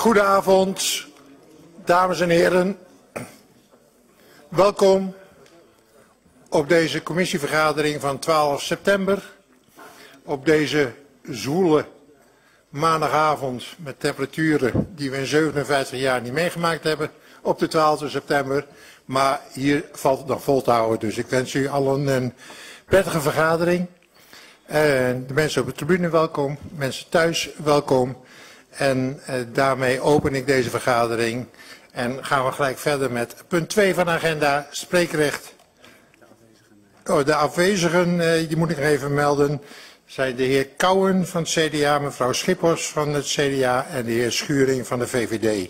Goedenavond, dames en heren. Welkom op deze commissievergadering van 12 september. Op deze zwoele maandagavond met temperaturen die we in 57 jaar niet meegemaakt hebben op de 12 september. Maar hier valt het nog vol te houden, dus ik wens u allen een prettige vergadering. De mensen op de tribune welkom, mensen thuis welkom. En daarmee open ik deze vergadering en gaan we gelijk verder met punt 2 van de agenda, spreekrecht. Oh, de afwezigen, die moet ik nog even melden, zijn de heer Kouwen van het CDA, mevrouw Schippers van het CDA en de heer Schuring van de VVD.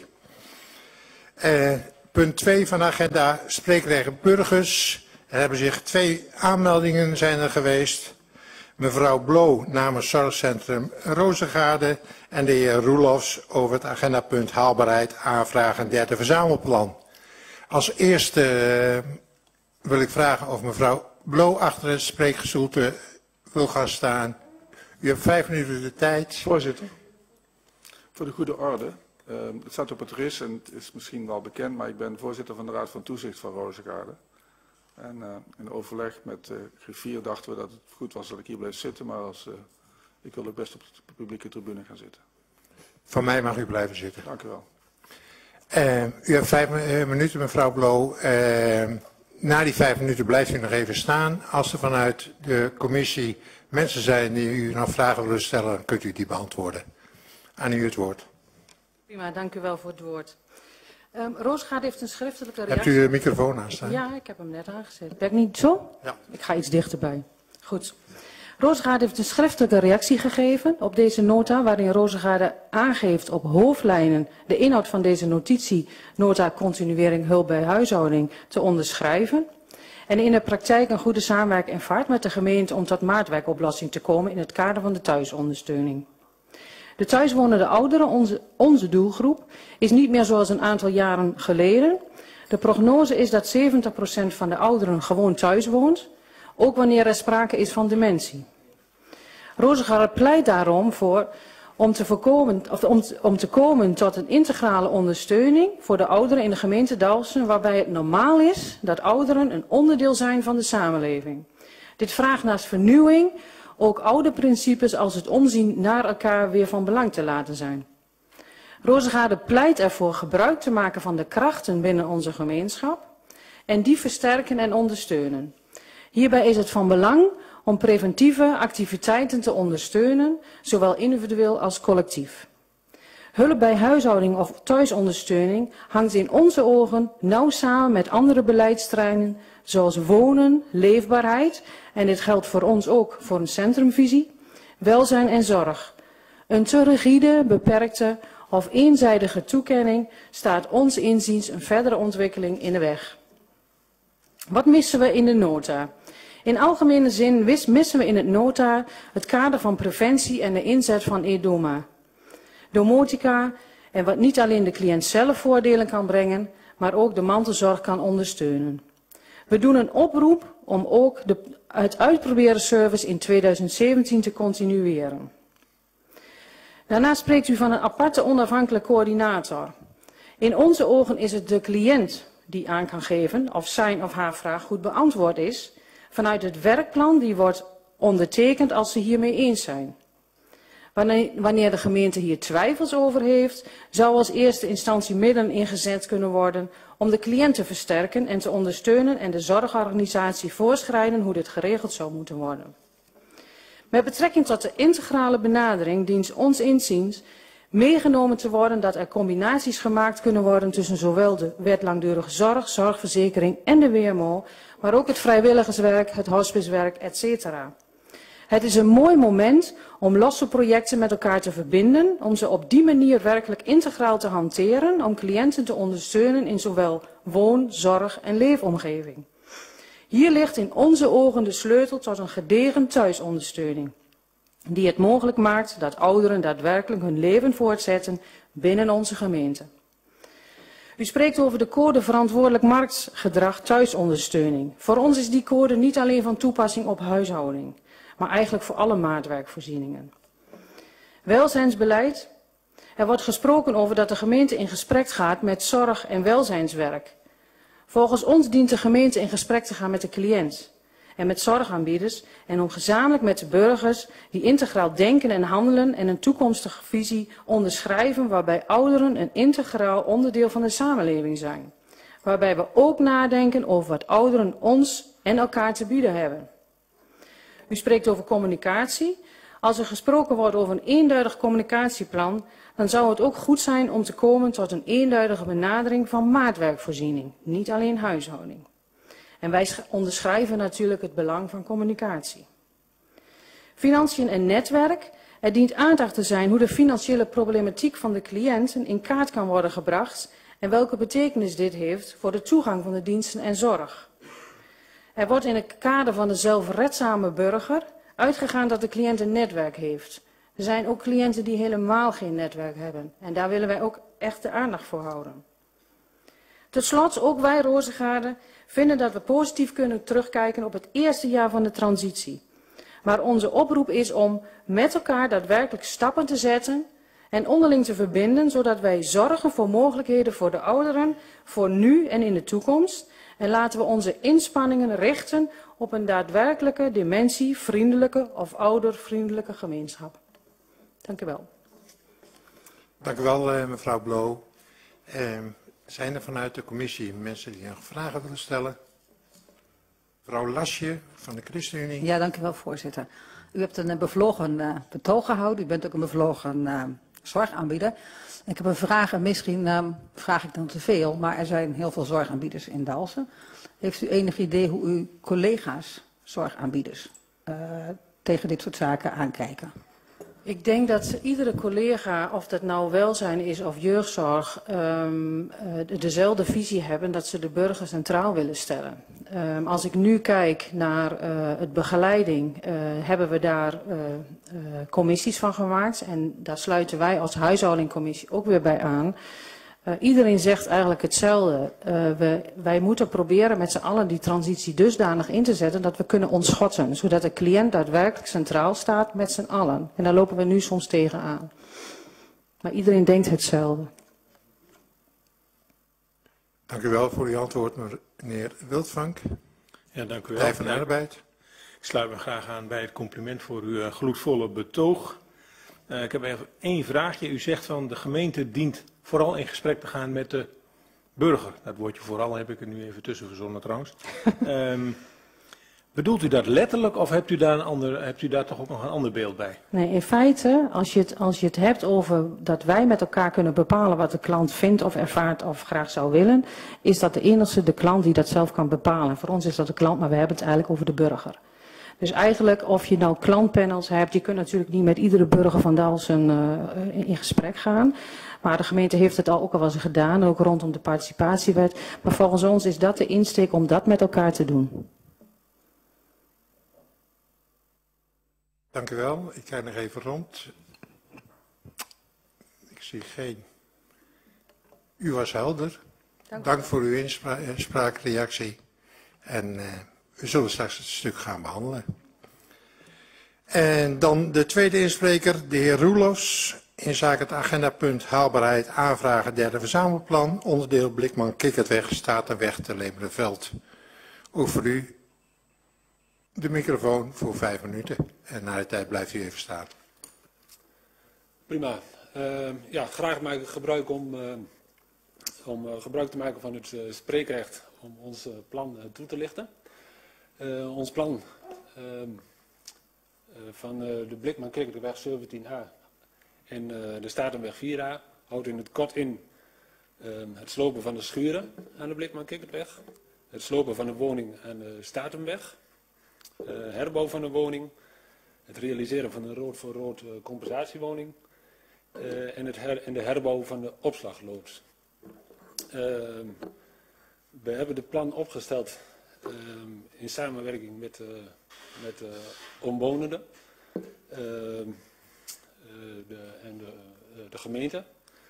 Punt 2 van de agenda, spreekrecht burgers. Er hebben zich 2 aanmeldingen zijn er geweest. Mevrouw Bloo namens Zorgcentrum Rozengaarde en de heer Roelofs over het agendapunt haalbaarheid aanvragen derde verzamelplan. Als eerste wil ik vragen of mevrouw Bloo achter het spreekgestoelte wil gaan staan. U hebt 5 minuten de tijd. Voorzitter, voor de goede orde. Het staat op het RIS en het is misschien wel bekend, maar ik ben voorzitter van de Raad van Toezicht van Rozengaarde. En in overleg met de griffier dachten we dat het goed was dat ik hier bleef zitten, maar ik wil ook best op de publieke tribune gaan zitten. Van mij mag u blijven zitten. Dank u wel. U hebt 5 minuten, mevrouw Bloo. Na die 5 minuten blijft u nog even staan. Als er vanuit de commissie mensen zijn die u nog vragen willen stellen, kunt u die beantwoorden. Aan u het woord. Prima, dank u wel voor het woord. Rozengaarde heeft een schriftelijke reactie. Hebt u de microfoon aanstaan? Ja, ik heb hem net aangezet. Ben ik niet zo? Ja. Ik ga iets dichterbij. Goed. Rozengaarde heeft een schriftelijke reactie gegeven op deze nota, waarin Rozengaarde aangeeft op hoofdlijnen de inhoud van deze notitie, nota continuering hulp bij huishouding, te onderschrijven. En in de praktijk een goede samenwerking ervaart met de gemeente om tot maatwerkoplossing te komen in het kader van de thuisondersteuning. De thuiswonende ouderen, onze doelgroep, is niet meer zoals een aantal jaren geleden. De prognose is dat 70% van de ouderen gewoon thuis woont, ook wanneer er sprake is van dementie. Rozengaarde pleit daarom voor om te komen tot een integrale ondersteuning voor de ouderen in de gemeente Dalfsen, waarbij het normaal is dat ouderen een onderdeel zijn van de samenleving. Dit vraagt naast vernieuwing ook oude principes als het omzien naar elkaar weer van belang te laten zijn. Rozengaarde pleit ervoor gebruik te maken van de krachten binnen onze gemeenschap en die versterken en ondersteunen. Hierbij is het van belang om preventieve activiteiten te ondersteunen, zowel individueel als collectief. Hulp bij huishouding of thuisondersteuning hangt in onze ogen nauw samen met andere beleidsterreinen, zoals wonen, leefbaarheid, en dit geldt voor ons ook voor een centrumvisie, welzijn en zorg. Een te rigide, beperkte of eenzijdige toekenning staat ons inziens een verdere ontwikkeling in de weg. Wat missen we in de nota? In algemene zin missen we in het nota het kader van preventie en de inzet van EDOMA. Domotica, en wat niet alleen de cliënt zelf voordelen kan brengen, maar ook de mantelzorg kan ondersteunen. We doen een oproep om ook het uitproberen service in 2017 te continueren. Daarna spreekt u van een aparte onafhankelijke coördinator. In onze ogen is het de cliënt die aan kan geven of zijn of haar vraag goed beantwoord is, vanuit het werkplan die wordt ondertekend als ze hiermee eens zijn. Wanneer de gemeente hier twijfels over heeft, zou als eerste instantie middelen ingezet kunnen worden om de cliënt te versterken en te ondersteunen en de zorgorganisatie voorschrijven hoe dit geregeld zou moeten worden. Met betrekking tot de integrale benadering dient ons inziens meegenomen te worden dat er combinaties gemaakt kunnen worden tussen zowel de wet langdurige zorg, zorgverzekering en de WMO, maar ook het vrijwilligerswerk, het hospicewerk, etc. Het is een mooi moment om losse projecten met elkaar te verbinden, om ze op die manier werkelijk integraal te hanteren, om cliënten te ondersteunen in zowel woon-, zorg- en leefomgeving. Hier ligt in onze ogen de sleutel tot een gedegen thuisondersteuning, die het mogelijk maakt dat ouderen daadwerkelijk hun leven voortzetten binnen onze gemeente. U spreekt over de code verantwoordelijk marktgedrag thuisondersteuning. Voor ons is die code niet alleen van toepassing op huishouding, maar eigenlijk voor alle maatwerkvoorzieningen. Welzijnsbeleid Er wordt gesproken over dat de gemeente in gesprek gaat met zorg- en welzijnswerk. Volgens ons dient de gemeente in gesprek te gaan met de cliënt en met zorgaanbieders en om gezamenlijk met de burgers die integraal denken en handelen en een toekomstige visie onderschrijven waarbij ouderen een integraal onderdeel van de samenleving zijn. Waarbij we ook nadenken over wat ouderen ons en elkaar te bieden hebben. U spreekt over communicatie. Als er gesproken wordt over een eenduidig communicatieplan, dan zou het ook goed zijn om te komen tot een eenduidige benadering van maatwerkvoorziening, niet alleen huishouding. En wij onderschrijven natuurlijk het belang van communicatie. Financiën en netwerk. Er dient aandacht te zijn hoe de financiële problematiek van de cliënten in kaart kan worden gebracht en welke betekenis dit heeft voor de toegang van de diensten en zorg. Er wordt in het kader van de zelfredzame burger uitgegaan dat de cliënt een netwerk heeft. Er zijn ook cliënten die helemaal geen netwerk hebben. En daar willen wij ook echt de aandacht voor houden. Tot slot, ook wij Rozengaarde vinden dat we positief kunnen terugkijken op het eerste jaar van de transitie. Waar onze oproep is om met elkaar daadwerkelijk stappen te zetten en onderling te verbinden, zodat wij zorgen voor mogelijkheden voor de ouderen, voor nu en in de toekomst. En laten we onze inspanningen richten op een daadwerkelijke dementievriendelijke of oudervriendelijke gemeenschap. Dank u wel. Dank u wel, mevrouw Bloo. Zijn er vanuit de commissie mensen die nog vragen willen stellen? Mevrouw Lasje van de ChristenUnie. Ja, dank u wel, voorzitter. U hebt een bevlogen betoog gehouden. U bent ook een bevlogen zorgaanbieder. Ik heb een vraag, en misschien vraag ik dan te veel, maar er zijn heel veel zorgaanbieders in Dalfsen. Heeft u enig idee hoe uw collega's zorgaanbieders tegen dit soort zaken aankijken? Ik denk dat iedere collega, of dat nou welzijn is of jeugdzorg, dezelfde visie hebben dat ze de burger centraal willen stellen. Als ik nu kijk naar het begeleiding, hebben we daar commissies van gemaakt. En daar sluiten wij als huishoudingcommissie ook weer bij aan. Iedereen zegt eigenlijk hetzelfde. Wij moeten proberen met z'n allen die transitie dusdanig in te zetten dat we kunnen ontschotten. Zodat de cliënt daadwerkelijk centraal staat met z'n allen. En daar lopen we nu soms tegenaan. Maar iedereen denkt hetzelfde. Dank u wel voor uw antwoord, meneer Wildvank. Ja, dank u wel. Partij van de Arbeid. Ik sluit me graag aan bij het compliment voor uw gloedvolle betoog. Ik heb even één vraagje. U zegt van de gemeente dient vooral in gesprek te gaan met de burger. Dat woordje vooral heb ik er nu even tussen verzonnen trouwens. Bedoelt u dat letterlijk of hebt u daar toch ook nog een ander beeld bij? Nee, in feite, als je het hebt over dat wij met elkaar kunnen bepalen wat de klant vindt of ervaart of graag zou willen, is dat de enige de klant die dat zelf kan bepalen. Voor ons is dat de klant, maar we hebben het eigenlijk over de burger. Dus eigenlijk of je nou klantpanels hebt, je kunt natuurlijk niet met iedere burger van Dalfsen in gesprek gaan. Maar de gemeente heeft het ook al wel eens gedaan, ook rondom de participatiewet. Maar volgens ons is dat de insteek om dat met elkaar te doen. Dank u wel. Ik kijk nog even rond. Ik zie geen. U was helder. Dank voor uw inspraakreactie. En we zullen straks het stuk gaan behandelen. En dan de tweede inspreker, de heer Roelofs, in zaken het agendapunt haalbaarheid aanvragen derde verzamelplan, onderdeel Blikman-Kikkertweg, Statenweg te Lemerenveld. Ook voor u de microfoon voor 5 minuten en na de tijd blijft u even staan. Prima. Ja, graag maak ik gebruik om gebruik te maken van het spreekrecht om ons plan toe te lichten. Ons plan van de Blikman-Kikkertweg 17a en de Statenweg 4a houdt in het kort in het slopen van de schuren aan de Blikman-Kikkertweg, het slopen van de woning aan de Statenweg, herbouw van de woning, het realiseren van een rood voor rood compensatiewoning en de herbouw van de opslagloods. We hebben het plan opgesteld in samenwerking met omwonenden en de gemeente.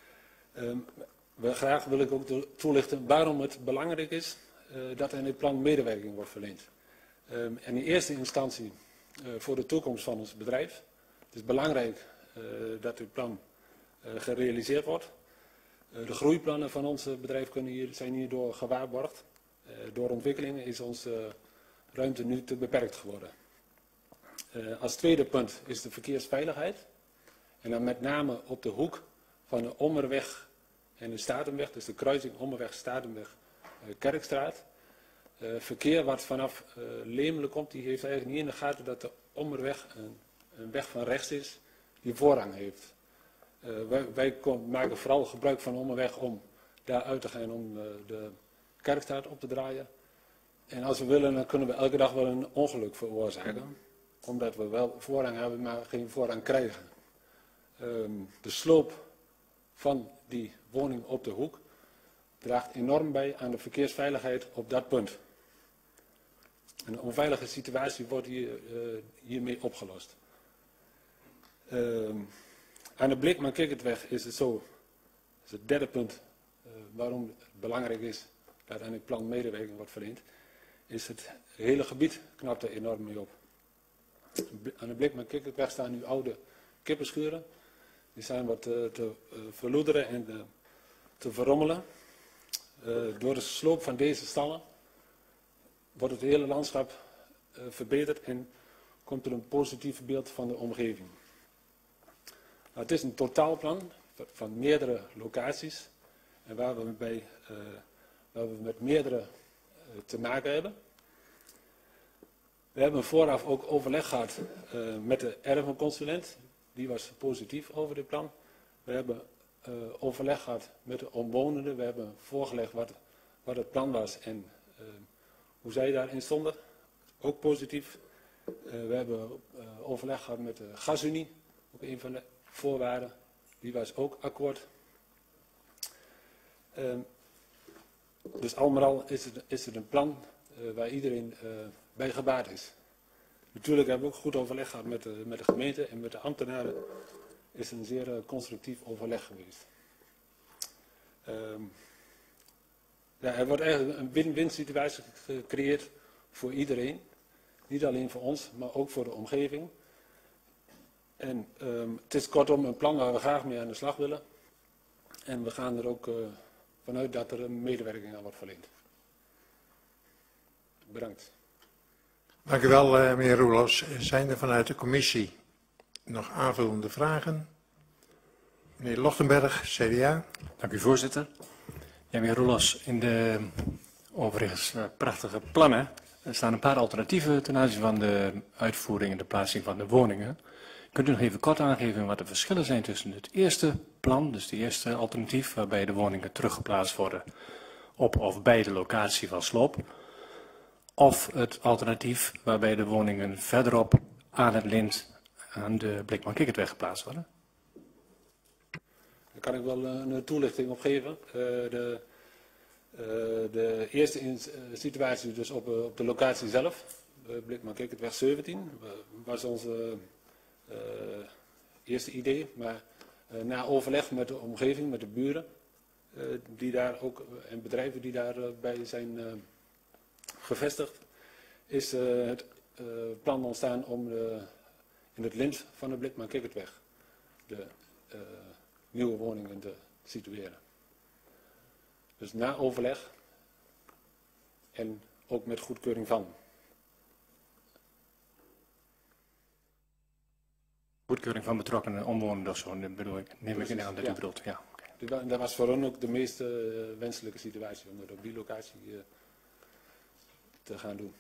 Graag wil ik ook toelichten waarom het belangrijk is dat er in dit plan medewerking wordt verleend. En in eerste instantie voor de toekomst van ons bedrijf. Het is belangrijk dat dit plan gerealiseerd wordt. De groeiplannen van ons bedrijf zijn hierdoor gewaarborgd. Door ontwikkelingen is onze ruimte nu te beperkt geworden. Als tweede punt is de verkeersveiligheid. En dan met name op de hoek van de Ommerweg en de Statenweg, dus de kruising Ommerweg-Statenweg, Kerkstraat. Verkeer wat vanaf Leemelen komt, die heeft eigenlijk niet in de gaten dat de Ommerweg een weg van rechts is die voorrang heeft. Wij maken vooral gebruik van de Ommerweg om daar uit te gaan om de Kerkstraat op te draaien. En als we willen, dan kunnen we elke dag wel een ongeluk veroorzaken. Omdat we wel voorrang hebben, maar geen voorrang krijgen. De sloop van die woning op de hoek draagt enorm bij aan de verkeersveiligheid op dat punt. Een onveilige situatie wordt hiermee opgelost. Aan de Bleekman-Kikkertweg is het zo, dat is het derde punt waarom het belangrijk is dat uiteindelijk planmedewerking wordt verleend, is het hele gebied knapt er enorm mee op. Aan de Bleekman-Kikkertweg staan nu oude kippenschuren. Die zijn wat te verloederen en te verrommelen. Door de sloop van deze stallen wordt het hele landschap verbeterd en komt er een positief beeld van de omgeving. Nou, het is een totaalplan van meerdere locaties en waar we met meerdere te maken hebben. We hebben vooraf ook overleg gehad met de ervenconsulent. Die was positief over dit plan. We hebben overleg gehad met de omwonenden. We hebben voorgelegd wat het plan was en hoe zij daarin stonden. Ook positief. We hebben overleg gehad met de Gasunie. Ook een van de voorwaarden. Die was ook akkoord. Dus al met al is het een plan waar iedereen bij gebaat is. Natuurlijk hebben we ook goed overleg gehad met de gemeente en met de ambtenaren. Is een zeer constructief overleg geweest. Er wordt eigenlijk een win-win situatie gecreëerd voor iedereen. Niet alleen voor ons, maar ook voor de omgeving. En het is kortom een plan waar we graag mee aan de slag willen. En we gaan er ook vanuit dat er een medewerking aan wordt verleend. Bedankt. Dank u wel, meneer Roelofs. Zijn er vanuit de commissie nog aanvullende vragen? Meneer Lochtenberg, CDA. Dank u, voorzitter. Ja, meneer Roelofs, in de overigens prachtige plannen staan een paar alternatieven ten aanzien van de uitvoering en de plaatsing van de woningen. Kunt u nog even kort aangeven wat de verschillen zijn tussen het eerste plan, dus de eerste alternatief, waarbij de woningen teruggeplaatst worden op of bij de locatie van sloop, of het alternatief waarbij de woningen verderop aan het lint aan de Bleekman-Kikkertweg geplaatst worden? Daar kan ik wel een toelichting op geven. De eerste situatie dus op de locatie zelf, Bleekman-Kikkertweg 17, was onze eerste idee. Maar na overleg met de omgeving, met de buren, die daar ook, en bedrijven die daarbij zijn gevestigd, is het plan ontstaan om in het lint van de Bleekman-Kikkertweg de nieuwe woningen te situeren. Dus na overleg en ook met goedkeuring van. Goedkeuring van betrokkenen omwonenden of zo, bedoel ik. Neem ik aan dat u bedoelt. Ja, okay. Dat was voor hen ook de meest wenselijke situatie om dat op die locatie te gaan doen.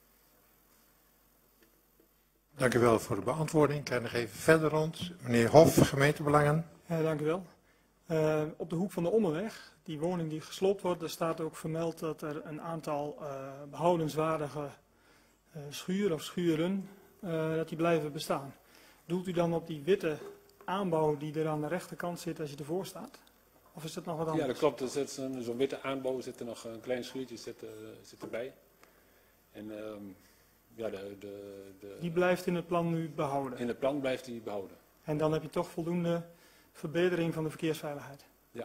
Dank u wel voor de beantwoording. Ik krijg nog even verder rond. Meneer Hof, gemeentebelangen. Dank u wel. Op de hoek van de Ommerweg, die woning die gesloopt wordt, daar staat ook vermeld dat er een aantal behoudenswaardige schuren of schuren, dat die blijven bestaan. Doelt u dan op die witte aanbouw die er aan de rechterkant zit als je ervoor staat? Of is dat nog wat anders? Ja, dat klopt. Er zit zo'n witte aanbouw, zit er nog een klein schuurtje zit erbij. En ja, die blijft in het plan nu behouden? In het plan blijft die behouden. En dan heb je toch voldoende verbetering van de verkeersveiligheid? Ja.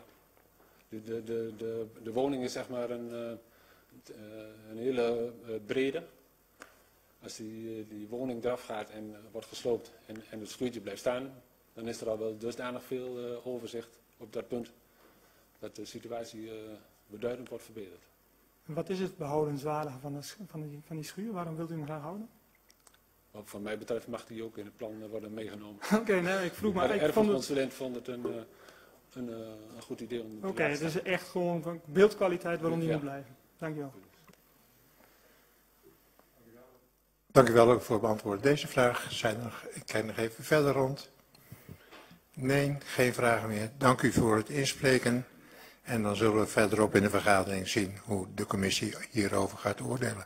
De woning is zeg maar een hele brede. Als die woning eraf gaat en wordt gesloopt en het schuurtje blijft staan, dan is er al wel dusdanig veel overzicht op dat punt dat de situatie beduidend wordt verbeterd. Wat is het behoudenswaardige van die schuur? Waarom wilt u hem graag houden? Wat van mij betreft mag die ook in het plan worden meegenomen. Oké, nee, ik vroeg maar... De erfconsulent vond het een goed idee om te Oké, het is echt gewoon van beeldkwaliteit waarom die moet blijven. Dank u wel. Dank u wel ook voor het beantwoorden deze vraag. Ik kijk nog even verder rond. Nee, geen vragen meer. Dank u voor het inspreken. En dan zullen we verderop in de vergadering zien hoe de commissie hierover gaat oordelen.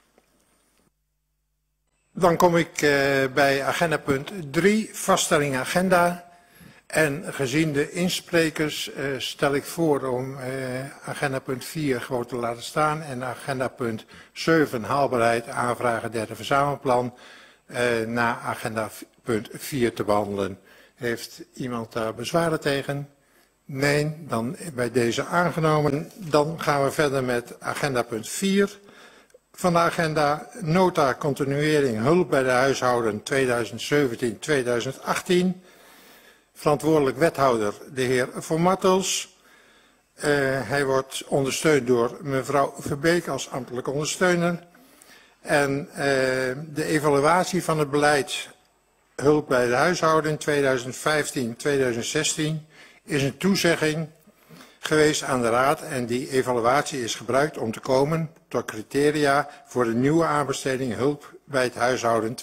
Dan kom ik bij agenda punt 3, vaststelling agenda. En gezien de insprekers stel ik voor om agenda punt 4 gewoon te laten staan. En agenda punt 7, haalbaarheid, aanvragen, derde verzamelplan, naar agenda punt 4 te behandelen. Heeft iemand daar bezwaren tegen? Nee, dan bij deze aangenomen. Dan gaan we verder met agenda punt 4 van de agenda. Nota continuering hulp bij de huishouden 2017-2018. Verantwoordelijk wethouder de heer Van Martels. Hij wordt ondersteund door mevrouw Verbeek als ambtelijk ondersteuner. En de evaluatie van het beleid hulp bij de huishouden 2015-2016 is een toezegging geweest aan de Raad en die evaluatie is gebruikt om te komen tot criteria voor de nieuwe aanbesteding hulp bij het huishouden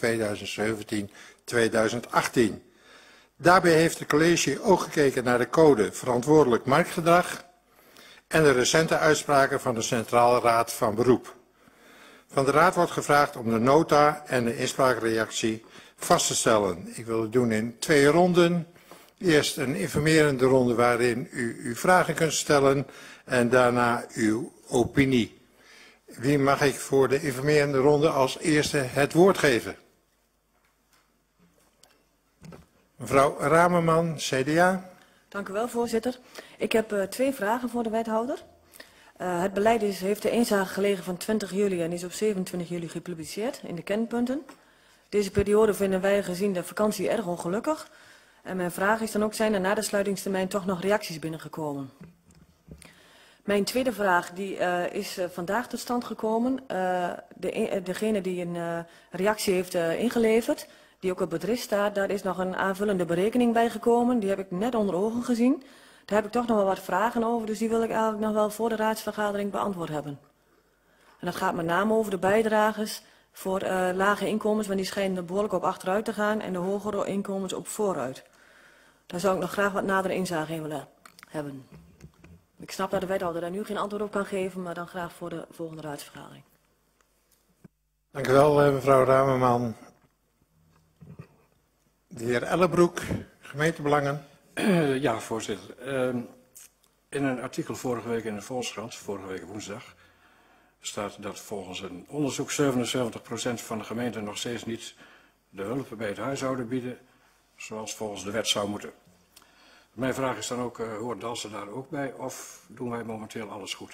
2017-2018. Daarbij heeft het college ook gekeken naar de code verantwoordelijk marktgedrag en de recente uitspraken van de Centrale Raad van Beroep. Van de Raad wordt gevraagd om de nota en de inspraakreactie vast te stellen. Ik wil het doen in 2 ronden. Eerst een informerende ronde waarin u uw vragen kunt stellen en daarna uw opinie. Wie mag ik voor de informerende ronde als eerste het woord geven? Mevrouw Ramerman, CDA. Dank u wel, voorzitter. Ik heb 2 vragen voor de wethouder. Het beleid heeft de eenzage gelegen van 20 juli en is op 27 juli gepubliceerd in de kernpunten. Deze periode vinden wij gezien de vakantie erg ongelukkig. En mijn vraag is dan ook, zijn er na de sluitingstermijn toch nog reacties binnengekomen? Mijn tweede vraag is vandaag tot stand gekomen. Degene die een reactie heeft ingeleverd, die ook op het RIS staat, daar is nog een aanvullende berekening bij gekomen. Die heb ik net onder ogen gezien. Daar heb ik toch nog wel wat vragen over, dus die wil ik eigenlijk nog wel voor de raadsvergadering beantwoord hebben. En dat gaat met name over de bijdrages voor lage inkomens, want die schijnen behoorlijk op achteruit te gaan en de hogere inkomens op vooruit. Daar zou ik nog graag wat nadere inzage in willen hebben. Ik snap dat de wethouder daar nu geen antwoord op kan geven, maar dan graag voor de volgende raadsvergadering. Dank u wel, mevrouw Ramerman. De heer Ellebroek, gemeentebelangen. Ja, voorzitter. In een artikel vorige week in de Volkskrant, vorige week woensdag, staat dat volgens een onderzoek 77% van de gemeenten nog steeds niet de hulp bij het huishouden bieden, zoals volgens de wet zou moeten. Mijn vraag is dan ook, hoort Dalsen daar ook bij of doen wij momenteel alles goed?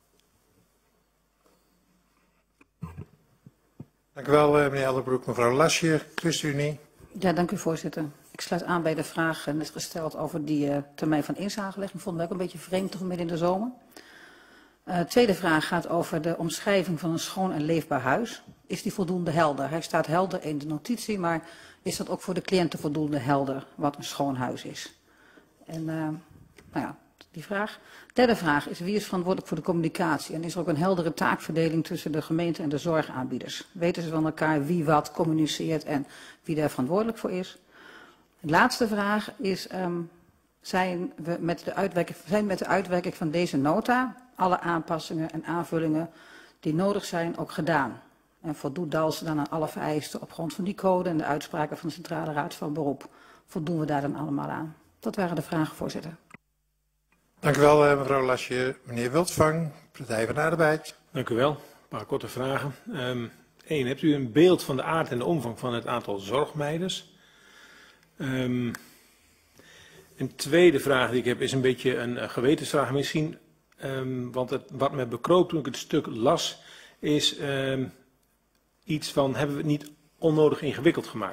Dank u wel, meneer Ellebroek. Mevrouw Lasje, ChristenUnie. Ja, dank u voorzitter. Ik sluit aan bij de vraag net gesteld over die termijn van inzagelegging. Vonden wij ook een beetje vreemd toch midden in de zomer. Tweede vraag gaat over de omschrijving van een schoon en leefbaar huis. Is die voldoende helder? Hij staat helder in de notitie, maar is dat ook voor de cliënten voldoende helder wat een schoon huis is? En nou ja, die vraag. Derde vraag is, wie is verantwoordelijk voor de communicatie? En is er ook een heldere taakverdeling tussen de gemeente en de zorgaanbieders? Weten ze van elkaar wie wat communiceert en wie daar verantwoordelijk voor is? De laatste vraag is, zijn met de uitwerking van deze nota alle aanpassingen en aanvullingen die nodig zijn ook gedaan? En voldoet Dalsen dan aan alle vereisten op grond van die code en de uitspraken van de Centrale Raad van Beroep? Voldoen we daar dan allemaal aan? Dat waren de vragen, voorzitter. Dank u wel, mevrouw Lasje. Meneer Wiltvang, Partij van de Arbeid. Dank u wel. Een paar korte vragen. 1. Hebt u een beeld van de aard en de omvang van het aantal zorgmeiders? Een tweede vraag die ik heb is een beetje een gewetensvraag misschien. Want wat me bekroop toen ik het stuk las is iets van, hebben we het niet onnodig ingewikkeld gemaakt?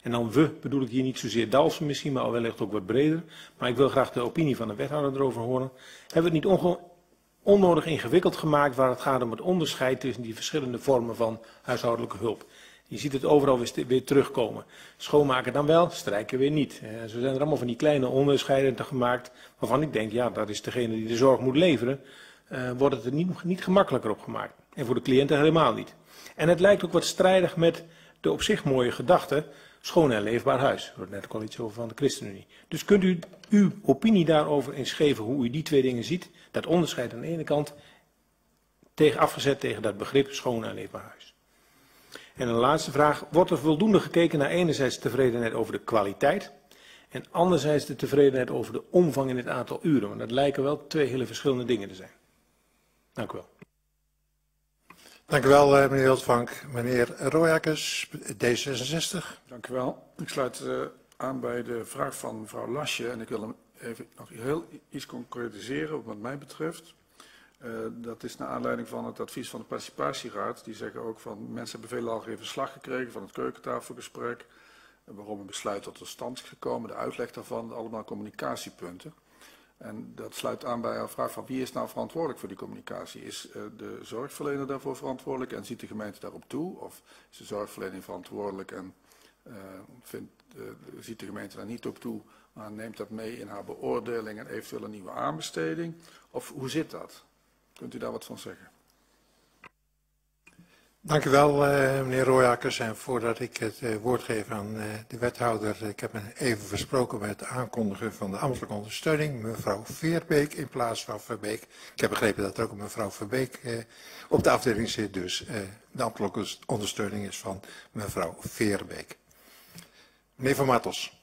En dan we bedoel ik hier niet zozeer Dalfsen misschien, maar wellicht ook wat breder. Maar ik wil graag de opinie van de wethouder erover horen. Hebben we het niet onnodig ingewikkeld gemaakt waar het gaat om het onderscheid tussen die verschillende vormen van huishoudelijke hulp? Je ziet het overal weer terugkomen. Schoonmaken dan wel, strijken weer niet. Zo zijn er allemaal van die kleine onderscheiden gemaakt, waarvan ik denk, ja, dat is degene die de zorg moet leveren, wordt het er niet gemakkelijker op gemaakt. En voor de cliënten helemaal niet. En het lijkt ook wat strijdig met de op zich mooie gedachte, schoon en leefbaar huis. Er wordt net ook al iets over van de ChristenUnie. Dus kunt u uw opinie daarover eens geven hoe u die twee dingen ziet? Dat onderscheid aan de ene kant afgezet tegen dat begrip schoon en leefbaar huis. En een laatste vraag. Wordt er voldoende gekeken naar enerzijds tevredenheid over de kwaliteit en anderzijds de tevredenheid over de omvang in het aantal uren? Want dat lijken wel twee hele verschillende dingen te zijn. Dank u wel. Dank u wel, meneer Wildvank. Meneer Royakkers, D66. Dank u wel. Ik sluit aan bij de vraag van mevrouw Lasje en ik wil hem even nog heel iets concretiseren wat mij betreft. Dat is naar aanleiding van het advies van de participatieraad. Die zeggen ook van mensen hebben veelal geen verslag gekregen van het keukentafelgesprek. Waarom een besluit tot stand is gekomen, de uitleg daarvan, allemaal communicatiepunten. En dat sluit aan bij haar vraag van wie is nou verantwoordelijk voor die communicatie? Is de zorgverlener daarvoor verantwoordelijk en ziet de gemeente daarop toe? Of is de zorgverlening verantwoordelijk en ziet de gemeente daar niet op toe, maar neemt dat mee in haar beoordeling en eventueel een nieuwe aanbesteding? Of hoe zit dat? Kunt u daar wat van zeggen? Dank u wel, meneer Royakkers. En voordat ik het woord geef aan de wethouder, ik heb me even versproken met het aankondigen van de ambtelijke ondersteuning, mevrouw Veerbeek in plaats van Verbeek. Ik heb begrepen dat er ook een mevrouw Verbeek op de afdeling zit, dus de ambtelijke ondersteuning is van mevrouw Veerbeek. Meneer Van Martels.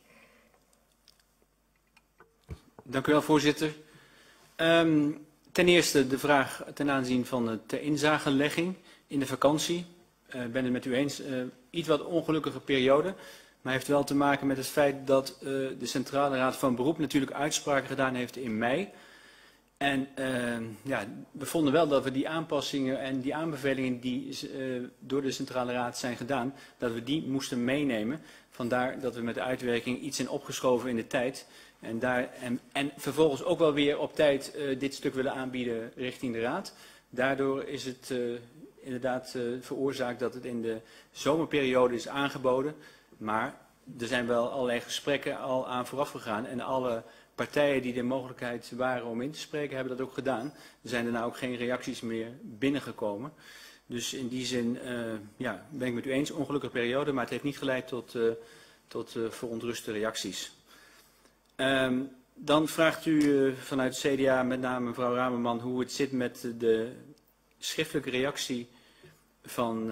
Dank u wel, voorzitter. Ten eerste de vraag ten aanzien van de ter inzagelegging in de vakantie. Ik ben het met u eens. Iets wat ongelukkige periode. Maar heeft wel te maken met het feit dat de Centrale Raad van Beroep natuurlijk uitspraken gedaan heeft in mei. En ja, we vonden wel dat we die aanpassingen en die aanbevelingen die door de Centrale Raad zijn gedaan, dat we die moesten meenemen. Vandaar dat we met de uitwerking iets zijn opgeschoven in de tijd. En vervolgens ook wel weer op tijd dit stuk willen aanbieden richting de Raad. Daardoor is het inderdaad veroorzaakt dat het in de zomerperiode is aangeboden. Maar er zijn wel allerlei gesprekken al aan vooraf gegaan. En alle partijen die de mogelijkheid waren om in te spreken hebben dat ook gedaan. Er zijn daarna ook geen reacties meer binnengekomen. Dus in die zin ja, ben ik met u eens, ongelukkige periode. Maar het heeft niet geleid tot verontruste reacties. Dan vraagt u vanuit CDA, met name mevrouw Ramerman, hoe het zit met de schriftelijke reactie van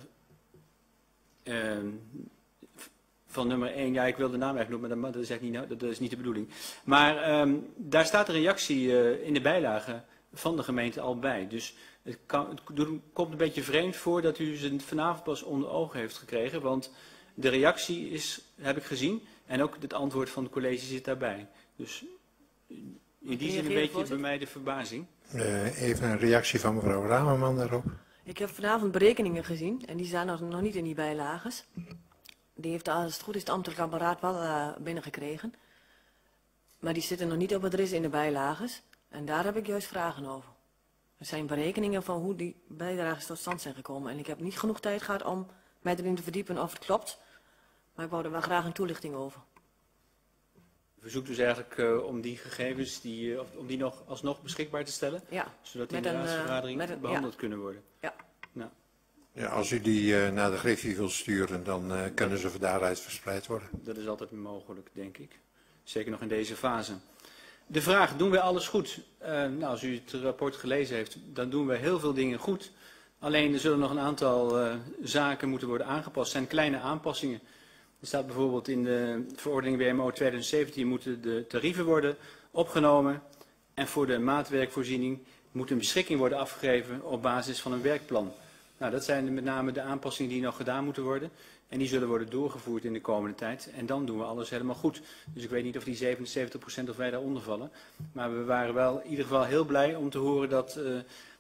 nummer 1. Ja, ik wil de naam eigenlijk noemen, maar dat is niet de bedoeling. Maar daar staat een reactie in de bijlage van de gemeente al bij. Dus het komt een beetje vreemd voor dat u ze vanavond pas onder ogen heeft gekregen. Want de reactie heb ik gezien en ook het antwoord van het college zit daarbij. Dus in die zin een beetje bij mij de verbazing. Even een reactie van mevrouw Ramerman daarop. Ik heb vanavond berekeningen gezien en die staan nog niet in die bijlages. Die heeft als het goed is het ambtelijk apparaat wel binnengekregen. Maar die zitten nog niet op het RIS in de bijlages. En daar heb ik juist vragen over. Er zijn berekeningen van hoe die bijdrages tot stand zijn gekomen. En ik heb niet genoeg tijd gehad om mij erin te verdiepen of het klopt. Maar ik wou er wel graag een toelichting over. Verzoek dus eigenlijk om die gegevens om die nog alsnog beschikbaar te stellen. Ja, zodat die in de raadsvergadering behandeld kunnen worden. Ja. Nou. Ja, als u die naar de Griffie wilt sturen, dan kunnen ze van daaruit verspreid worden. Dat is altijd mogelijk, denk ik. Zeker nog in deze fase. De vraag, doen wij alles goed? Nou, als u het rapport gelezen heeft, dan doen we heel veel dingen goed. Alleen er zullen nog een aantal zaken moeten worden aangepast. Het zijn kleine aanpassingen. Er staat bijvoorbeeld in de verordening WMO 2017 moeten de tarieven worden opgenomen. En voor de maatwerkvoorziening moet een beschikking worden afgegeven op basis van een werkplan. Nou, dat zijn met name de aanpassingen die nog gedaan moeten worden. En die zullen worden doorgevoerd in de komende tijd. En dan doen we alles helemaal goed. Dus ik weet niet of die 77% of wij daaronder vallen. Maar we waren wel in ieder geval heel blij om te horen dat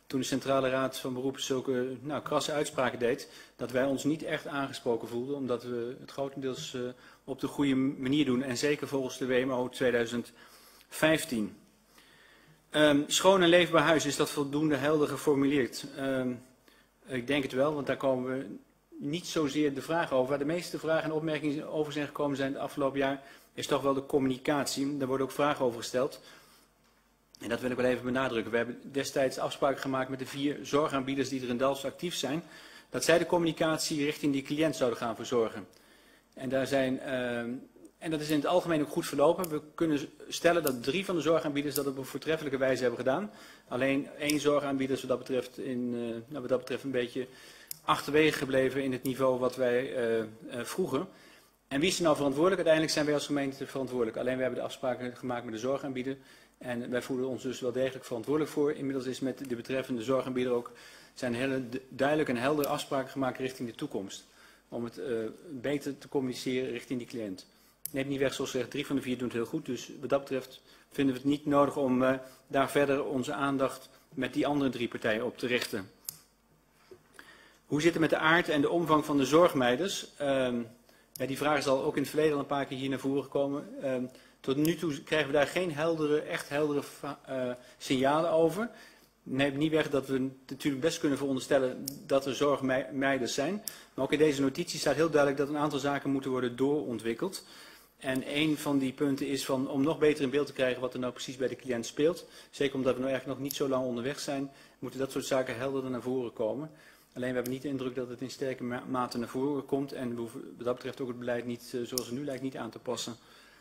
toen de Centrale Raad van Beroep zulke krasse uitspraken deed, dat wij ons niet echt aangesproken voelden, omdat we het grotendeels op de goede manier doen en zeker volgens de WMO 2015. Schoon en leefbaar huis, is dat voldoende helder geformuleerd? Ik denk het wel, want daar komen we niet zozeer de vragen over. Waar de meeste vragen en opmerkingen over zijn gekomen zijn het afgelopen jaar, is toch wel de communicatie. Daar worden ook vragen over gesteld. En dat wil ik wel even benadrukken. We hebben destijds afspraken gemaakt met de 4 zorgaanbieders die er in Dalfsen actief zijn, dat zij de communicatie richting die cliënt zouden gaan verzorgen. En dat is in het algemeen ook goed verlopen. We kunnen stellen dat 3 van de zorgaanbieders dat op een voortreffelijke wijze hebben gedaan. Alleen 1 zorgaanbieder is wat dat betreft een beetje achterwege gebleven in het niveau wat wij vroegen. En wie is er nou verantwoordelijk? Uiteindelijk zijn wij als gemeente verantwoordelijk. Alleen we hebben de afspraken gemaakt met de zorgaanbieder. En wij voelen ons dus wel degelijk verantwoordelijk voor. Inmiddels is met de betreffende zorgaanbieder ook zijn hele duidelijke en heldere afspraken gemaakt richting de toekomst. Om het beter te communiceren richting die cliënt. Neemt niet weg, zoals gezegd, 3 van de 4 doen het heel goed. Dus wat dat betreft vinden we het niet nodig om daar verder onze aandacht met die andere 3 partijen op te richten. Hoe zit het met de aard en de omvang van de zorgmeiders? Die vraag is al ook in het verleden al een paar keer hier naar voren gekomen. Tot nu toe krijgen we daar geen echt heldere signalen over. Neemt niet weg dat we natuurlijk best kunnen veronderstellen dat er zorgmeiders zijn. Maar ook in deze notitie staat heel duidelijk dat een aantal zaken moeten worden doorontwikkeld. En een van die punten is om nog beter in beeld te krijgen wat er nou precies bij de cliënt speelt. Zeker omdat we nou eigenlijk nog niet zo lang onderweg zijn, moeten dat soort zaken helderder naar voren komen. Alleen we hebben niet de indruk dat het in sterke mate naar voren komt. En we hoeven wat dat betreft ook het beleid niet, zoals het nu lijkt, niet aan te passen.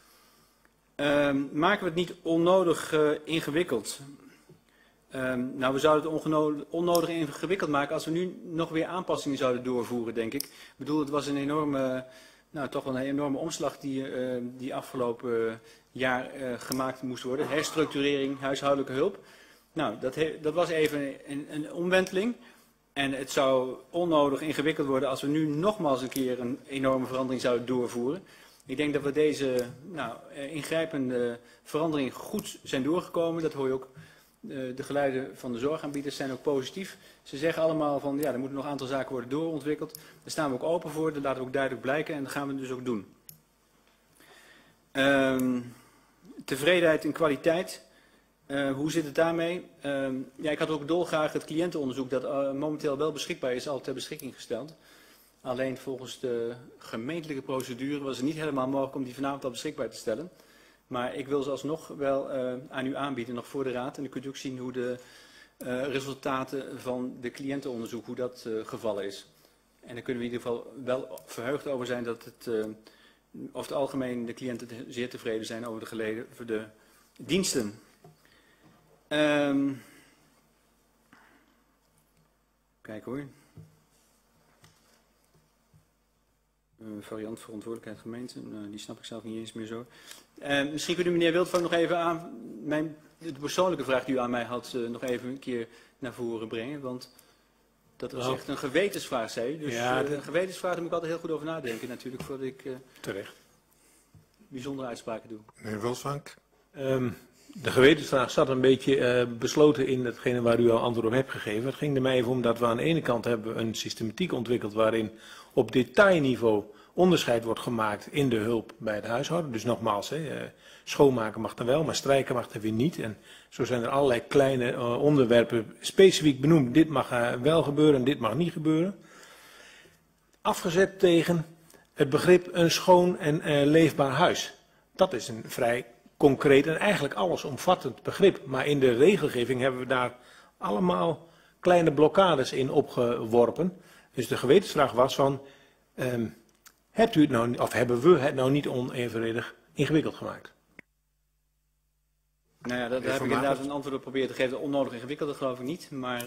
Maken we het niet onnodig ingewikkeld? We zouden het onnodig ingewikkeld maken als we nu nog weer aanpassingen zouden doorvoeren, denk ik. Ik bedoel, het was een enorme, toch wel een enorme omslag die afgelopen jaar gemaakt moest worden. Herstructurering, huishoudelijke hulp. Dat was even een omwenteling. En het zou onnodig ingewikkeld worden als we nu nogmaals een keer een enorme verandering zouden doorvoeren. Ik denk dat we deze ingrijpende verandering goed zijn doorgekomen. Dat hoor je ook. De geluiden van de zorgaanbieders zijn ook positief. Ze zeggen allemaal van ja, er moeten nog een aantal zaken worden doorontwikkeld. Daar staan we ook open voor, dat laten we ook duidelijk blijken en dat gaan we dus ook doen. Tevredenheid en kwaliteit. Hoe zit het daarmee? Ik had ook dolgraag het cliëntenonderzoek dat momenteel wel beschikbaar is, al ter beschikking gesteld. Alleen volgens de gemeentelijke procedure was het niet helemaal mogelijk om die vanavond al beschikbaar te stellen. Maar ik wil ze alsnog wel aan u aanbieden, nog voor de raad. En dan kunt u ook zien hoe de resultaten van de cliëntenonderzoek, hoe dat gevallen is. En dan kunnen we in ieder geval wel verheugd over zijn dat het, over het algemeen de cliënten zeer tevreden zijn over de diensten. Kijk hoor. Variant verantwoordelijkheid gemeente, die snap ik zelf niet eens meer zo. Misschien kunt u meneer Wildvank nog even aan de persoonlijke vraag die u aan mij had nog even een keer naar voren brengen. Want dat was echt een gewetensvraag, zei u. Dus ja, een gewetensvraag, daar moet ik altijd heel goed over nadenken natuurlijk, voordat ik terecht bijzondere uitspraken doe. Meneer Wildvank. De gewetensvraag zat een beetje besloten in hetgene waar u al antwoord op hebt gegeven. Het ging er mij even om dat we aan de ene kant hebben een systematiek ontwikkeld waarin op detailniveau onderscheid wordt gemaakt in de hulp bij het huishouden. Dus nogmaals, schoonmaken mag dan wel, maar strijken mag dan weer niet. En zo zijn er allerlei kleine onderwerpen specifiek benoemd. Dit mag wel gebeuren en dit mag niet gebeuren. Afgezet tegen het begrip een schoon en leefbaar huis. Dat is een vrij concreet en eigenlijk allesomvattend begrip. Maar in de regelgeving hebben we daar allemaal kleine blokkades in opgeworpen. Dus de gewetensvraag was van, hebt u het nou, of hebben we het nou niet onevenredig ingewikkeld gemaakt? Nou ja, daar heb ik inderdaad een antwoord op proberen te geven. Onnodig ingewikkeld, dat geloof ik niet. Maar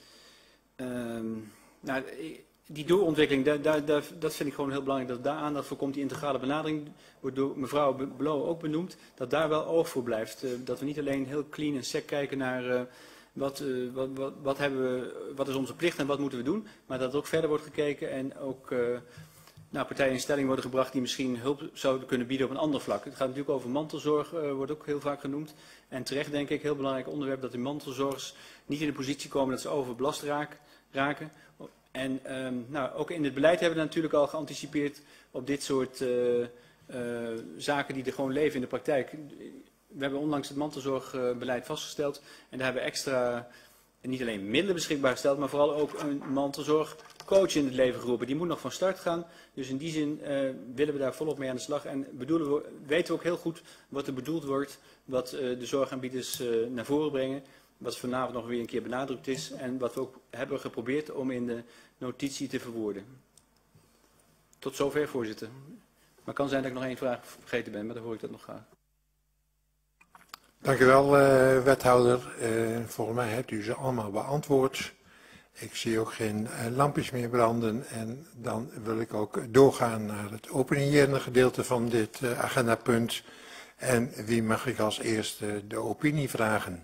die doorontwikkeling, dat vind ik gewoon heel belangrijk. Dat daar aandacht voor komt. Die integrale benadering wordt door mevrouw Below ook benoemd. Dat daar wel oog voor blijft. Dat we niet alleen heel clean en sec kijken naar wat is onze plicht en wat moeten we doen. Maar dat er ook verder wordt gekeken en ook partijen in stelling worden gebracht die misschien hulp zouden kunnen bieden op een ander vlak. Het gaat natuurlijk over mantelzorg, wordt ook heel vaak genoemd. En terecht denk ik, heel belangrijk onderwerp, dat de mantelzorgers niet in de positie komen dat ze overbelast raken. En ook in het beleid hebben we natuurlijk al geanticipeerd op dit soort zaken die er gewoon leven in de praktijk. We hebben onlangs het mantelzorgbeleid vastgesteld en daar hebben we extra niet alleen middelen beschikbaar gesteld, maar vooral ook een mantelzorgcoach in het leven geroepen. Die moet nog van start gaan, dus in die zin willen we daar volop mee aan de slag en weten we ook heel goed wat er bedoeld wordt, wat de zorgaanbieders naar voren brengen, wat vanavond nog weer een keer benadrukt is en wat we ook hebben geprobeerd om in de notitie te verwoorden. Tot zover, voorzitter. Maar het kan zijn dat ik nog één vraag vergeten ben, maar dan hoor ik dat nog graag. Dank u wel, wethouder. Volgens mij hebt u ze allemaal beantwoord. Ik zie ook geen lampjes meer branden. En dan wil ik ook doorgaan naar het opinierende gedeelte van dit agendapunt. En wie mag ik als eerste de opinie vragen?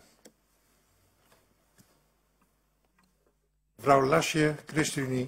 Mevrouw Lasje, ChristenUnie.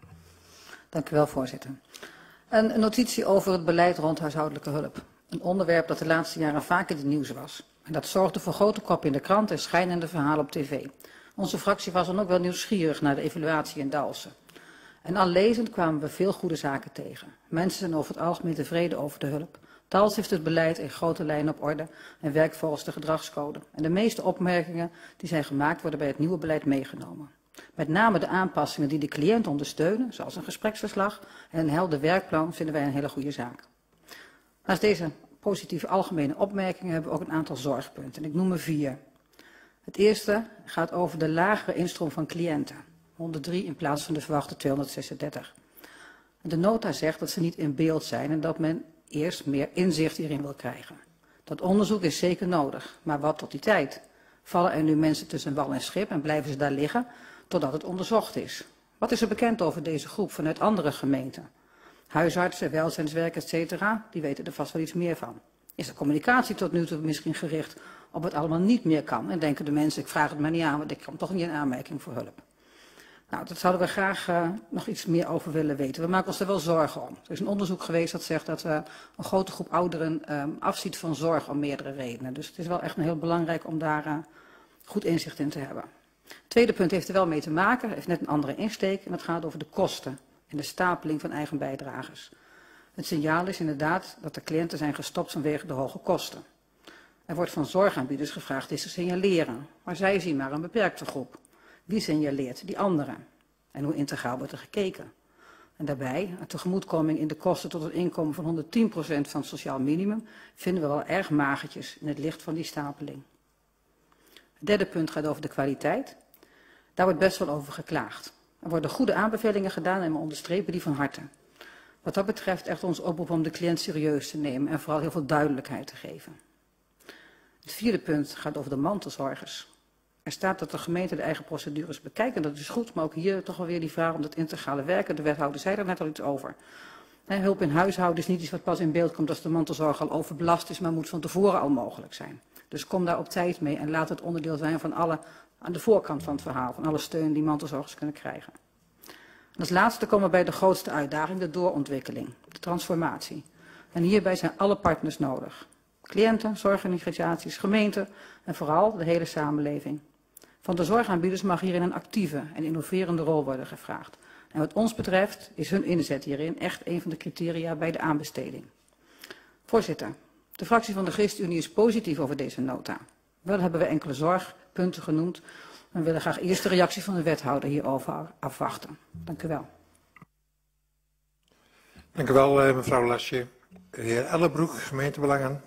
Dank u wel, voorzitter. Een notitie over het beleid rond huishoudelijke hulp. Een onderwerp dat de laatste jaren vaak in het nieuws was. En dat zorgde voor grote kop in de krant en schijnende verhalen op tv. Onze fractie was dan ook wel nieuwsgierig naar de evaluatie in Dalfsen. En al lezend kwamen we veel goede zaken tegen. Mensen zijn over het algemeen tevreden over de hulp. Dalfsen heeft het beleid in grote lijnen op orde en werkt volgens de gedragscode. En de meeste opmerkingen die zijn gemaakt worden bij het nieuwe beleid meegenomen. Met name de aanpassingen die de cliënt ondersteunen, zoals een gespreksverslag en een helder werkplan, vinden wij een hele goede zaak. Naast deze positieve algemene opmerkingen hebben we ook een aantal zorgpunten. En ik noem er 4. Het eerste gaat over de lagere instroom van cliënten. 103 in plaats van de verwachte 236. De nota zegt dat ze niet in beeld zijn en dat men eerst meer inzicht hierin wil krijgen. Dat onderzoek is zeker nodig, maar wat tot die tijd? Vallen er nu mensen tussen wal en schip en blijven ze daar liggen totdat het onderzocht is? Wat is er bekend over deze groep vanuit andere gemeenten? Huisartsen, welzijnswerkers, etc., die weten er vast wel iets meer van. Is de communicatie tot nu toe misschien gericht op het allemaal niet meer kan? En denken de mensen, ik vraag het maar niet aan, want ik kom toch niet in aanmerking voor hulp. Nou, dat zouden we graag nog iets meer over willen weten. We maken ons er wel zorgen om. Er is een onderzoek geweest dat zegt dat een grote groep ouderen afziet van zorg om meerdere redenen. Dus het is wel echt heel belangrijk om daar goed inzicht in te hebben. Het tweede punt heeft er wel mee te maken, heeft net een andere insteek en dat gaat over de kosten en de stapeling van eigen bijdragers. Het signaal is inderdaad dat de cliënten zijn gestopt vanwege de hoge kosten. Er wordt van zorgaanbieders gevraagd dit te signaleren, maar zij zien maar een beperkte groep. Wie signaleert die anderen? En hoe integraal wordt er gekeken? En daarbij, een tegemoetkoming in de kosten tot een inkomen van 110% van het sociaal minimum, vinden we wel erg magertjes in het licht van die stapeling. Het derde punt gaat over de kwaliteit. Daar wordt best wel over geklaagd. Er worden goede aanbevelingen gedaan en we onderstrepen die van harte. Wat dat betreft echt ons oproep om de cliënt serieus te nemen en vooral heel veel duidelijkheid te geven. Het vierde punt gaat over de mantelzorgers. Er staat dat de gemeente de eigen procedures bekijkt en dat is goed, maar ook hier toch wel weer die vraag om dat integrale werken. De wethouder zei daar net al iets over. Hulp in huishouden is niet iets wat pas in beeld komt als de mantelzorg al overbelast is, maar moet van tevoren al mogelijk zijn. Dus kom daar op tijd mee en laat het onderdeel zijn van aan de voorkant van het verhaal, van alle steun die mantelzorgers kunnen krijgen. En als laatste komen we bij de grootste uitdaging, de doorontwikkeling, de transformatie. En hierbij zijn alle partners nodig. Cliënten, zorgorganisaties, gemeenten en vooral de hele samenleving. Van de zorgaanbieders mag hierin een actieve en innoverende rol worden gevraagd. En wat ons betreft is hun inzet hierin echt een van de criteria bij de aanbesteding. Voorzitter, de fractie van de ChristenUnie is positief over deze nota. Wel hebben we enkele zorgpunten genoemd en willen graag eerst de reactie van de wethouder hierover afwachten. Dank u wel. Dank u wel, mevrouw Lasje. De heer Ellenbroek, gemeentebelangen.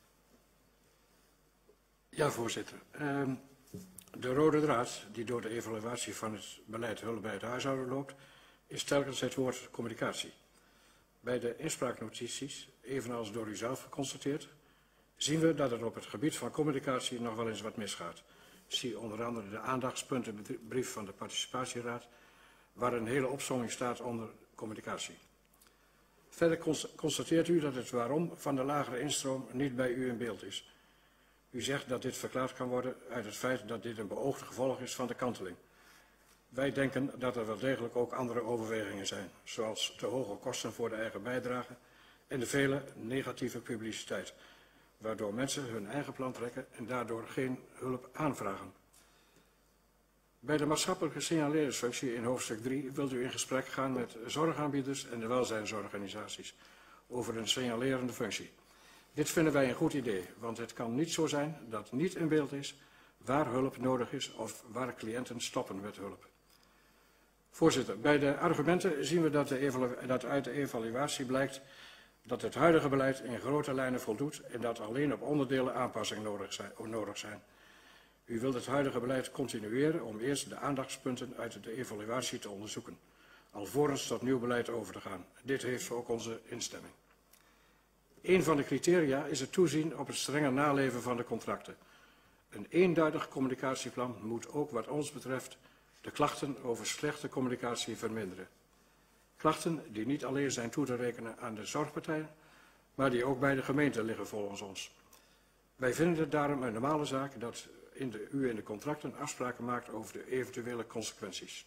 Ja, voorzitter. De rode draad die door de evaluatie van het beleid hulp bij het huishouden loopt, is telkens het woord communicatie. Bij de inspraaknotities, evenals door u zelf geconstateerd, zien we dat er op het gebied van communicatie nog wel eens wat misgaat. Zie onder andere de aandachtspuntenbrief van de participatieraad, waar een hele opsomming staat onder communicatie. Verder constateert u dat het waarom van de lagere instroom niet bij u in beeld is. U zegt dat dit verklaard kan worden uit het feit dat dit een beoogd gevolg is van de kanteling. Wij denken dat er wel degelijk ook andere overwegingen zijn, zoals te hoge kosten voor de eigen bijdrage en de vele negatieve publiciteit, waardoor mensen hun eigen plan trekken en daardoor geen hulp aanvragen. Bij de maatschappelijke signaleringsfunctie in hoofdstuk 3 wilt u in gesprek gaan met zorgaanbieders en de welzijnsorganisaties over een signalerende functie. Dit vinden wij een goed idee, want het kan niet zo zijn dat niet in beeld is waar hulp nodig is of waar cliënten stoppen met hulp. Voorzitter, bij de argumenten zien we dat uit de evaluatie blijkt dat het huidige beleid in grote lijnen voldoet en dat alleen op onderdelen aanpassingen nodig zijn. U wilt het huidige beleid continueren om eerst de aandachtspunten uit de evaluatie te onderzoeken, alvorens tot nieuw beleid over te gaan. Dit heeft ook onze instemming. Een van de criteria is het toezien op het strenger naleven van de contracten. Een eenduidig communicatieplan moet ook wat ons betreft de klachten over slechte communicatie verminderen. Klachten die niet alleen zijn toe te rekenen aan de zorgpartijen, maar die ook bij de gemeente liggen volgens ons. Wij vinden het daarom een normale zaak dat u in de contracten afspraken maakt over de eventuele consequenties.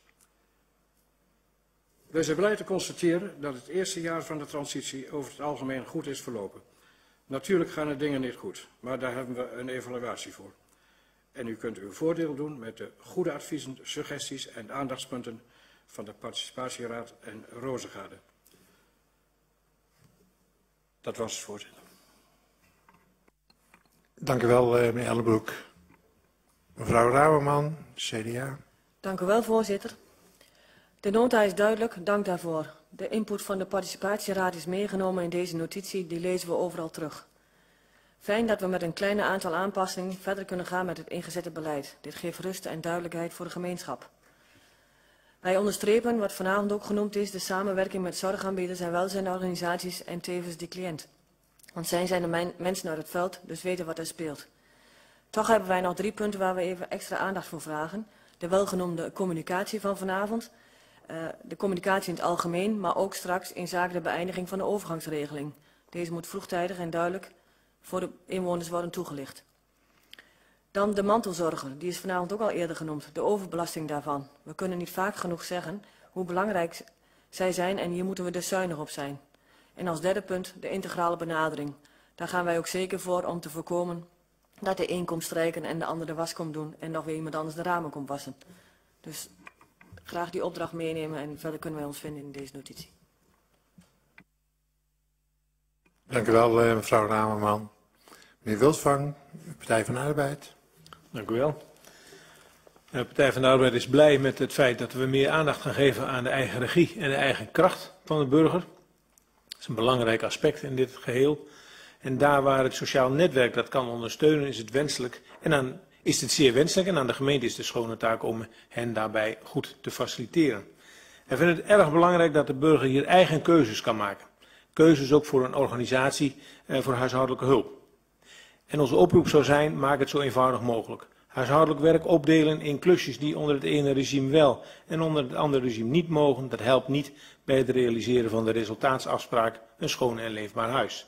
Wij zijn blij te constateren dat het eerste jaar van de transitie over het algemeen goed is verlopen. Natuurlijk gaan er dingen niet goed, maar daar hebben we een evaluatie voor. En u kunt uw voordeel doen met de goede adviezen, suggesties en aandachtspunten van de Participatieraad en Rozegade. Dat was het, voorzitter. Dank u wel, meneer Ellebroek. Mevrouw Rauwerman, CDA. Dank u wel, voorzitter. De nota is duidelijk, dank daarvoor. De input van de Participatieraad is meegenomen in deze notitie, die lezen we overal terug. Fijn dat we met een klein aantal aanpassingen verder kunnen gaan met het ingezette beleid. Dit geeft rust en duidelijkheid voor de gemeenschap. Wij onderstrepen, wat vanavond ook genoemd is, de samenwerking met zorgaanbieders en welzijnorganisaties en tevens de cliënt. Want zij zijn de mensen uit het veld, dus weten wat er speelt. Toch hebben wij nog 3 punten waar we even extra aandacht voor vragen. De welgenoemde communicatie van vanavond, de communicatie in het algemeen, maar ook straks in zaken de beëindiging van de overgangsregeling. Deze moet vroegtijdig en duidelijk voor de inwoners worden toegelicht. Dan de mantelzorger, die is vanavond ook al eerder genoemd, de overbelasting daarvan. We kunnen niet vaak genoeg zeggen hoe belangrijk zij zijn en hier moeten we dus zuinig op zijn. En als derde punt de integrale benadering. Daar gaan wij ook zeker voor om te voorkomen dat de een komt strijken en de ander de was komt doen en nog weer iemand anders de ramen komt wassen. Dus graag die opdracht meenemen en verder kunnen wij ons vinden in deze notitie. Dank u wel, mevrouw Ramerman. Meneer Wilsvang, Partij van de Arbeid. Dank u wel. De Partij van de Arbeid is blij met het feit dat we meer aandacht gaan geven aan de eigen regie en de eigen kracht van de burger. Dat is een belangrijk aspect in dit geheel. En daar waar het sociaal netwerk dat kan ondersteunen, is het wenselijk. En dan is het zeer wenselijk en aan de gemeente is de schone taak om hen daarbij goed te faciliteren. Wij vinden het erg belangrijk dat de burger hier eigen keuzes kan maken. Keuzes ook voor een organisatie voor huishoudelijke hulp. En onze oproep zou zijn, maak het zo eenvoudig mogelijk. Huishoudelijk werk opdelen in klusjes die onder het ene regime wel en onder het andere regime niet mogen. Dat helpt niet bij het realiseren van de resultaatsafspraak, een schoon en leefbaar huis.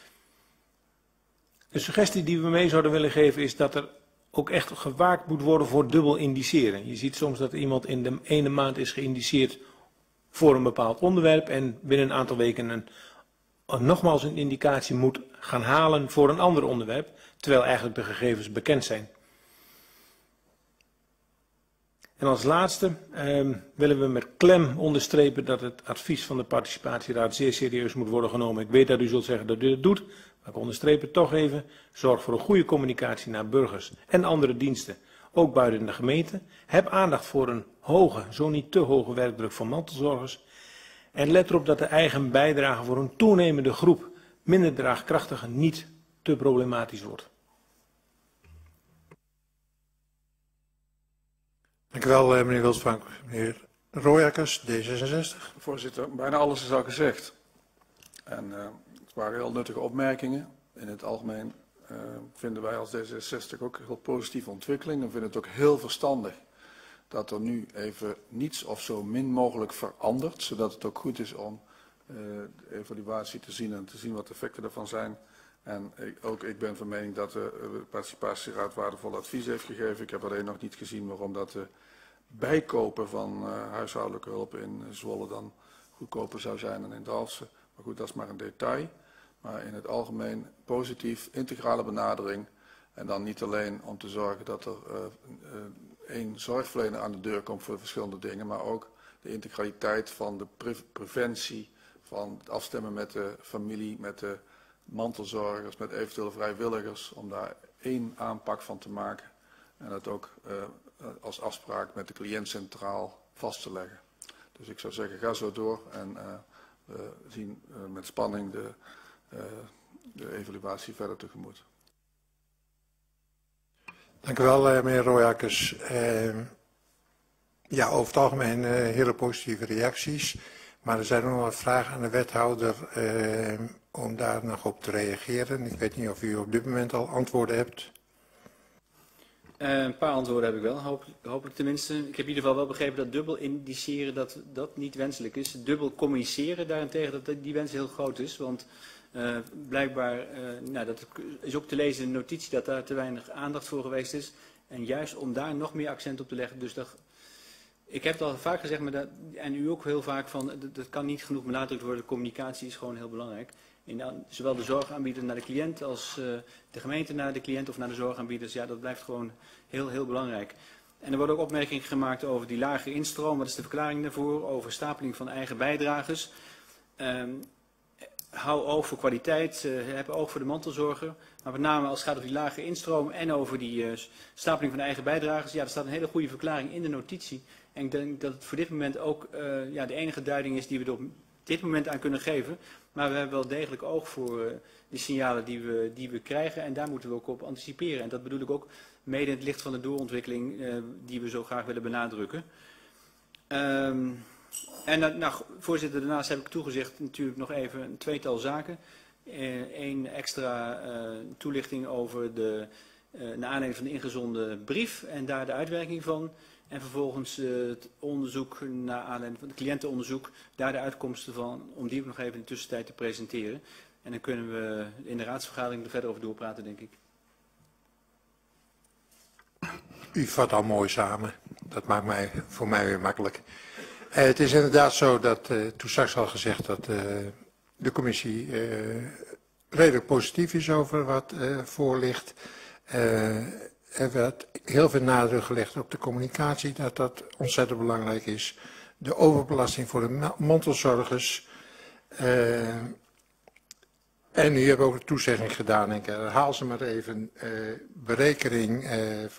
De suggestie die we mee zouden willen geven is dat er ook echt gewaakt moet worden voor dubbel indiceren. Je ziet soms dat iemand in de ene maand is geïndiceerd voor een bepaald onderwerp en binnen een aantal weken nogmaals een indicatie moet gaan halen voor een ander onderwerp, terwijl eigenlijk de gegevens bekend zijn. En als laatste willen we met klem onderstrepen dat het advies van de Participatieraad zeer serieus moet worden genomen. Ik weet dat u zult zeggen dat u dat doet, maar ik onderstreep het toch even. Zorg voor een goede communicatie naar burgers en andere diensten, ook buiten de gemeente. Heb aandacht voor een hoge, zo niet te hoge werkdruk van mantelzorgers. En let erop dat de eigen bijdrage voor een toenemende groep minder draagkrachtigen niet te problematisch wordt. Dank u wel, meneer Wilsvang. Meneer Royakkers, D66. Voorzitter, bijna alles is al gezegd. En het waren heel nuttige opmerkingen. In het algemeen vinden wij als D66 ook een heel positieve ontwikkeling. En vinden het ook heel verstandig dat er nu even niets of zo min mogelijk verandert. Zodat het ook goed is om de evaluatie te zien en te zien wat de effecten ervan zijn. En ik ben van mening dat de Participatieraad waardevol advies heeft gegeven. Ik heb alleen nog niet gezien waarom dat de bijkopen van huishoudelijke hulp in Zwolle dan goedkoper zou zijn dan in Dalfsen. Maar goed, dat is maar een detail. Maar in het algemeen positief, integrale benadering. En dan niet alleen om te zorgen dat er één zorgverlener aan de deur komt voor verschillende dingen, maar ook de integraliteit van de preventie, van het afstemmen met de familie, met de mantelzorgers, met eventuele vrijwilligers, om daar één aanpak van te maken. En dat ook als afspraak met de cliënt centraal vast te leggen. Dus ik zou zeggen, ga zo door en we zien met spanning de evaluatie verder tegemoet. Dank u wel, meneer Royakkers. Ja, over het algemeen hele positieve reacties. Maar er zijn nog wat vragen aan de wethouder om daar nog op te reageren. Ik weet niet of u op dit moment al antwoorden hebt. Een paar antwoorden heb ik wel, hopelijk tenminste. Ik heb in ieder geval wel begrepen dat dubbel indiceren dat niet wenselijk is. Dubbel communiceren daarentegen dat die wens heel groot is. Want blijkbaar, dat is ook te lezen in de notitie dat daar te weinig aandacht voor geweest is. En juist om daar nog meer accent op te leggen. Dus ik heb het al vaak gezegd, maar en u ook heel vaak, dat kan niet genoeg benadrukt worden. Communicatie is gewoon heel belangrijk. Zowel de zorgaanbieder naar de cliënt als de gemeente naar de cliënt of naar de zorgaanbieders. Ja, dat blijft gewoon heel, heel belangrijk. En er worden ook opmerkingen gemaakt over die lage instroom. Wat is de verklaring daarvoor? Over stapeling van eigen bijdrages. Hou oog voor kwaliteit, heb oog voor de mantelzorger. Maar met name als het gaat over die lage instroom en over die stapeling van de eigen bijdrages. Ja, er staat een hele goede verklaring in de notitie. En ik denk dat het voor dit moment ook de enige duiding is die we er op dit moment aan kunnen geven. Maar we hebben wel degelijk oog voor de signalen die we krijgen. En daar moeten we ook op anticiperen. En dat bedoel ik ook mede in het licht van de doorontwikkeling die we zo graag willen benadrukken. Voorzitter, daarnaast heb ik toegezegd natuurlijk nog even een tweetal zaken. Eén extra toelichting over naar aanleiding van de ingezonden brief en daar de uitwerking van. En vervolgens het onderzoek naar aanleiding van het cliëntenonderzoek, daar de uitkomsten van, om die ook nog even in de tussentijd te presenteren. En dan kunnen we in de raadsvergadering er verder over doorpraten, denk ik. U vat al mooi samen. Dat maakt voor mij weer makkelijk. Het is inderdaad zo dat, toen straks al gezegd, dat de commissie redelijk positief is over wat voor ligt. Er werd heel veel nadruk gelegd op de communicatie, dat ontzettend belangrijk is. De overbelasting voor de mantelzorgers. En u hebt ook een toezegging gedaan, ik herhaal ze maar even. Berekening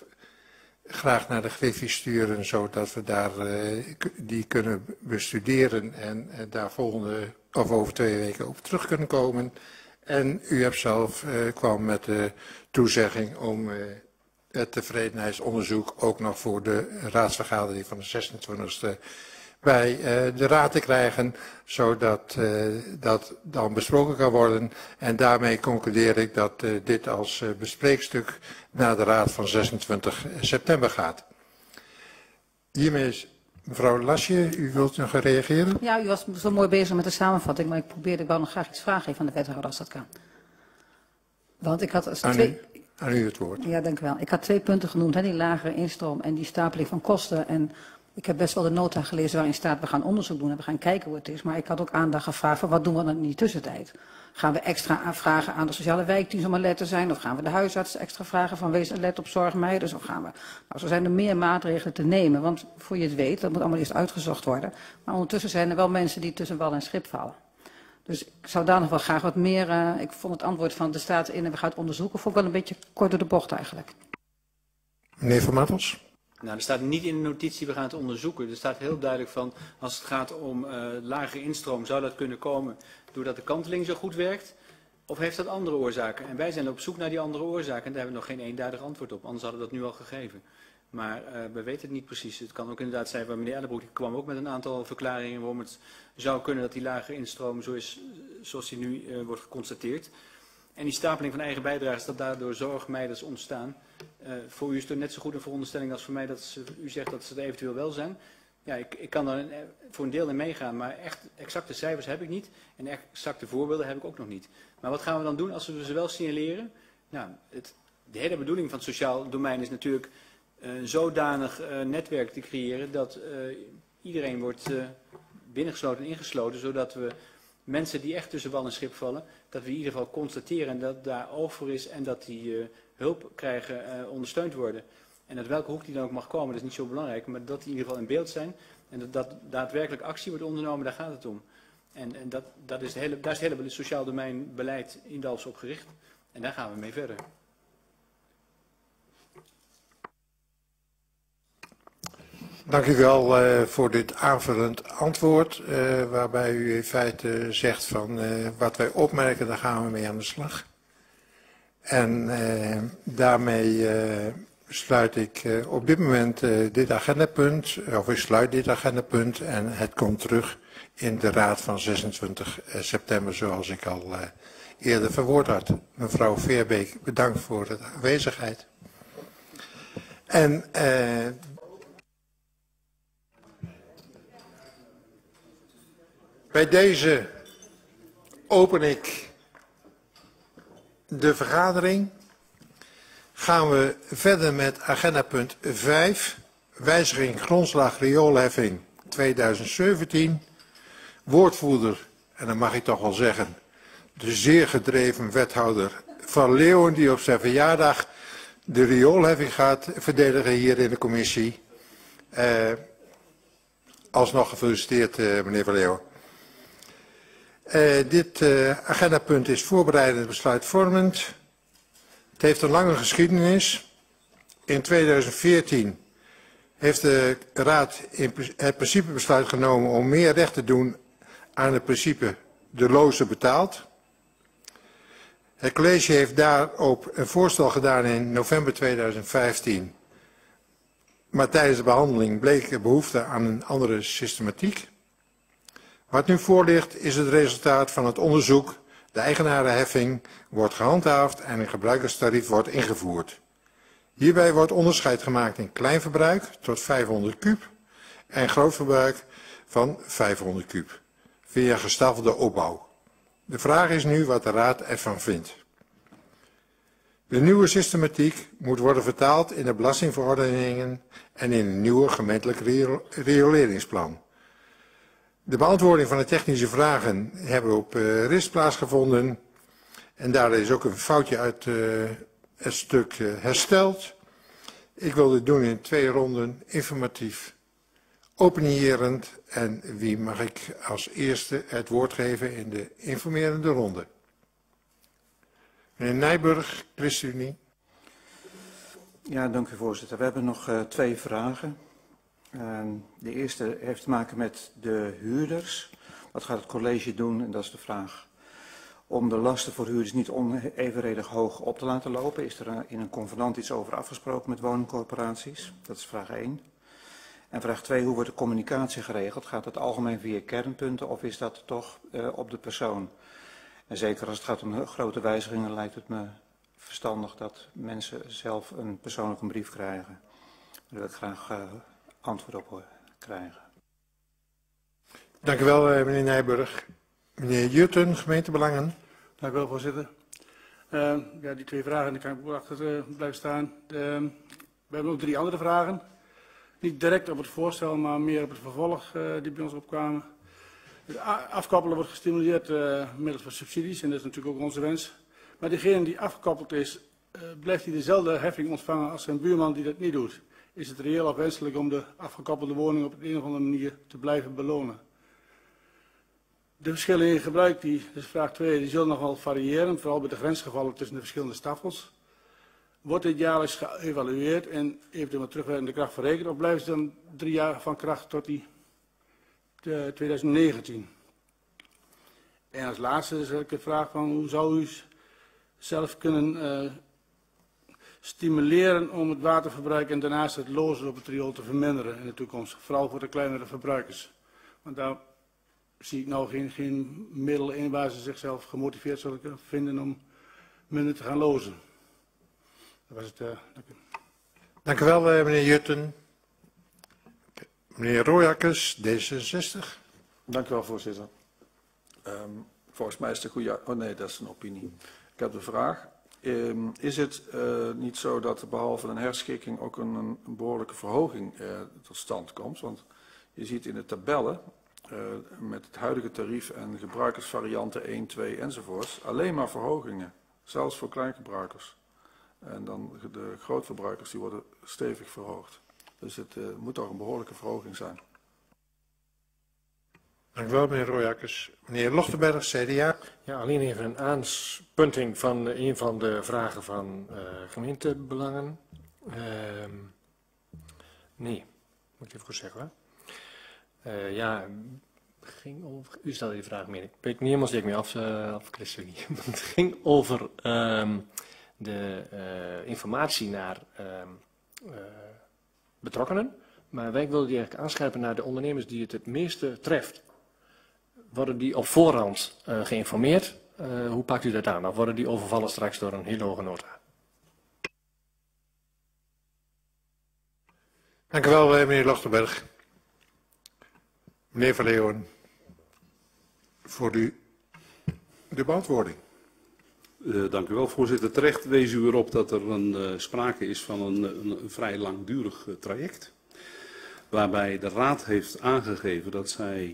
graag naar de Griffie sturen, zodat we daar die kunnen bestuderen en daar over 2 weken op terug kunnen komen. En u hebt zelf kwam met de toezegging om het tevredenheidsonderzoek ook nog voor de raadsvergadering van de 26e bij de raad te krijgen, zodat dat dan besproken kan worden. En daarmee concludeer ik dat dit als bespreekstuk naar de raad van 26 september gaat. Hiermee is mevrouw Lasje, u wilt nog reageren? Ja, u was zo mooi bezig met de samenvatting, maar ik wou nog graag iets vragen van de wethouder als dat kan. Want ik had aan u het woord. Ja, dank u wel. Ik had 2 punten genoemd, die lagere instroom en die stapeling van kosten. En ik heb best wel de nota gelezen waarin staat, we gaan onderzoek doen en we gaan kijken hoe het is. Maar ik had ook aandacht gevraagd van wat doen we dan in die tussentijd? Gaan we extra vragen aan de sociale wijkteams om alert te zijn? Of gaan we de huisarts extra vragen van wees alert op zorgmeiders? Of gaan we... Nou, zo zijn er meer maatregelen te nemen, want voor je het weet, dat moet allemaal eerst uitgezocht worden. Maar ondertussen zijn er wel mensen die tussen wal en schip vallen. Dus ik zou daar nog wel graag wat meer, ik vond het antwoord van de staat in en we gaan het onderzoeken, vond ik wel een beetje kort door de bocht eigenlijk. Meneer Van Mattels. Nou, er staat niet in de notitie, we gaan het onderzoeken. Er staat heel duidelijk van, als het gaat om lage instroom, zou dat kunnen komen doordat de kanteling zo goed werkt? Of heeft dat andere oorzaken? En wij zijn op zoek naar die andere oorzaken en daar hebben we nog geen eenduidig antwoord op. Anders hadden we dat nu al gegeven. Maar we weten het niet precies. Het kan ook inderdaad zijn, waar meneer Ellebroek kwam ook met een aantal verklaringen waarom het zou kunnen dat die lage instroom zo is zoals die nu wordt geconstateerd. En die stapeling van eigen bijdrages, dat daardoor zorgmeiders ontstaan. Voor u is het net zo goed een veronderstelling als voor mij dat u zegt dat ze er eventueel wel zijn. Ja, ik kan er voor een deel in meegaan, maar echt exacte cijfers heb ik niet. En exacte voorbeelden heb ik ook nog niet. Maar wat gaan we dan doen als we ze wel signaleren? Nou, de hele bedoeling van het sociaal domein is natuurlijk een zodanig netwerk te creëren dat iedereen wordt binnengesloten en ingesloten, zodat we mensen die echt tussen wal en schip vallen, dat we in ieder geval constateren dat daar oog voor is en dat die hulp krijgen, ondersteund worden. En uit welke hoek die dan ook mag komen, dat is niet zo belangrijk, maar dat die in ieder geval in beeld zijn en dat daadwerkelijk actie wordt ondernomen, daar gaat het om. En daar is het hele sociaal domein beleid in Dalfsen op gericht en daar gaan we mee verder. Dank u wel voor dit aanvullend antwoord, waarbij u in feite zegt van wat wij opmerken, daar gaan we mee aan de slag. En daarmee sluit ik op dit moment dit agendapunt, of ik sluit dit agendapunt en het komt terug in de raad van 26 september, zoals ik al eerder verwoord had. Mevrouw Veerbeek, bedankt voor de aanwezigheid. En bij deze open ik de vergadering. Gaan we verder met agendapunt 5, wijziging grondslag rioolheffing 2017. Woordvoerder, en dan mag ik toch wel zeggen, de zeer gedreven wethouder Van Leeuwen, die op zijn verjaardag de rioolheffing gaat verdedigen hier in de commissie. Alsnog gefeliciteerd, meneer Van Leeuwen. Dit agendapunt is voorbereidend besluitvormend. Het heeft een lange geschiedenis. In 2014 heeft de Raad het principebesluit genomen om meer recht te doen aan het principe de loze betaalt. Het college heeft daarop een voorstel gedaan in november 2015. Maar tijdens de behandeling bleek er behoefte aan een andere systematiek. Wat nu voor ligt is het resultaat van het onderzoek. De eigenarenheffing wordt gehandhaafd en een gebruikerstarief wordt ingevoerd. Hierbij wordt onderscheid gemaakt in kleinverbruik tot 500 kub en grootverbruik van 500 kub via gestaffelde opbouw. De vraag is nu wat de Raad ervan vindt. De nieuwe systematiek moet worden vertaald in de belastingverordeningen en in een nieuwe gemeentelijk rioleringsplan. De beantwoording van de technische vragen hebben op RIS plaatsgevonden en daar is ook een foutje uit het stuk hersteld. Ik wil dit doen in 2 ronden, informatief, opinierend en wie mag ik als eerste het woord geven in de informerende ronde? Meneer Nijburg, ChristenUnie. Ja, dank u voorzitter. We hebben nog 2 vragen. De eerste heeft te maken met de huurders. Wat gaat het college doen? En dat is de vraag. Om de lasten voor huurders niet onevenredig hoog op te laten lopen, is er in een convenant iets over afgesproken met woningcorporaties? Dat is vraag 1. En vraag 2, hoe wordt de communicatie geregeld? Gaat het algemeen via kernpunten of is dat toch op de persoon? En zeker als het gaat om grote wijzigingen lijkt het me verstandig dat mensen zelf een persoonlijke brief krijgen. Daar wil ik graag antwoord op krijgen. Dank u wel, meneer Nijburg. Meneer Jutten, gemeentebelangen. Dank u wel, voorzitter. Ja, die 2 vragen, daar kan ik wel achter blijven staan. We hebben ook 3 andere vragen. Niet direct op het voorstel, maar meer op het vervolg die bij ons opkwamen. Het afkoppelen wordt gestimuleerd middels van subsidies en dat is natuurlijk ook onze wens. Maar degene die afgekoppeld is, blijft hij dezelfde heffing ontvangen als zijn buurman die dat niet doet. Is het reëel of wenselijk om de afgekoppelde woning op een of andere manier te blijven belonen? De verschillen in gebruik, dus vraag 2, die zullen nog wel variëren, vooral bij de grensgevallen tussen de verschillende staffels. Wordt dit jaarlijks geëvalueerd en eventueel met terugwerkende kracht verrekend of blijven ze dan 3 jaar van kracht tot die 2019? En als laatste is ook de vraag van hoe zou u zelf kunnen stimuleren om het waterverbruik en daarnaast het lozen op het riool te verminderen in de toekomst, vooral voor de kleinere verbruikers. Want daar zie ik nou geen middel in waar ze zichzelf gemotiveerd zullen kunnen vinden om minder te gaan lozen. Dat was het. Dank u. Dank u wel, meneer Jutten. Meneer Royakkers, D66. Dank u wel, voorzitter. Volgens mij is het een goede... Oh nee, dat is een opinie. Ik heb de vraag. Is het niet zo dat behalve een herschikking ook een behoorlijke verhoging tot stand komt? Want je ziet in de tabellen met het huidige tarief en gebruikersvarianten 1, 2 enzovoorts alleen maar verhogingen. Zelfs voor kleingebruikers. En dan de grootverbruikers die worden stevig verhoogd. Dus het moet toch een behoorlijke verhoging zijn. Dank u wel, meneer Royakkers. Meneer Lochtenberg, CDA. Ja, alleen even een aanspunting van een van de vragen van gemeentebelangen. Nee, moet ik even goed zeggen hoor. Ja, ging over, u stelde die vraag meer. Ik weet niet helemaal zeker meer af ChristenUnie. Het ging over de informatie naar betrokkenen. Maar wij wilden die eigenlijk aanscherpen naar de ondernemers die het meeste treft. Worden die op voorhand geïnformeerd? Hoe pakt u dat aan? Of worden die overvallen straks door een hele hoge nota? Dank u wel, meneer Lochtenberg. Meneer Van Leeuwen, voor u de beantwoording. Dank u wel, voorzitter. Terecht wees u erop dat er sprake is van een vrij langdurig traject. Waarbij de Raad heeft aangegeven dat zij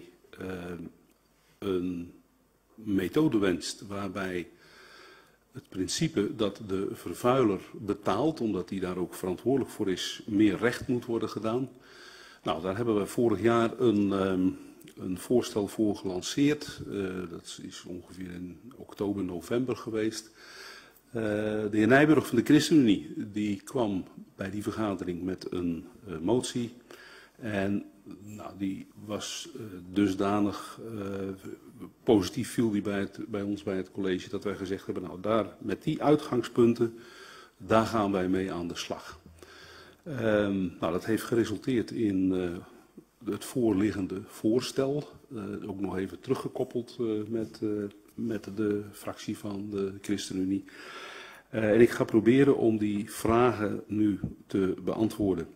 een methode wenst waarbij het principe dat de vervuiler betaalt, omdat hij daar ook verantwoordelijk voor is, meer recht moet worden gedaan. Nou, daar hebben we vorig jaar een voorstel voor gelanceerd. Dat is ongeveer in oktober, november geweest. De heer Nijburg van de ChristenUnie die kwam bij die vergadering met een motie. En nou, die was dusdanig positief, viel die bij ons bij het college, dat wij gezegd hebben, nou daar met die uitgangspunten, daar gaan wij mee aan de slag. Nou, dat heeft geresulteerd in het voorliggende voorstel, ook nog even teruggekoppeld met de fractie van de ChristenUnie. En ik ga proberen om die vragen nu te beantwoorden.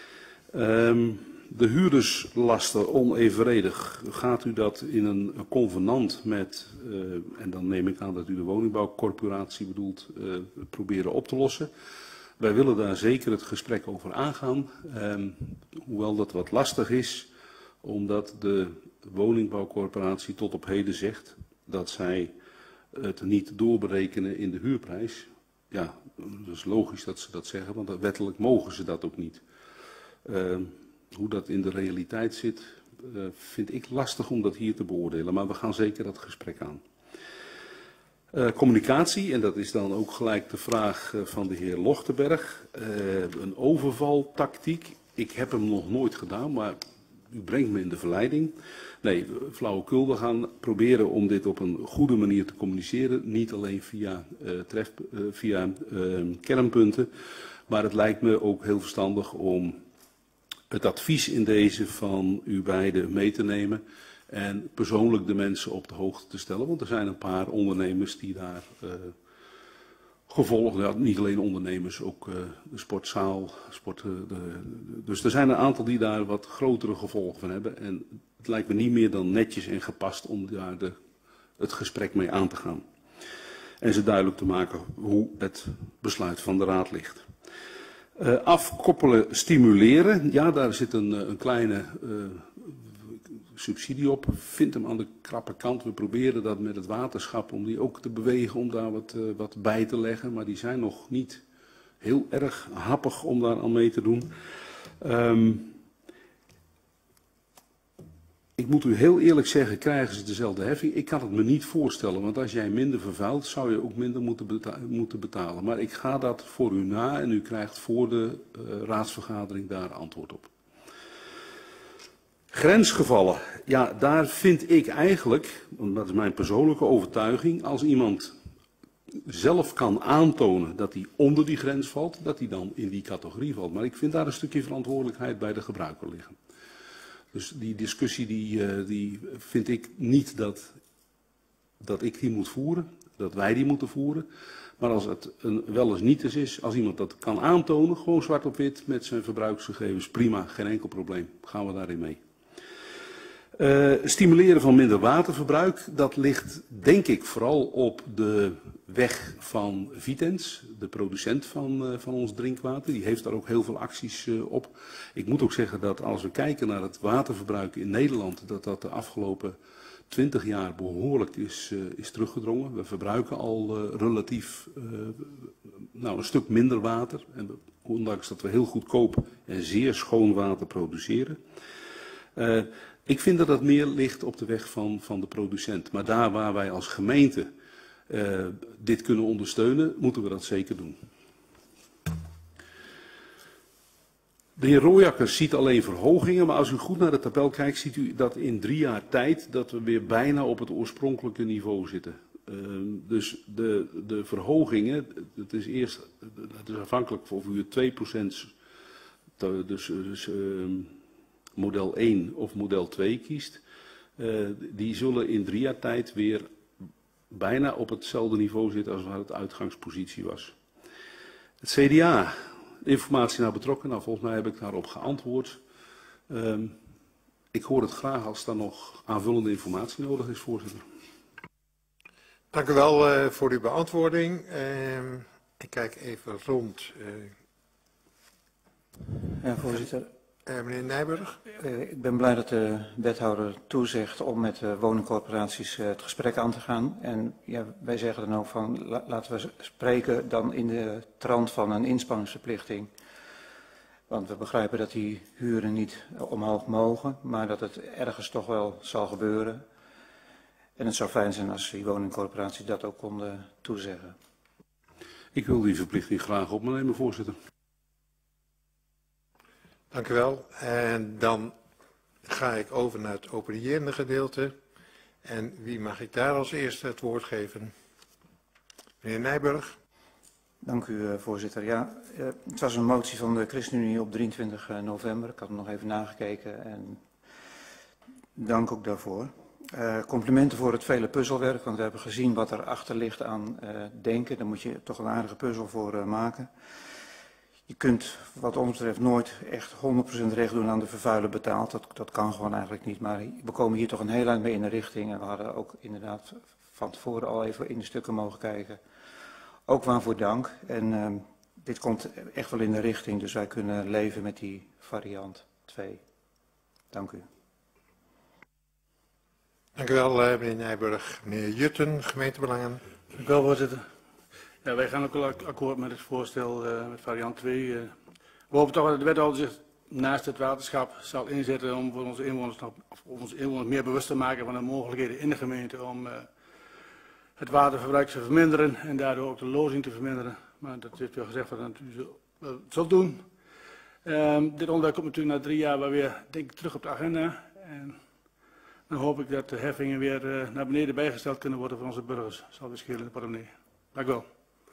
De huurderslasten onevenredig, gaat u dat in een convenant met, en dan neem ik aan dat u de woningbouwcorporatie bedoelt, proberen op te lossen? Wij willen daar zeker het gesprek over aangaan, hoewel dat wat lastig is, omdat de woningbouwcorporatie tot op heden zegt dat zij het niet doorberekenen in de huurprijs. Ja, dat is logisch dat ze dat zeggen, want wettelijk mogen ze dat ook niet. Hoe dat in de realiteit zit, vind ik lastig om dat hier te beoordelen, maar we gaan zeker dat gesprek aan. Communicatie, en dat is dan ook gelijk de vraag van de heer Lochtenberg. Een overvaltactiek, ik heb hem nog nooit gedaan, maar u brengt me in de verleiding. Nee, flauwekul, we gaan proberen om dit op een goede manier te communiceren. Niet alleen via kernpunten, maar het lijkt me ook heel verstandig om het advies in deze van u beiden mee te nemen en persoonlijk de mensen op de hoogte te stellen. Want er zijn een paar ondernemers die daar gevolgen, ja, niet alleen ondernemers, ook de sportzaal, dus er zijn een aantal die daar wat grotere gevolgen van hebben. En het lijkt me niet meer dan netjes en gepast om daar het gesprek mee aan te gaan. En ze duidelijk te maken hoe het besluit van de Raad ligt. Afkoppelen, stimuleren. Ja, daar zit een kleine subsidie op. Vind hem aan de krappe kant. We proberen dat met het waterschap om die ook te bewegen, om daar wat bij te leggen. Maar die zijn nog niet heel erg happig om daar aan mee te doen. Ik moet u heel eerlijk zeggen, krijgen ze dezelfde heffing? Ik kan het me niet voorstellen, want als jij minder vervuilt, zou je ook minder moeten betalen. Maar ik ga dat voor u na en u krijgt voor de raadsvergadering daar antwoord op. Grensgevallen, ja, daar vind ik eigenlijk, want dat is mijn persoonlijke overtuiging, als iemand zelf kan aantonen dat hij onder die grens valt, dat hij dan in die categorie valt. Maar ik vind daar een stukje verantwoordelijkheid bij de gebruiker liggen. Dus die discussie die vind ik niet dat ik die moet voeren, dat wij die moeten voeren. Maar als het wel eens niet is, als iemand dat kan aantonen, gewoon zwart op wit met zijn verbruiksgegevens, prima, geen enkel probleem, gaan we daarin mee. Stimuleren van minder waterverbruik, dat ligt denk ik vooral op de weg van Vitens, de producent van ons drinkwater. Die heeft daar ook heel veel acties op. Ik moet ook zeggen dat als we kijken naar het waterverbruik in Nederland, dat de afgelopen 20 jaar behoorlijk is teruggedrongen. We verbruiken al relatief een stuk minder water. En ondanks dat we heel goedkoop en zeer schoon water produceren. Ik vind dat het meer ligt op de weg van de producent. Maar daar waar wij als gemeente dit kunnen ondersteunen, moeten we dat zeker doen. De heer Rooijakkers ziet alleen verhogingen, maar als u goed naar de tabel kijkt, ziet u dat in 3 jaar tijd dat we weer bijna op het oorspronkelijke niveau zitten. Dus de verhogingen, het is afhankelijk of u het 2%, dus model 1 of model 2 kiest, die zullen in 3 jaar tijd weer bijna op hetzelfde niveau zitten als waar het uitgangspositie was. Het CDA, informatie naar betrokken, nou volgens mij heb ik daarop geantwoord. Ik hoor het graag als er nog aanvullende informatie nodig is, voorzitter. Dank u wel voor uw beantwoording. Ik kijk even rond. Ja, voorzitter. Meneer Nijburg. Ik ben blij dat de wethouder toezegt om met de woningcorporaties het gesprek aan te gaan. En ja, wij zeggen dan ook van laten we spreken dan in de trant van een inspanningsverplichting. Want we begrijpen dat die huren niet omhoog mogen, maar dat het ergens toch wel zal gebeuren. En het zou fijn zijn als die woningcorporaties dat ook konden toezeggen. Ik wil die verplichting graag op me nemen, voorzitter. Dank u wel. En dan ga ik over naar het opinierende gedeelte. En wie mag ik daar als eerste het woord geven? Meneer Nijburg. Dank u, voorzitter. Ja, het was een motie van de ChristenUnie op 23 november. Ik had hem nog even nagekeken en dank ook daarvoor. Complimenten voor het vele puzzelwerk, want we hebben gezien wat er achter ligt aan denken. Daar moet je toch een aardige puzzel voor maken. Je kunt wat ons betreft nooit echt 100% recht doen aan de vervuiler betaald. Dat kan gewoon eigenlijk niet. Maar we komen hier toch een heel eind mee in de richting. En we hadden ook inderdaad van tevoren al even in de stukken mogen kijken. Ook waarvoor dank. En dit komt echt wel in de richting. Dus wij kunnen leven met die variant 2. Dank u. Dank u wel, meneer Nijburg. Meneer Jutten, gemeentebelangen. Dank u wel, voorzitter. Ja, wij gaan ook wel akkoord met het voorstel met variant 2. We hopen toch dat de wethouder zich naast het waterschap zal inzetten om voor onze inwoners meer bewust te maken van de mogelijkheden in de gemeente om het waterverbruik te verminderen en daardoor ook de lozing te verminderen. Maar dat heeft u al gezegd dat u zult doen. Dit onderwerp komt natuurlijk na 3 jaar wel weer, denk ik, terug op de agenda. En dan hoop ik dat de heffingen weer naar beneden bijgesteld kunnen worden voor onze burgers. Dat zal weer schelen in de portemonnee. Dank u wel.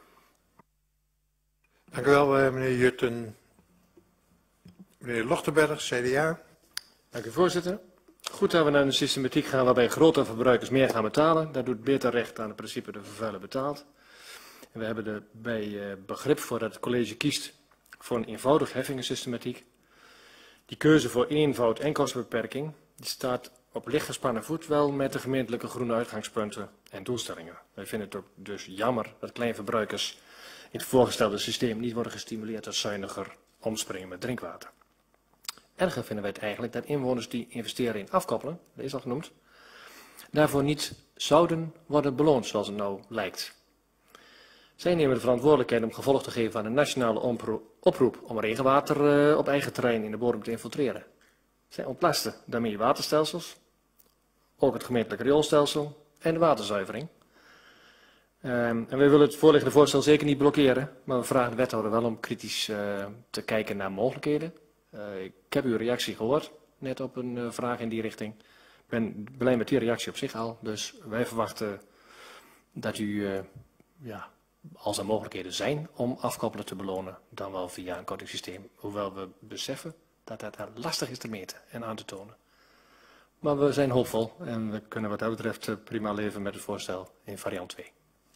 Dank u wel, meneer Jutten. Meneer Lochtenberg, CDA. Dank u, voorzitter. Goed dat we naar een systematiek gaan waarbij grote verbruikers meer gaan betalen. Dat doet beter recht aan het principe de vervuiler betaalt. En we hebben erbij begrip voor dat het college kiest voor een eenvoudige heffingensystematiek. Die keuze voor eenvoud en kostenbeperking die staat op licht gespannen voet wel met de gemeentelijke groene uitgangspunten en doelstellingen. Wij vinden het ook dus jammer dat kleinverbruikers in het voorgestelde systeem niet worden gestimuleerd tot zuiniger omspringen met drinkwater. Erger vinden wij het eigenlijk dat inwoners die investeren in afkoppelen, dat is al genoemd, daarvoor niet zouden worden beloond zoals het nou lijkt. Zij nemen de verantwoordelijkheid om gevolg te geven aan de nationale oproep om regenwater op eigen terrein in de bodem te infiltreren. Zij ontlasten daarmee waterstelsels, ook het gemeentelijke rioolstelsel en de waterzuivering. En wij willen het voorliggende voorstel zeker niet blokkeren, maar we vragen de wethouder wel om kritisch te kijken naar mogelijkheden. Ik heb uw reactie gehoord, net op een vraag in die richting. Ik ben blij met die reactie op zich al, dus wij verwachten dat u, als er mogelijkheden zijn om afkoppelen te belonen, dan wel via een kortingssysteem. Hoewel we beseffen dat dat lastig is te meten en aan te tonen. Maar we zijn hoopvol en we kunnen wat dat betreft prima leven met het voorstel in variant 2.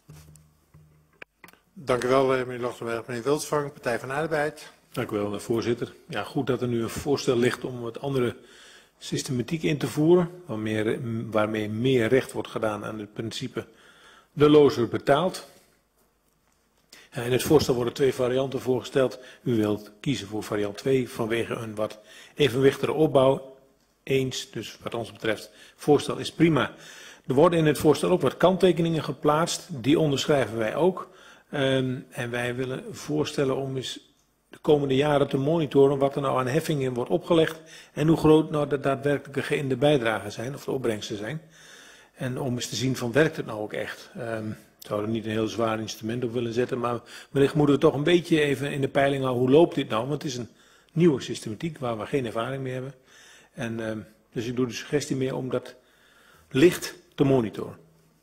Dank u wel, meneer Lochtenberg. Meneer Wildsvang, Partij van de Arbeid. Dank u wel, voorzitter. Ja, goed dat er nu een voorstel ligt om het andere systematiek in te voeren, waarmee meer recht wordt gedaan aan het principe de lozer betaalt. In het voorstel worden 2 varianten voorgesteld. U wilt kiezen voor variant 2 vanwege een wat evenwichtige opbouw. Eens, dus wat ons betreft, voorstel is prima. Er worden in het voorstel ook wat kanttekeningen geplaatst. Die onderschrijven wij ook. En wij willen voorstellen om eens de komende jaren te monitoren wat er nou aan heffingen wordt opgelegd. En hoe groot nou de daadwerkelijke geïnde bijdragen zijn, of de opbrengsten zijn. En om eens te zien van werkt het nou ook echt. Ik zou er niet een heel zwaar instrument op willen zetten, maar wellicht moeten we toch een beetje even in de peiling houden. Hoe loopt dit nou? Want het is een nieuwe systematiek waar we geen ervaring mee hebben. En dus ik doe de suggestie meer om dat licht te monitoren.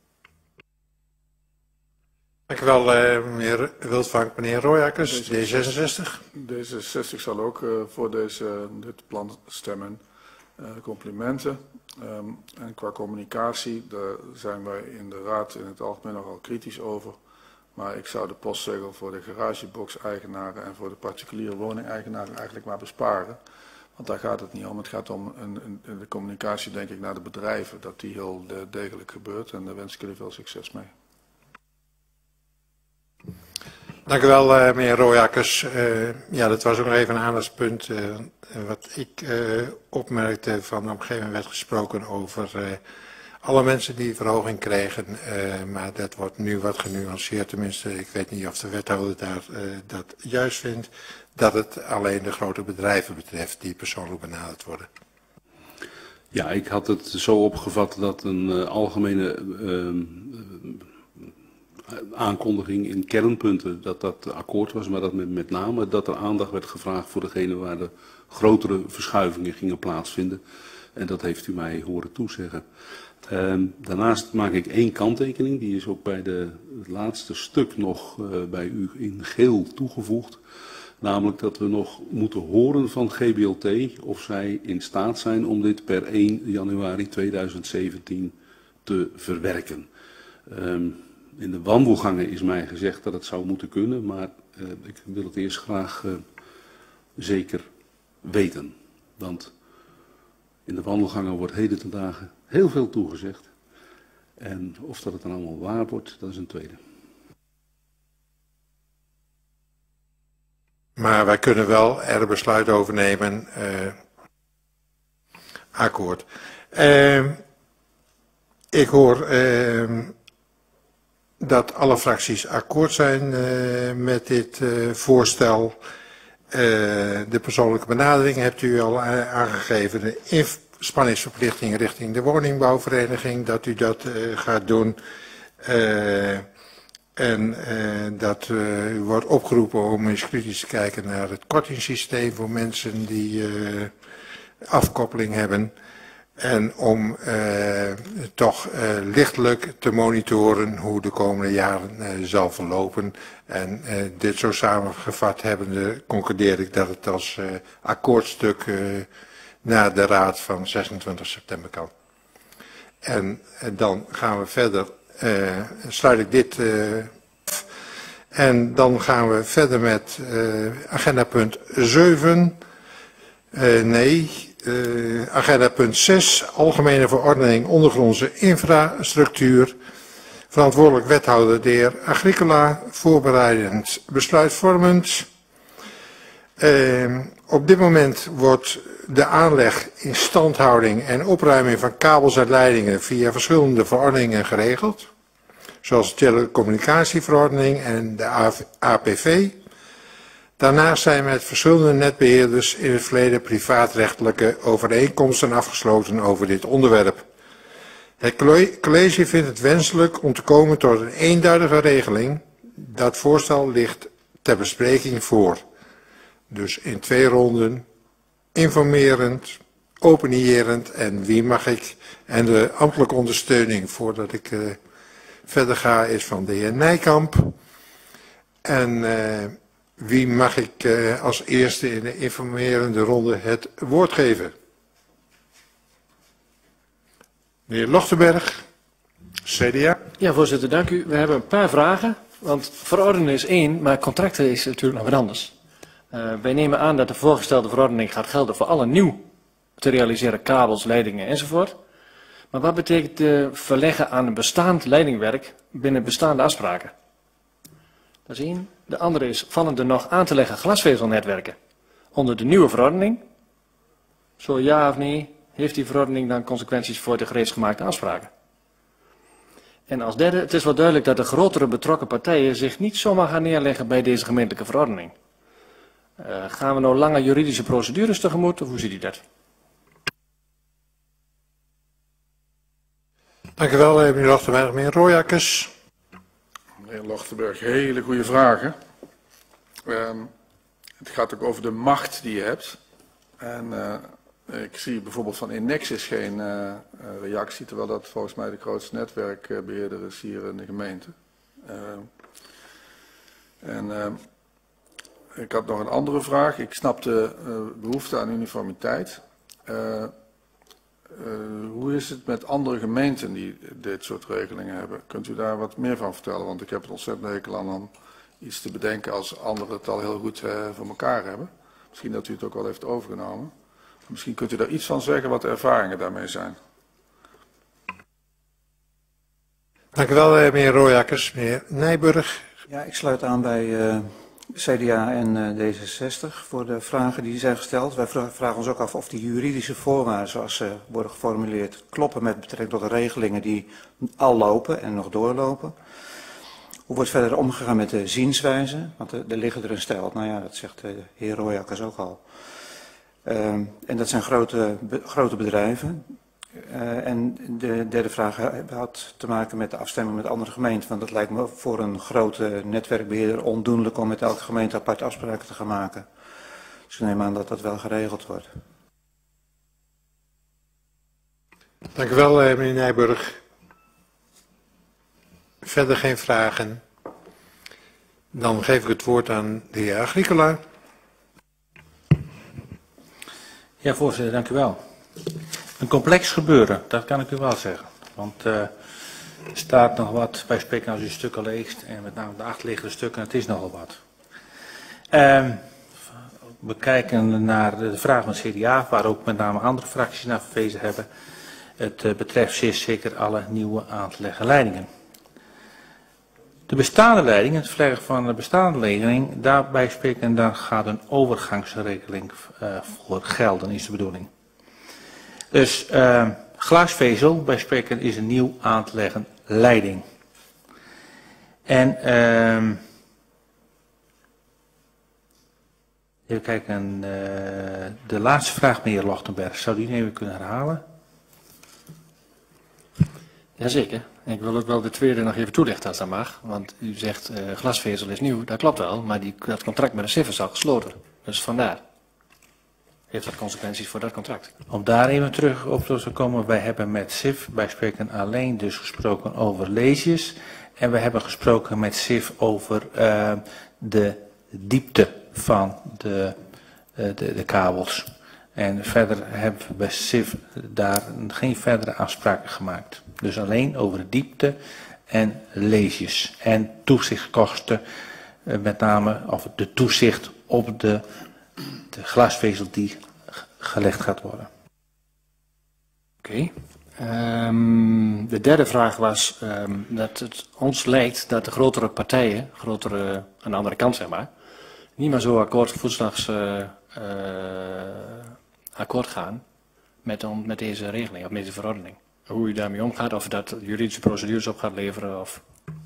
Dank u wel, meneer Wildvank. Meneer Royakkers, D66. D66 zal ook voor dit plan stemmen. Complimenten. En qua communicatie, daar zijn wij in de Raad in het algemeen nogal kritisch over. Maar ik zou de postzegel voor de garagebox-eigenaren en voor de particuliere woningeigenaren eigenlijk maar besparen. Want daar gaat het niet om. Het gaat om de communicatie, denk ik, naar de bedrijven. Dat die heel degelijk gebeurt. En daar wens ik jullie veel succes mee. Dank u wel, meneer Royakkers. Ja, dat was ook nog even een aandachtspunt. Wat ik opmerkte van op een gegeven moment werd gesproken over alle mensen die verhoging kregen. Maar dat wordt nu wat genuanceerd. Tenminste, ik weet niet of de wethouder daar dat juist vindt. Dat het alleen de grote bedrijven betreft die persoonlijk benaderd worden. Ja, ik had het zo opgevat dat een algemene aankondiging in kernpunten dat akkoord was, maar dat met name dat er aandacht werd gevraagd voor degene waar de grotere verschuivingen gingen plaatsvinden. En dat heeft u mij horen toezeggen. Daarnaast maak ik 1 kanttekening, die is ook bij het laatste stuk nog bij u in geel toegevoegd. Namelijk dat we nog moeten horen van GBLT of zij in staat zijn om dit per 1 januari 2017 te verwerken. In de wandelgangen is mij gezegd dat het zou moeten kunnen, maar ik wil het eerst graag zeker weten. Want in de wandelgangen wordt heden ten dagen heel veel toegezegd. En of dat het dan allemaal waar wordt, dat is een tweede. Maar wij kunnen wel er besluit over nemen. Akkoord. Ik hoor dat alle fracties akkoord zijn met dit voorstel. De persoonlijke benadering hebt u al aangegeven. De inspanningsverplichting richting de woningbouwvereniging, dat u dat gaat doen. En dat u wordt opgeroepen om eens kritisch te kijken naar het kortingssysteem voor mensen die afkoppeling hebben. En om toch lichtelijk te monitoren hoe de komende jaren zal verlopen. En dit zo samengevat hebbende concordeer ik dat het als akkoordstuk naar de raad van 26 september kan. En dan gaan we verder, sluit ik dit en dan gaan we verder met agenda punt 7. Agenda punt 6, algemene verordening ondergrondse infrastructuur. Verantwoordelijk wethouder de heer Agricola, voorbereidend besluitvormend. Op dit moment wordt de aanleg, instandhouding en opruiming van kabels en leidingen via verschillende verordeningen geregeld. Zoals de telecommunicatieverordening en de APV. Daarnaast zijn met verschillende netbeheerders in het verleden privaatrechtelijke overeenkomsten afgesloten over dit onderwerp. Het college vindt het wenselijk om te komen tot een eenduidige regeling. Dat voorstel ligt ter bespreking voor. Dus in 2 ronden, informerend, opinierend en wie mag ik. En de ambtelijke ondersteuning voordat ik verder ga is van de heer Nijkamp. En wie mag ik als eerste in de informerende ronde het woord geven? Meneer Lochtenberg, CDA. Ja, voorzitter, dank u. We hebben een paar vragen, want verordening is 1, maar contracten is natuurlijk nog wat anders. Wij nemen aan dat de voorgestelde verordening gaat gelden voor alle nieuw te realiseren kabels, leidingen enzovoort. Maar wat betekent verleggen aan een bestaand leidingwerk binnen bestaande afspraken? Dat is één. De andere is, vallen er nog aan te leggen glasvezelnetwerken onder de nieuwe verordening? Zo ja of nee, heeft die verordening dan consequenties voor de gereedsgemaakte afspraken? En als derde, het is wel duidelijk dat de grotere betrokken partijen zich niet zomaar gaan neerleggen bij deze gemeentelijke verordening. Gaan we nou lange juridische procedures tegemoet, of hoe ziet u dat? Dank u wel, meneer Lochtenberg. Meneer Royakkers. Meneer Lochtenberg, hele goede vragen. Het gaat ook over de macht die je hebt. En ik zie bijvoorbeeld van Innexis geen reactie, terwijl dat volgens mij de grootste netwerkbeheerder is hier in de gemeente. Ik had nog een andere vraag. Ik snap de behoefte aan uniformiteit. Hoe is het met andere gemeenten die dit soort regelingen hebben? Kunt u daar wat meer van vertellen? Want ik heb het ontzettend hekel aan om iets te bedenken als anderen het al heel goed voor elkaar hebben. Misschien dat u het ook wel heeft overgenomen. Misschien kunt u daar iets van zeggen wat de ervaringen daarmee zijn. Dank u wel, meneer Royakkers. Meneer Nijburg. Ja, ik sluit aan bij CDA en D66 voor de vragen die zijn gesteld. Wij vragen ons ook af of die juridische voorwaarden zoals ze worden geformuleerd kloppen met betrekking tot de regelingen die al lopen en nog doorlopen. Hoe wordt verder omgegaan met de zienswijze? Want er liggen er een stel. Nou ja, dat zegt de heer Royakkers ook al. En dat zijn grote bedrijven. En de derde vraag had te maken met de afstemming met andere gemeenten. Want dat lijkt me voor een grote netwerkbeheerder ondoenlijk om met elke gemeente apart afspraken te gaan maken. Dus ik neem aan dat dat wel geregeld wordt. Dank u wel, meneer Nijburg. Verder geen vragen. Dan geef ik het woord aan de heer Agricola. Ja, voorzitter, dank u wel. Een complex gebeuren, dat kan ik u wel zeggen. Want er staat nog wat bij spreken als u stukken leest, en met name de achterliggende stukken, het is nogal wat. We kijken naar de vraag van het CDA, waar ook met name andere fracties naar verwezen hebben. Het betreft zeer zeker alle nieuwe aan te leggen leidingen. De bestaande leiding, het verleggen van de bestaande leiding, daarbij spreken, daar gaat een overgangsregeling voor gelden, is de bedoeling. Dus glasvezel, bij spreken, is een nieuw aan te leggen leiding. En even kijken, de laatste vraag, meneer Lochtenberg, zou die even kunnen herhalen? Jazeker. Ik wil ook wel de tweede nog even toelichten als dat mag. Want u zegt glasvezel is nieuw, dat klopt wel, maar dat contract met de CIF is al gesloten. Dus vandaar. Heeft dat consequenties voor dat contract? Om daar even terug op te komen, wij hebben met CIF bij spreken alleen dus gesproken over leesjes. En we hebben gesproken met CIF over de diepte van de kabels. En verder hebben we bij CIF daar geen verdere afspraken gemaakt. Dus alleen over de diepte en leesjes. En toezichtkosten, met name of de toezicht op de glasvezel die gelegd gaat worden. Oké. De derde vraag was dat het ons lijkt dat de grotere partijen, aan de andere kant zeg maar, niet meer zo voetstags akkoord gaan met deze regeling of met deze verordening. Hoe u daarmee omgaat, of dat juridische procedures op gaat leveren. Of...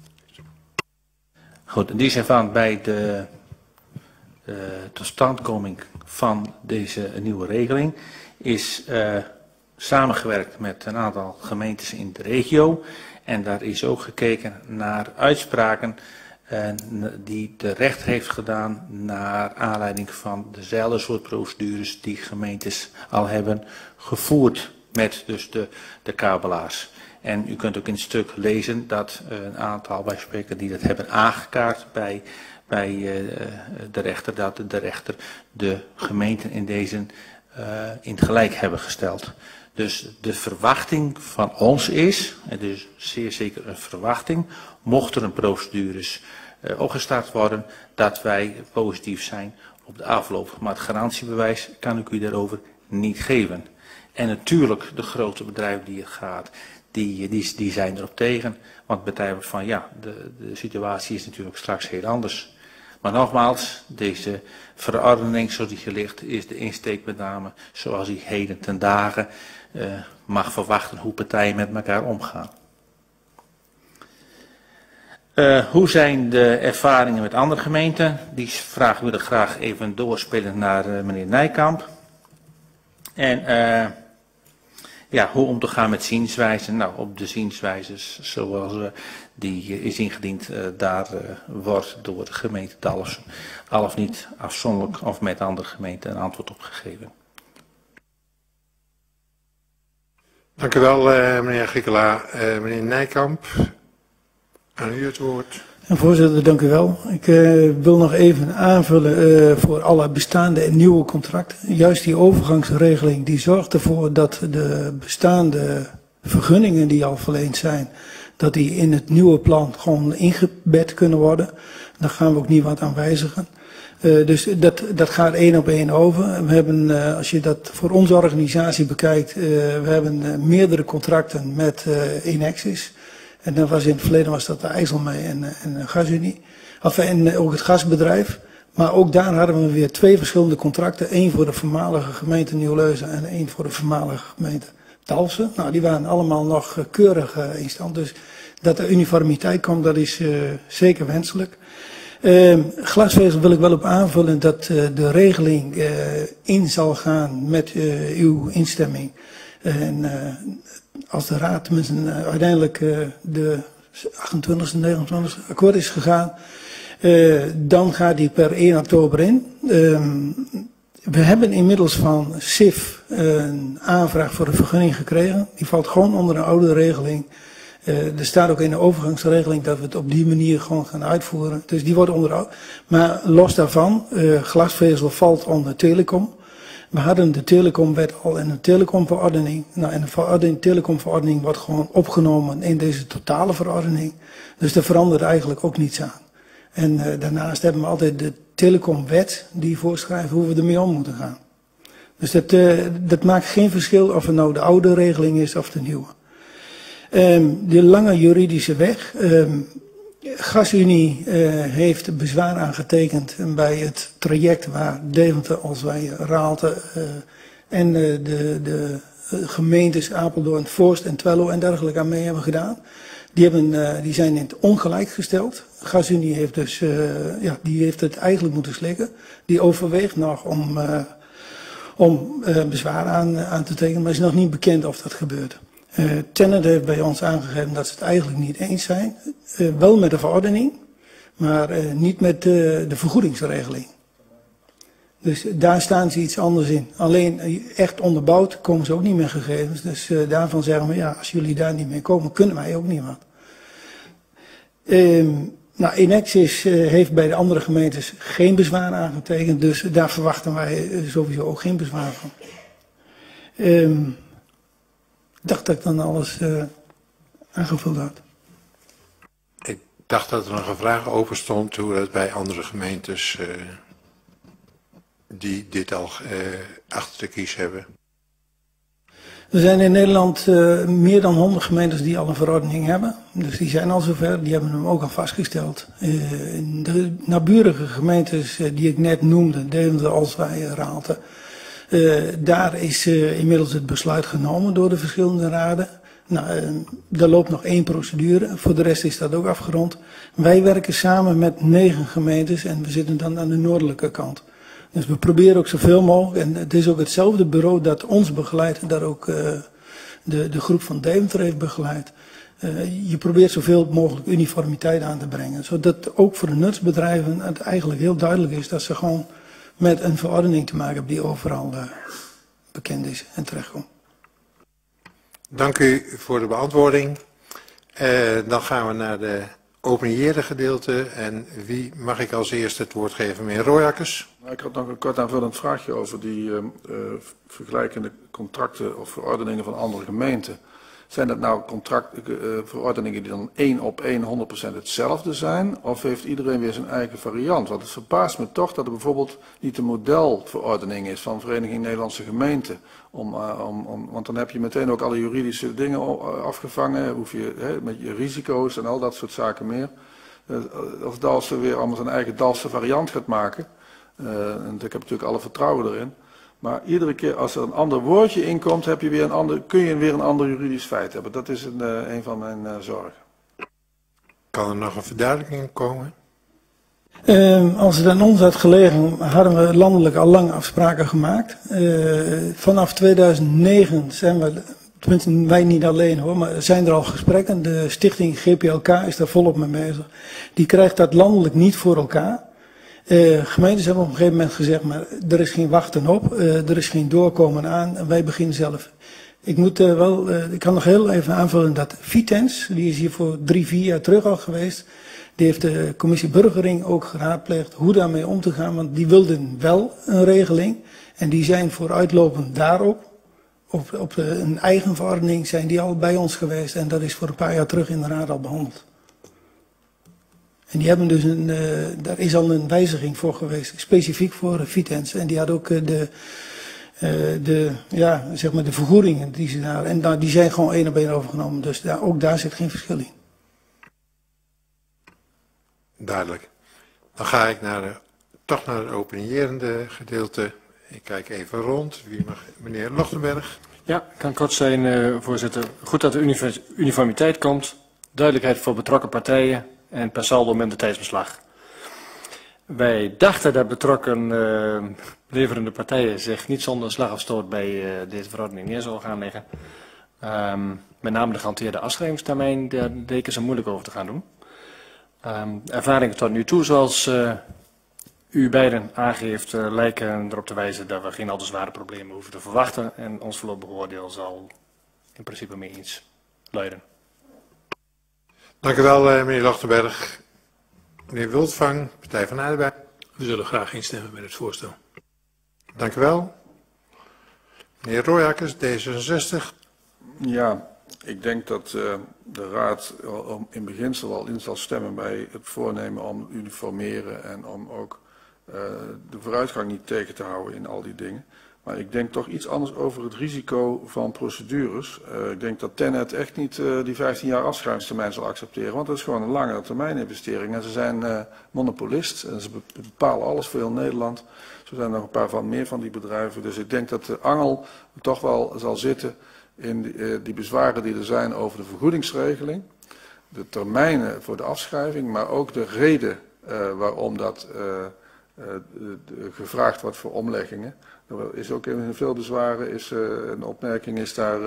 Goed, in die zin van bij de totstandkoming van deze nieuwe regeling is samengewerkt met een aantal gemeentes in de regio. En daar is ook gekeken naar uitspraken die de rechter heeft gedaan naar aanleiding van dezelfde soort procedures die gemeentes al hebben gevoerd met dus de kabelaars. En u kunt ook in het stuk lezen dat een aantal bij spreken die dat hebben aangekaart bij de rechter, dat de rechter de gemeenten in deze in het gelijk hebben gesteld. Dus de verwachting van ons is, en dus zeer zeker een verwachting, mocht er een procedures opgestart worden, dat wij positief zijn op de afloop. Maar het garantiebewijs kan ik u daarover niet geven. En natuurlijk de grote bedrijven die het gaat, die zijn erop tegen. Want bedrijven van ja, de situatie is natuurlijk straks heel anders. Maar nogmaals, deze verordening zoals die hier ligt, is de insteek met name zoals die heden ten dagen mag verwachten hoe partijen met elkaar omgaan. Hoe zijn de ervaringen met andere gemeenten? Die vraag wil ik graag even doorspelen naar meneer Nijkamp. En ja, hoe om te gaan met zienswijzen? Nou, op de zienswijzes zoals die is ingediend, daar wordt door de gemeente Dalfsen al of niet afzonderlijk of met andere gemeenten een antwoord op gegeven. Dank u wel, meneer Griekela. Meneer Nijkamp, aan u het woord. Voorzitter, dank u wel. Ik wil nog even aanvullen voor alle bestaande en nieuwe contracten. Juist die overgangsregeling die zorgt ervoor dat de bestaande vergunningen die al verleend zijn, dat die in het nieuwe plan gewoon ingebed kunnen worden. Daar gaan we ook niet wat aan wijzigen. Dus dat gaat 1 op 1 over. We hebben, als je dat voor onze organisatie bekijkt, we hebben meerdere contracten met Enexis. En dan was in het verleden was dat de IJsselmee en GasUnie. En ook het gasbedrijf. Maar ook daar hadden we weer 2 verschillende contracten. 1 voor de voormalige gemeente Nieuw-Leuzen en 1 voor de voormalige gemeente Dalfsen. Nou, die waren allemaal nog keurig in stand. Dus dat er uniformiteit komt, dat is zeker wenselijk. Glasvezel wil ik wel op aanvullen dat de regeling in zal gaan met uw instemming. En als de raad tenminste uiteindelijk de 28e, 29e akkoord is gegaan, dan gaat die per 1 oktober in. We hebben inmiddels van SIF een aanvraag voor een vergunning gekregen. Die valt gewoon onder een oude regeling. Er staat ook in de overgangsregeling dat we het op die manier gewoon gaan uitvoeren. Dus die wordt onderhouden. Maar los daarvan, glasvezel valt onder telecom. We hadden de telecomwet al en de telecomverordening. Nou, en de telecomverordening wordt gewoon opgenomen in deze totale verordening. Dus er verandert eigenlijk ook niets aan. En daarnaast hebben we altijd de telecomwet die voorschrijft hoe we ermee om moeten gaan. Dus dat maakt geen verschil of het nou de oude regeling is of de nieuwe. De lange juridische weg. GasUnie heeft bezwaar aangetekend bij het traject waar Deventer, Osweijer, Raalte en de gemeentes Apeldoorn, Voorst en Twello en dergelijke aan mee hebben gedaan. Die zijn in het ongelijk gesteld. GasUnie heeft dus, die heeft het eigenlijk moeten slikken. Die overweegt nog om bezwaar aan te tekenen, maar is nog niet bekend of dat gebeurt. Tennet heeft bij ons aangegeven dat ze het eigenlijk niet eens zijn. Wel met de verordening, maar niet met de vergoedingsregeling. Dus daar staan ze iets anders in. Alleen echt onderbouwd komen ze ook niet met gegevens. Dus daarvan zeggen we, ja, als jullie daar niet mee komen, kunnen wij ook niet wat. Nou, Enexis heeft bij de andere gemeentes geen bezwaar aangetekend. Dus daar verwachten wij sowieso ook geen bezwaar van. Ik dacht dat ik dan alles aangevuld had. Ik dacht dat er nog een vraag open stond hoe dat bij andere gemeentes die dit al achter de kies hebben. Er zijn in Nederland meer dan 100 gemeentes die al een verordening hebben. Dus die zijn al zover, die hebben hem ook al vastgesteld. De naburige gemeentes die ik net noemde, Deventer, Osweijer, Raalte. Daar is inmiddels het besluit genomen door de verschillende raden. Nou, er loopt nog 1 procedure, voor de rest is dat ook afgerond. Wij werken samen met 9 gemeentes en we zitten dan aan de noordelijke kant. Dus we proberen ook zoveel mogelijk, en het is ook hetzelfde bureau dat ons begeleidt en dat ook de groep van Deventer heeft begeleid. Je probeert zoveel mogelijk uniformiteit aan te brengen, zodat ook voor de nutsbedrijven het eigenlijk heel duidelijk is dat ze gewoon met een verordening te maken hebben die overal bekend is en terechtkomt. Dank u voor de beantwoording. Dan gaan we naar de openieerde gedeelte. En wie mag ik als eerste het woord geven? Meneer Royakkers. Ik had nog een kort aanvullend vraagje over die vergelijkende contracten of verordeningen van andere gemeenten. Zijn dat nou verordeningen die dan 1 op 1 100% hetzelfde zijn? Of heeft iedereen weer zijn eigen variant? Want het verbaast me toch dat er bijvoorbeeld niet een modelverordening is van Vereniging Nederlandse Gemeenten. Want dan heb je meteen ook alle juridische dingen afgevangen. Hoef je met je risico's en al dat soort zaken meer. Of Dalfsen weer allemaal zijn eigen Dalfsen variant gaat maken. En ik heb natuurlijk alle vertrouwen erin. Maar iedere keer als er een ander woordje in komt, kun je weer een ander juridisch feit hebben. Dat is een van mijn zorgen. Kan er nog een verduidelijking komen? Als het aan ons had gelegen, hadden we landelijk al lang afspraken gemaakt. Vanaf 2009 zijn we, tenminste wij niet alleen hoor, maar zijn er al gesprekken. De stichting GPLK is daar volop mee bezig. Die krijgt dat landelijk niet voor elkaar. Gemeentes hebben op een gegeven moment gezegd, maar er is geen wachten op, er is geen doorkomen aan en wij beginnen zelf. Ik kan nog heel even aanvullen dat Vitens, die is hier voor 3-4 jaar terug al geweest, die heeft de commissie Burgering ook geraadpleegd hoe daarmee om te gaan, want die wilden wel een regeling en die zijn vooruitlopend daarop, op een eigen verordening zijn die al bij ons geweest en dat is voor een paar jaar terug in de raad al behandeld. En die hebben dus daar is al een wijziging voor geweest, specifiek voor Vitens. En die had ook de vergoedingen die ze daar, en die zijn gewoon 1 op 1 overgenomen. Dus ook daar zit geen verschil in. Duidelijk. Dan ga ik toch naar het opinierende gedeelte. Ik kijk even rond. Wie mag? Meneer Lochtenberg. Ja, ik kan kort zijn, voorzitter. Goed dat er uniformiteit komt, duidelijkheid voor betrokken partijen en per saldo minder tijdsbeslag. Wij dachten dat betrokken leverende partijen zich niet zonder slag of stoot bij deze verordening neer zouden gaan leggen. Met name de gehanteerde afschrijvingstermijn, daar leken ze moeilijk over te gaan doen. Ervaringen tot nu toe, zoals u beiden aangeeft, lijken erop te wijzen dat we geen al te zware problemen hoeven te verwachten. En ons voorlopig oordeel zal in principe mee eens luiden. Dank u wel, meneer Lochtenberg. Meneer Wildvang, Partij van de Arbeid. We zullen graag instemmen met het voorstel. Dank u wel. Meneer Royakkers, D66. Ja, ik denk dat de Raad in beginsel al in zal stemmen bij het voornemen om uniformeren en om ook de vooruitgang niet tegen te houden in al die dingen. Maar ik denk toch iets anders over het risico van procedures. Ik denk dat TenneT echt niet die 15 jaar afschrijvingstermijn zal accepteren, want dat is gewoon een langere termijn investering. En ze zijn monopolist en ze bepalen alles voor heel Nederland. Zo zijn er nog een paar meer van die bedrijven. Dus ik denk dat de angel toch wel zal zitten in die bezwaren die er zijn over de vergoedingsregeling. De termijnen voor de afschrijving, maar ook de reden waarom dat gevraagd wordt voor omleggingen. Er is ook in veel bezwaren een opmerking is daar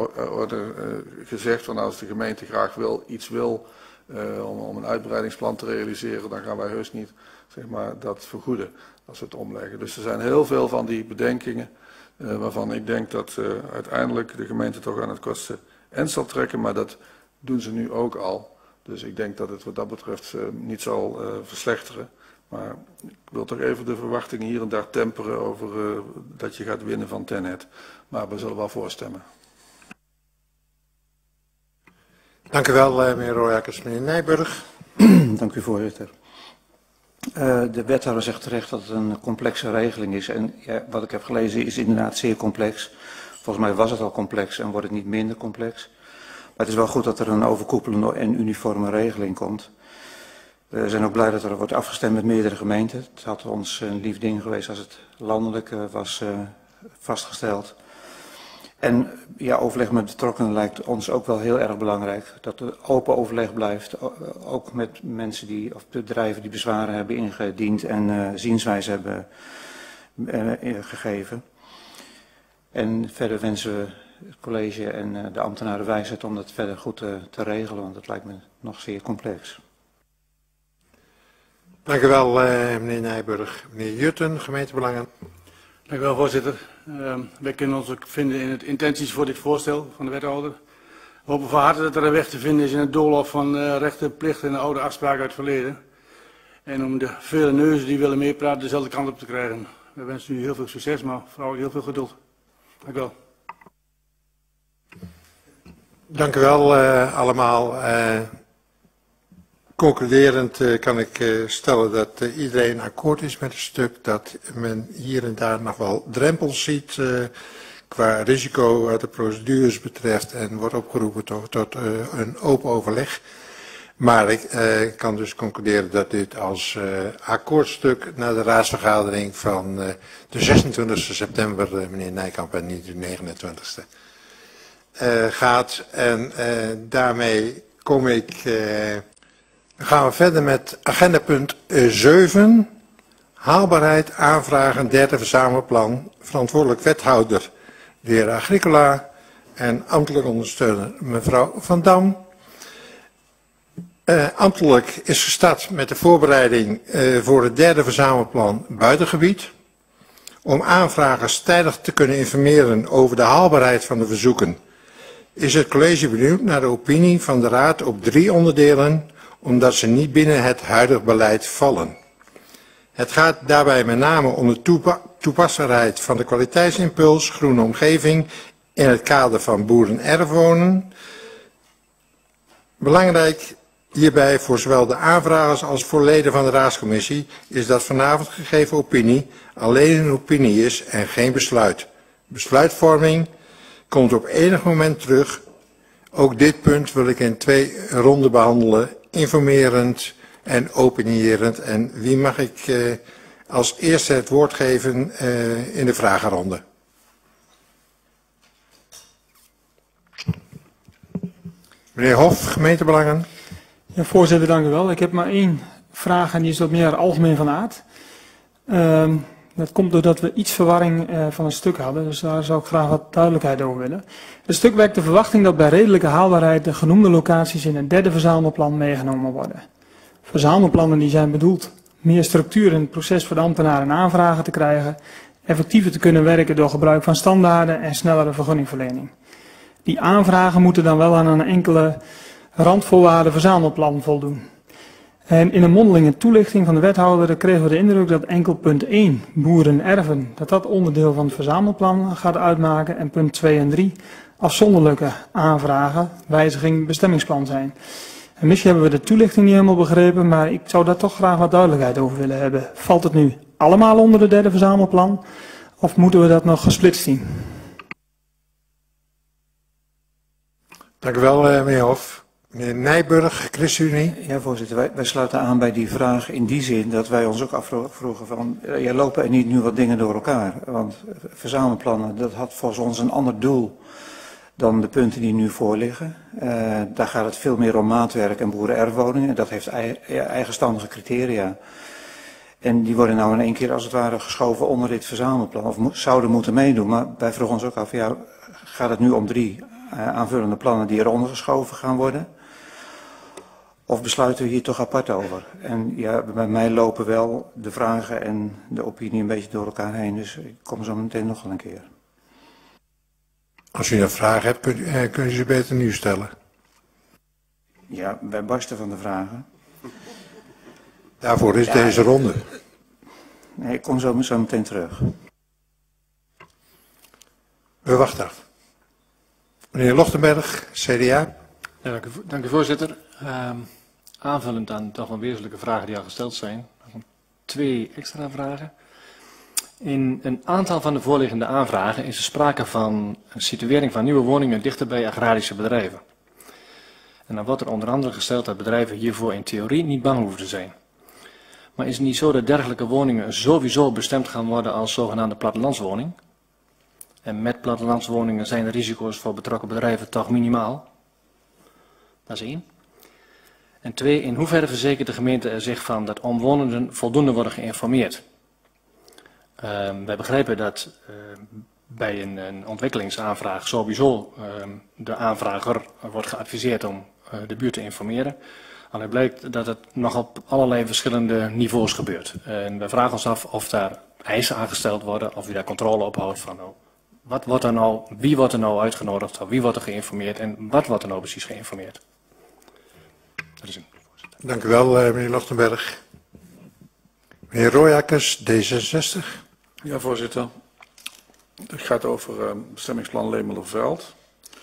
gezegd van als de gemeente graag iets wil om een uitbreidingsplan te realiseren, dan gaan wij heus niet dat vergoeden als we het omleggen. Dus er zijn heel veel van die bedenkingen waarvan ik denk dat uiteindelijk de gemeente toch aan het kortste eind zal trekken, maar dat doen ze nu ook al. Dus ik denk dat het wat dat betreft niet zal verslechteren. Maar ik wil toch even de verwachtingen hier en daar temperen over dat je gaat winnen van TenneT. Maar we zullen wel voorstemmen. Dank u wel, meneer Royakkers. Meneer Nijburg. Dank u, voorzitter. De wethouder zegt terecht dat het een complexe regeling is. En ja, wat ik heb gelezen is inderdaad zeer complex. Volgens mij was het al complex en wordt het niet minder complex. Maar het is wel goed dat er een overkoepelende en uniforme regeling komt. We zijn ook blij dat er wordt afgestemd met meerdere gemeenten. Het had ons een lief ding geweest als het landelijk was vastgesteld. En ja, overleg met betrokkenen lijkt ons ook wel heel erg belangrijk. Dat er open overleg blijft, ook met mensen of bedrijven die bezwaren hebben ingediend en zienswijze hebben gegeven. En verder wensen we het college en de ambtenaren wijsheid om dat verder goed te regelen, want het lijkt me nog zeer complex. Dank u wel, meneer Nijburg. Meneer Jutten, gemeentebelangen. Dank u wel, voorzitter. Wij kunnen ons ook vinden in het intenties voor dit voorstel van de wethouder. We hopen van harte dat er een weg te vinden is in het doolhof van rechten, plichten en de oude afspraken uit het verleden. En om de vele neuzen die willen meepraten dezelfde kant op te krijgen. We wensen u heel veel succes, maar vooral heel veel geduld. Dank u wel. Dank u wel allemaal. Concluderend kan ik stellen dat iedereen akkoord is met het stuk, dat men hier en daar nog wel drempels ziet qua risico wat de procedures betreft en wordt opgeroepen tot een open overleg. Maar ik kan dus concluderen dat dit als akkoordstuk naar de raadsvergadering van de 26 september, meneer Nijkamp, en niet de 29e, gaat. En daarmee gaan we verder met agendapunt 7. Haalbaarheid aanvragen derde verzamelplan. Verantwoordelijk wethouder de heer Agricola en ambtelijk ondersteuner mevrouw Van Dam. Ambtelijk is gestart met de voorbereiding voor het derde verzamelplan buitengebied. Om aanvragers tijdig te kunnen informeren over de haalbaarheid van de verzoeken, is het college benieuwd naar de opinie van de raad op 3 onderdelen, omdat ze niet binnen het huidig beleid vallen. Het gaat daarbij met name om de toepasbaarheid van de kwaliteitsimpuls groene omgeving in het kader van boeren-erfwonen. Belangrijk hierbij voor zowel de aanvragers als voor leden van de raadscommissie is dat vanavond gegeven opinie alleen een opinie is en geen besluit. Besluitvorming komt op enig moment terug. Ook dit punt wil ik in 2 ronden behandelen, informerend en opinierend. En wie mag ik als eerste het woord geven in de vragenronde? Meneer Hof, gemeentebelangen. Ja, voorzitter, dank u wel. Ik heb maar 1 vraag en die is wat meer algemeen van aard. Dat komt doordat we iets verwarring van een stuk hadden, dus daar zou ik graag wat duidelijkheid over willen. Het stuk wekt de verwachting dat bij redelijke haalbaarheid de genoemde locaties in het derde verzamelplan meegenomen worden. Verzamelplannen die zijn bedoeld meer structuur in het proces voor de ambtenaren aanvragen te krijgen, effectiever te kunnen werken door gebruik van standaarden en snellere vergunningverlening. Die aanvragen moeten dan wel aan een enkele randvoorwaarden verzamelplan voldoen. En in een mondelinge toelichting van de wethouder kregen we de indruk dat enkel punt 1, boeren-erven, dat onderdeel van het verzamelplan gaat uitmaken en punt 2 en 3 afzonderlijke aanvragen, wijziging, bestemmingsplan zijn. En misschien hebben we de toelichting niet helemaal begrepen, maar ik zou daar toch graag wat duidelijkheid over willen hebben. Valt het nu allemaal onder het derde verzamelplan of moeten we dat nog gesplitst zien? Dank u wel, meneer Hof. Meneer Nijburg, ChristenUnie. Ja, voorzitter. Wij sluiten aan bij die vraag in die zin dat wij ons ook afvroegen van, ja, lopen er niet nu wat dingen door elkaar? Want verzamelplannen, dat had volgens ons een ander doel dan de punten die nu voorliggen. Daar gaat het veel meer om maatwerk en boerenerfwoningen. Dat heeft eigenstandige criteria. En die worden nou in één keer als het ware geschoven onder dit verzamelplan. Of zouden moeten meedoen. Maar wij vroegen ons ook af, ja, gaat het nu om 3 aanvullende plannen die eronder geschoven gaan worden? Of besluiten we hier toch apart over? En ja, bij mij lopen wel de vragen en de opinie een beetje door elkaar heen. Dus ik kom zo meteen nog wel een keer. Als u een vraag hebt, kunt u ze beter nu stellen. Ja, wij barsten van de vragen. Daarvoor is deze ronde. Nee, ik kom zo meteen terug. We wachten af. Meneer Lochtenberg, CDA. Ja, dank u voorzitter. Aanvullend aan toch wel wezenlijke vragen die al gesteld zijn. 2 extra vragen. In een aantal van de voorliggende aanvragen is er sprake van een situering van nieuwe woningen dichter bij agrarische bedrijven. En dan wordt er onder andere gesteld dat bedrijven hiervoor in theorie niet bang hoeven te zijn. Maar is het niet zo dat dergelijke woningen sowieso bestemd gaan worden als zogenaamde plattelandswoning? En met plattelandswoningen zijn de risico's voor betrokken bedrijven toch minimaal? Dat is 1. En 2, in hoeverre verzekert de gemeente er zich van dat omwonenden voldoende worden geïnformeerd? Wij begrijpen dat bij een ontwikkelingsaanvraag sowieso de aanvrager wordt geadviseerd om de buurt te informeren. Alleen blijkt dat het nog op allerlei verschillende niveaus gebeurt. En we vragen ons af of daar eisen aangesteld worden, of u daar controle op houdt van wat wordt er nou, wie wordt er nou uitgenodigd, of wie wordt er geïnformeerd en wat wordt er nou precies geïnformeerd. Dat is het. Dank u wel, meneer Lochtenberg. Meneer Royakkers, D66. Ja, voorzitter. Het gaat over bestemmingsplan Lemelerveld.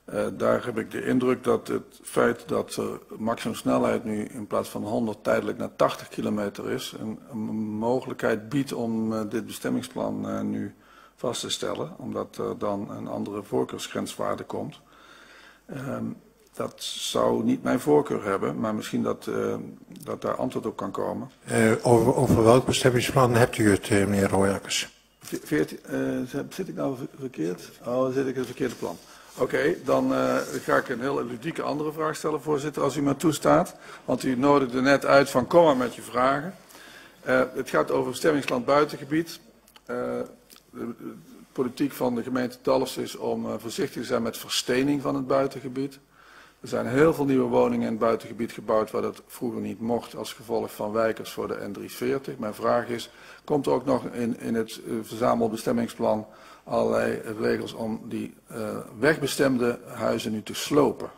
Daar heb ik de indruk dat het feit dat de maximumsnelheid nu in plaats van 100 tijdelijk naar 80 kilometer is, een mogelijkheid biedt om dit bestemmingsplan nu vast te stellen, omdat er dan een andere voorkeursgrenswaarde komt. Dat zou niet mijn voorkeur hebben, maar misschien dat daar antwoord op kan komen. Over welk bestemmingsplan hebt u het, meneer Royakkers? Zit ik nou verkeerd? Oh, dan zit ik in het verkeerde plan. Oké, dan ga ik een heel ludieke andere vraag stellen, voorzitter, als u me toestaat. Want u nodigde net uit van kom maar met je vragen. Het gaat over bestemmingsplan buitengebied. De politiek van de gemeente Dalfsen is om voorzichtig te zijn met verstening van het buitengebied. Er zijn heel veel nieuwe woningen in het buitengebied gebouwd waar dat vroeger niet mocht als gevolg van wijkers voor de N340. Mijn vraag is, komt er ook nog in het verzamelbestemmingsplan allerlei regels om die wegbestemde huizen nu te slopen?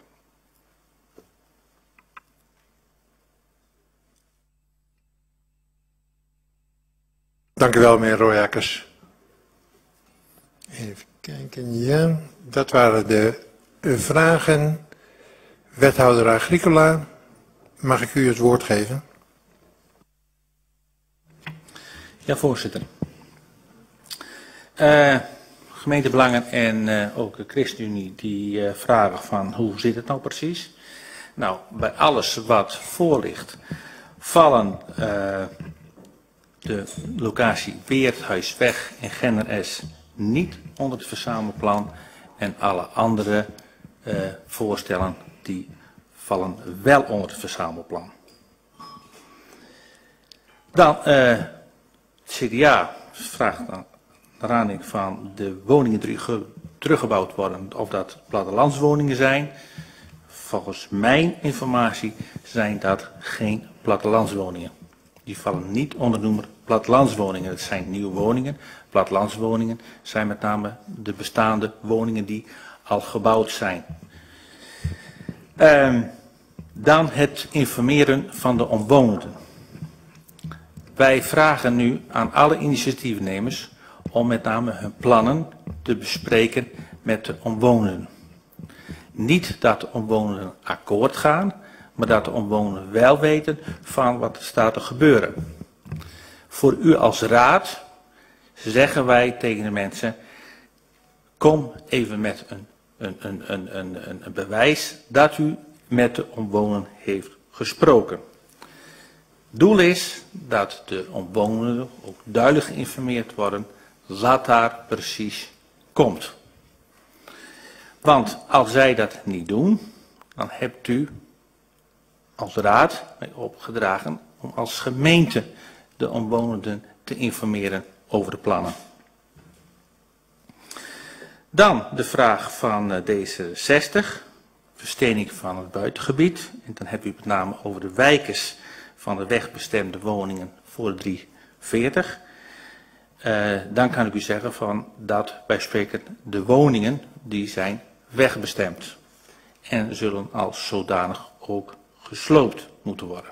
Dank u wel, meneer Royakkers. Even kijken, ja, dat waren de vragen. Wethouder Agricola, mag ik u het woord geven? Ja, voorzitter. Gemeentebelangen en ook de ChristenUnie die vragen van hoe zit het nou precies? Nou, bij alles wat voor ligt vallen de locatie Weerthuisweg en Genner S niet onder het verzamelplan en alle andere voorstellen die vallen wel onder het verzamelplan. Dan het CDA vraagt dan naar aanleiding van de woningen die teruggebouwd worden of dat plattelandswoningen zijn. Volgens mijn informatie zijn dat geen plattelandswoningen. Die vallen niet onder de noemer plattelandswoningen. Het zijn nieuwe woningen. Plattelandswoningen zijn met name de bestaande woningen die al gebouwd zijn. Dan het informeren van de omwonenden. Wij vragen nu aan alle initiatiefnemers om met name hun plannen te bespreken met de omwonenden. Niet dat de omwonenden akkoord gaan, maar dat de omwonenden wel weten van wat er staat te gebeuren. Voor u als raad zeggen wij tegen de mensen, kom even met een bewijs dat u met de omwonenden heeft gesproken. Doel is dat de omwonenden ook duidelijk geïnformeerd worden wat daar precies komt. Want als zij dat niet doen, dan hebt u als raad mij opgedragen om als gemeente de omwonenden te informeren over de plannen. Dan de vraag van D66, verstening van het buitengebied. En dan heb u met name over de wijkers van de wegbestemde woningen voor de 340. Dan kan ik u zeggen van dat wij spreken de woningen die zijn wegbestemd. En zullen als zodanig ook gesloopt moeten worden.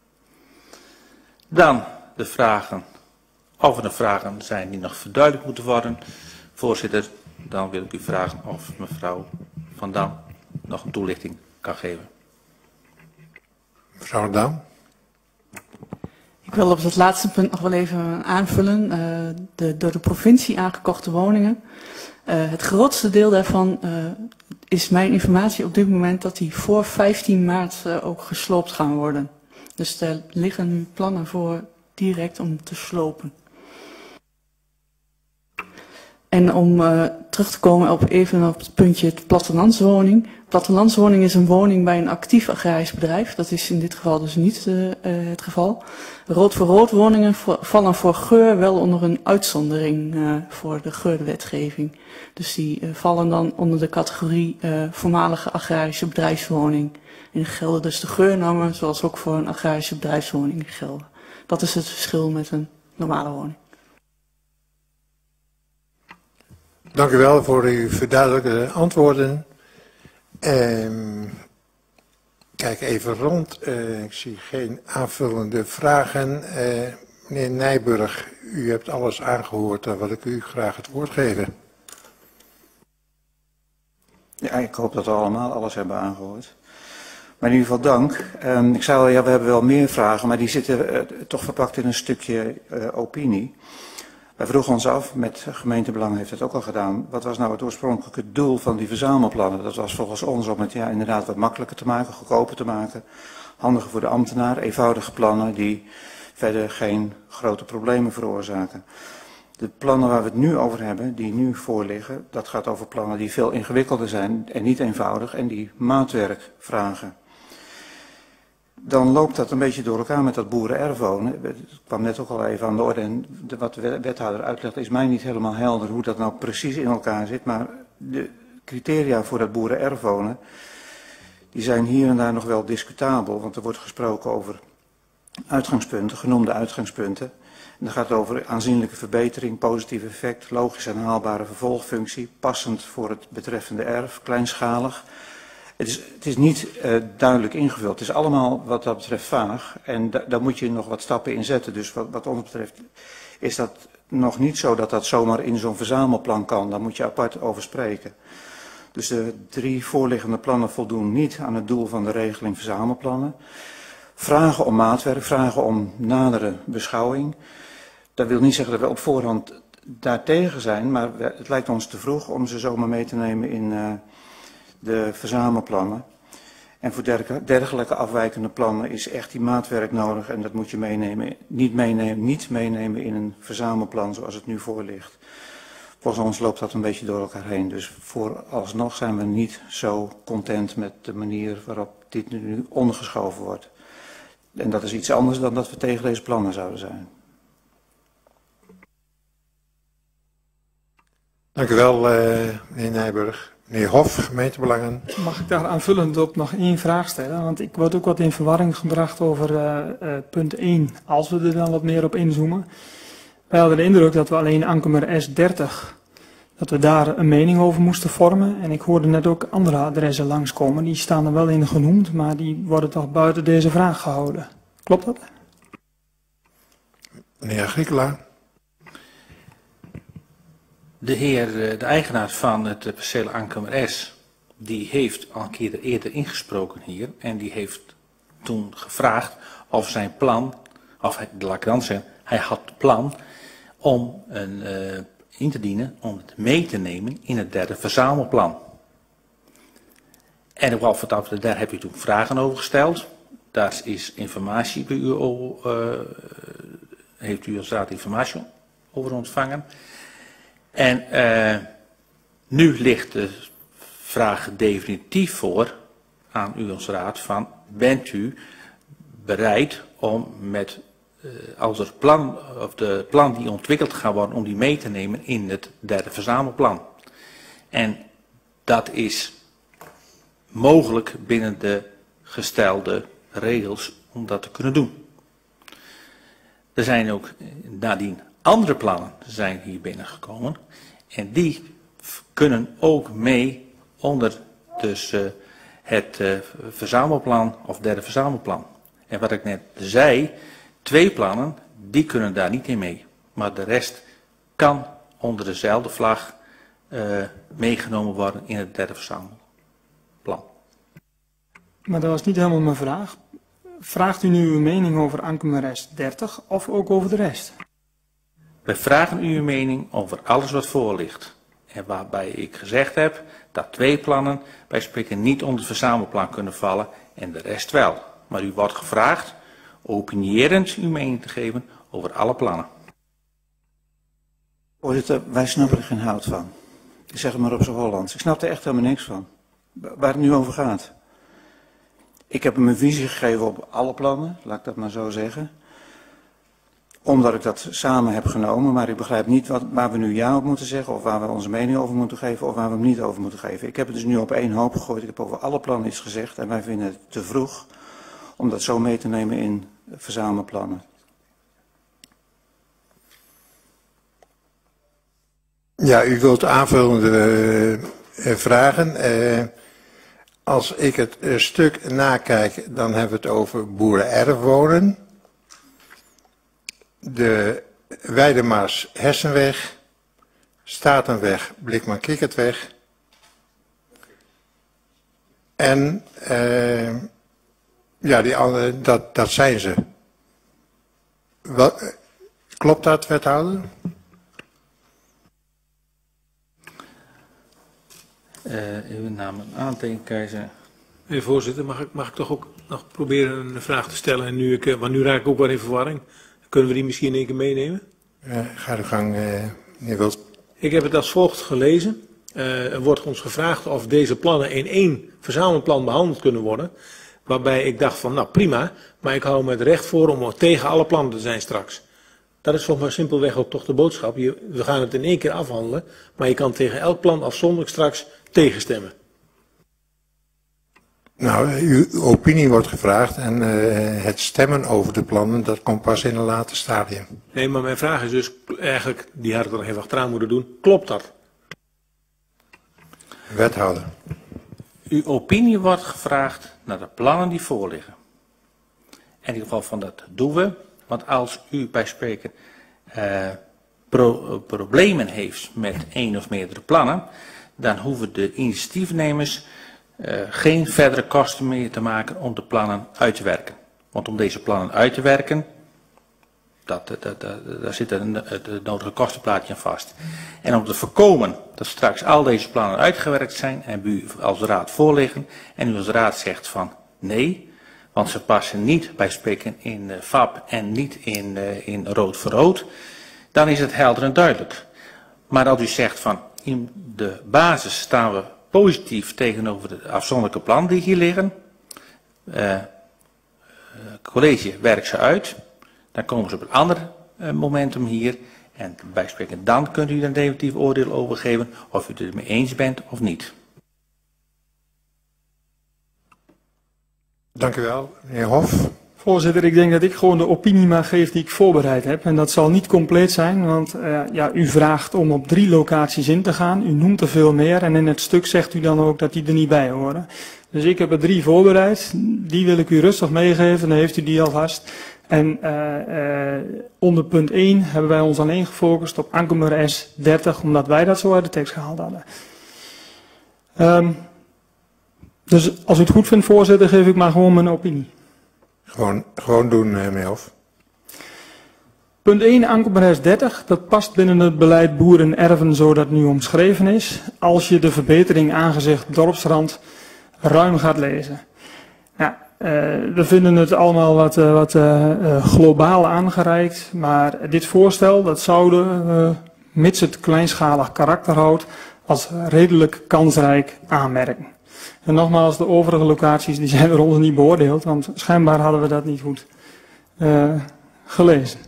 Dan de vragen, of er vragen zijn die nog verduidelijkt moeten worden. Voorzitter, dan wil ik u vragen of mevrouw Van Dam nog een toelichting kan geven. Mevrouw Dam. Ik wil op dat laatste punt nog wel even aanvullen. De door de provincie aangekochte woningen. Het grootste deel daarvan is mijn informatie op dit moment dat die voor 15 maart ook gesloopt gaan worden. Dus er liggen nu plannen voor direct om te slopen. En om terug te komen op even op het puntje het plattelandswoning. Plattelandswoning is een woning bij een actief agrarisch bedrijf. Dat is in dit geval dus niet het geval. Rood voor rood woningen vallen voor geur wel onder een uitzondering voor de geurwetgeving. Dus die vallen dan onder de categorie voormalige agrarische bedrijfswoning. En gelden dus de geurnormen zoals ook voor een agrarische bedrijfswoning gelden. Dat is het verschil met een normale woning. Dank u wel voor uw verduidelijkende antwoorden. Kijk even rond. Ik zie geen aanvullende vragen. Meneer Nijburg, u hebt alles aangehoord. Dan wil ik u graag het woord geven. Ja, ik hoop dat we allemaal alles hebben aangehoord. Maar in ieder geval dank. Ik zei al, ja, we hebben wel meer vragen, maar die zitten toch verpakt in een stukje opinie. Wij vroegen ons af, met gemeentebelang heeft het ook al gedaan, wat was nou het oorspronkelijke doel van die verzamelplannen? Dat was volgens ons om het inderdaad wat makkelijker te maken, goedkoper te maken, handiger voor de ambtenaar, eenvoudige plannen die verder geen grote problemen veroorzaken. De plannen waar we het nu over hebben, die nu voorliggen, dat gaat over plannen die veel ingewikkelder zijn en niet eenvoudig en die maatwerk vragen. Dan loopt dat een beetje door elkaar met dat boerenerfwonen. Het kwam net ook al even aan de orde en wat de wethouder uitlegt is mij niet helemaal helder hoe dat nou precies in elkaar zit. Maar de criteria voor dat boerenerfwonen, die zijn hier en daar nog wel discutabel. Want er wordt gesproken over uitgangspunten, genoemde uitgangspunten. En dan gaat het over aanzienlijke verbetering, positief effect, logisch en haalbare vervolgfunctie, passend voor het betreffende erf, kleinschalig. Het is niet duidelijk ingevuld. Het is allemaal wat dat betreft vaag. En daar moet je nog wat stappen in zetten. Dus wat ons betreft is dat nog niet zo dat dat zomaar in zo'n verzamelplan kan. Daar moet je apart over spreken. Dus de 3 voorliggende plannen voldoen niet aan het doel van de regeling verzamelplannen. Vragen om maatwerk, vragen om nadere beschouwing. Dat wil niet zeggen dat we op voorhand daartegen zijn. Maar het lijkt ons te vroeg om ze zomaar mee te nemen in de verzamelplannen. En voor dergelijke afwijkende plannen is echt die maatwerk nodig en dat moet je meenemen, niet meenemen in een verzamelplan zoals het nu voor ligt. Volgens ons loopt dat een beetje door elkaar heen. Dus vooralsnog zijn we niet zo content met de manier waarop dit nu ondergeschoven wordt. En dat is iets anders dan dat we tegen deze plannen zouden zijn. Dank u wel, meneer Nijburg. Meneer Hof, gemeentebelangen. Mag ik daar aanvullend op nog 1 vraag stellen? Want ik word ook wat in verwarring gebracht over punt 1, als we er dan wat meer op inzoomen. Wij hadden de indruk dat we alleen Ankemer S30, dat we daar een mening over moesten vormen. En ik hoorde net ook andere adressen langskomen, die staan er wel in genoemd, maar die worden toch buiten deze vraag gehouden. Klopt dat? Meneer Agricola. De eigenaar van het perceel Ankemer S, die heeft al een keer eerder ingesproken hier. En die heeft toen gevraagd of zijn plan, laat ik dan zeggen, hij had het plan om in te dienen om het mee te nemen in het 3e verzamelplan. En daar heb je toen vragen over gesteld. Daar is informatie bij u, heeft u als raad informatie over ontvangen. En nu ligt de vraag definitief voor aan u als raad van, bent u bereid om met, als er plan, of de plan die ontwikkeld gaat worden, om die mee te nemen in het 3e verzamelplan. En dat is mogelijk binnen de gestelde regels om dat te kunnen doen. Er zijn ook nadien andere plannen zijn hier binnengekomen en die kunnen ook mee onder dus, het verzamelplan of 3e verzamelplan. En wat ik net zei, 2 plannen, die kunnen daar niet in mee. Maar de rest kan onder dezelfde vlag meegenomen worden in het 3e verzamelplan. Maar dat was niet helemaal mijn vraag. Vraagt u nu uw mening over Ankemer S30 of ook over de rest? Wij vragen u uw mening over alles wat voor ligt. En waarbij ik gezegd heb dat 2 plannen bij spreken niet onder het verzamelplan kunnen vallen en de rest wel. Maar u wordt gevraagd opinierend uw mening te geven over alle plannen. Voorzitter, wij snappen er geen hout van. Ik zeg het maar op z'n Hollands. Ik snap er echt helemaal niks van. Waar het nu over gaat. Ik heb hem een visie gegeven op alle plannen, laat ik dat maar zo zeggen. Omdat ik dat samen heb genomen, maar ik begrijp niet waar we nu ja op moeten zeggen, of waar we onze mening over moeten geven, of waar we hem niet over moeten geven. Ik heb het dus nu op 1 hoop gegooid, ik heb over alle plannen iets gezegd en wij vinden het te vroeg om dat zo mee te nemen in verzamelplannen. Ja, u wilt aanvullende vragen. Als ik het stuk nakijk, dan hebben we het over boerenerfwonen. De Weidemaas Hessenweg, Statenweg, Blikman-Kikkertweg, En ja, die andere, dat zijn ze. Klopt dat, wethouder? Even naar mijn aantekening kijken. Meneer voorzitter, mag ik toch ook nog proberen een vraag te stellen? En want nu raak ik ook wel in verwarring. Kunnen we die misschien in één keer meenemen? Ga de gang, meneer Wild. Ik heb het als volgt gelezen. Er wordt ons gevraagd of deze plannen in één verzamelplan behandeld kunnen worden. Waarbij ik dacht van, nou prima, maar ik hou me het recht voor om tegen alle plannen te zijn straks. Dat is volgens mij simpelweg ook toch de boodschap. We gaan het in één keer afhandelen, maar je kan tegen elk plan afzonderlijk straks tegenstemmen. Nou, uw opinie wordt gevraagd en het stemmen over de plannen, dat komt pas in een later stadium. Nee, maar mijn vraag is dus eigenlijk, die had ik er nog even achteraan moeten doen, klopt dat? Wethouder. Uw opinie wordt gevraagd naar de plannen die voorliggen. In ieder geval van dat doen we, want als u bij spreken problemen heeft met één of meerdere plannen, dan hoeven de initiatiefnemers geen verdere kosten meer te maken om de plannen uit te werken. Want om deze plannen uit te werken, daar zit de nodige kostenplaatje aan vast. En om te voorkomen dat straks al deze plannen uitgewerkt zijn en u als raad voorliggen en u als raad zegt van nee, want ze passen niet bij spreken in FAP en niet in rood voor rood, dan is het helder en duidelijk. Maar als u zegt van in de basis staan we positief tegenover de afzonderlijke plannen die hier liggen, college werkt ze uit, dan komen ze op een ander momentum hier en bij spreken dan kunt u een definitief oordeel over geven of u het ermee eens bent of niet. Dank u wel, meneer Hof. Voorzitter, ik denk dat ik gewoon de opinie mag geven die ik voorbereid heb. En dat zal niet compleet zijn, want ja, u vraagt om op 3 locaties in te gaan. U noemt er veel meer en in het stuk zegt u dan ook dat die er niet bij horen. Dus ik heb er 3 voorbereid. Die wil ik u rustig meegeven, dan heeft u die alvast. En onder punt 1 hebben wij ons alleen gefocust op Ankemer S30, omdat wij dat zo uit de tekst gehaald hadden. Dus als u het goed vindt, voorzitter, geef ik maar gewoon mijn opinie. Gewoon doen, meneer Hof. Punt 1, Ankemer S30, dat past binnen het beleid boeren-erven zo dat nu omschreven is. Als je de verbetering aangezegd dorpsrand ruim gaat lezen. Ja, we vinden het allemaal wat globaal aangereikt, maar dit voorstel dat zouden, mits het kleinschalig karakter houdt, als redelijk kansrijk aanmerken. En nogmaals, de overige locaties die zijn door ons niet beoordeeld, want schijnbaar hadden we dat niet goed gelezen.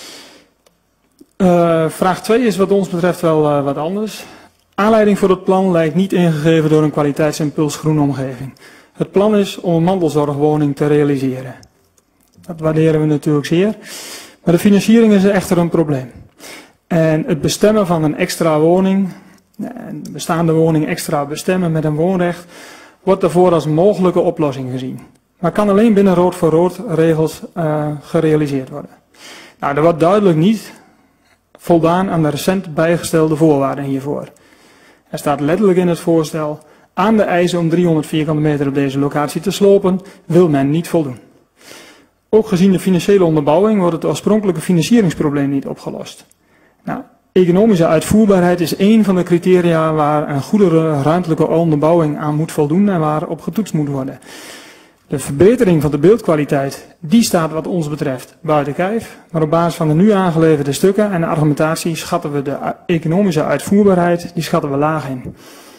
Vraag 2 is wat ons betreft wel wat anders. Aanleiding voor het plan lijkt niet ingegeven door een kwaliteitsimpuls groene omgeving. Het plan is om een mantelzorgwoning te realiseren. Dat waarderen we natuurlijk zeer. Maar de financiering is echter een probleem. En het bestemmen van een extra woning, een bestaande woning extra bestemmen met een woonrecht, wordt daarvoor als mogelijke oplossing gezien. Maar kan alleen binnen rood voor rood regels gerealiseerd worden. Nou, er wordt duidelijk niet voldaan aan de recent bijgestelde voorwaarden hiervoor. Er staat letterlijk in het voorstel, aan de eisen om 300 vierkante meter op deze locatie te slopen, wil men niet voldoen. Ook gezien de financiële onderbouwing wordt het oorspronkelijke financieringsprobleem niet opgelost. Nou, economische uitvoerbaarheid is één van de criteria waar een goede ruimtelijke onderbouwing aan moet voldoen en waar op getoetst moet worden. De verbetering van de beeldkwaliteit, die staat wat ons betreft buiten kijf, maar op basis van de nu aangeleverde stukken en de argumentatie schatten we de economische uitvoerbaarheid, die schatten we laag in.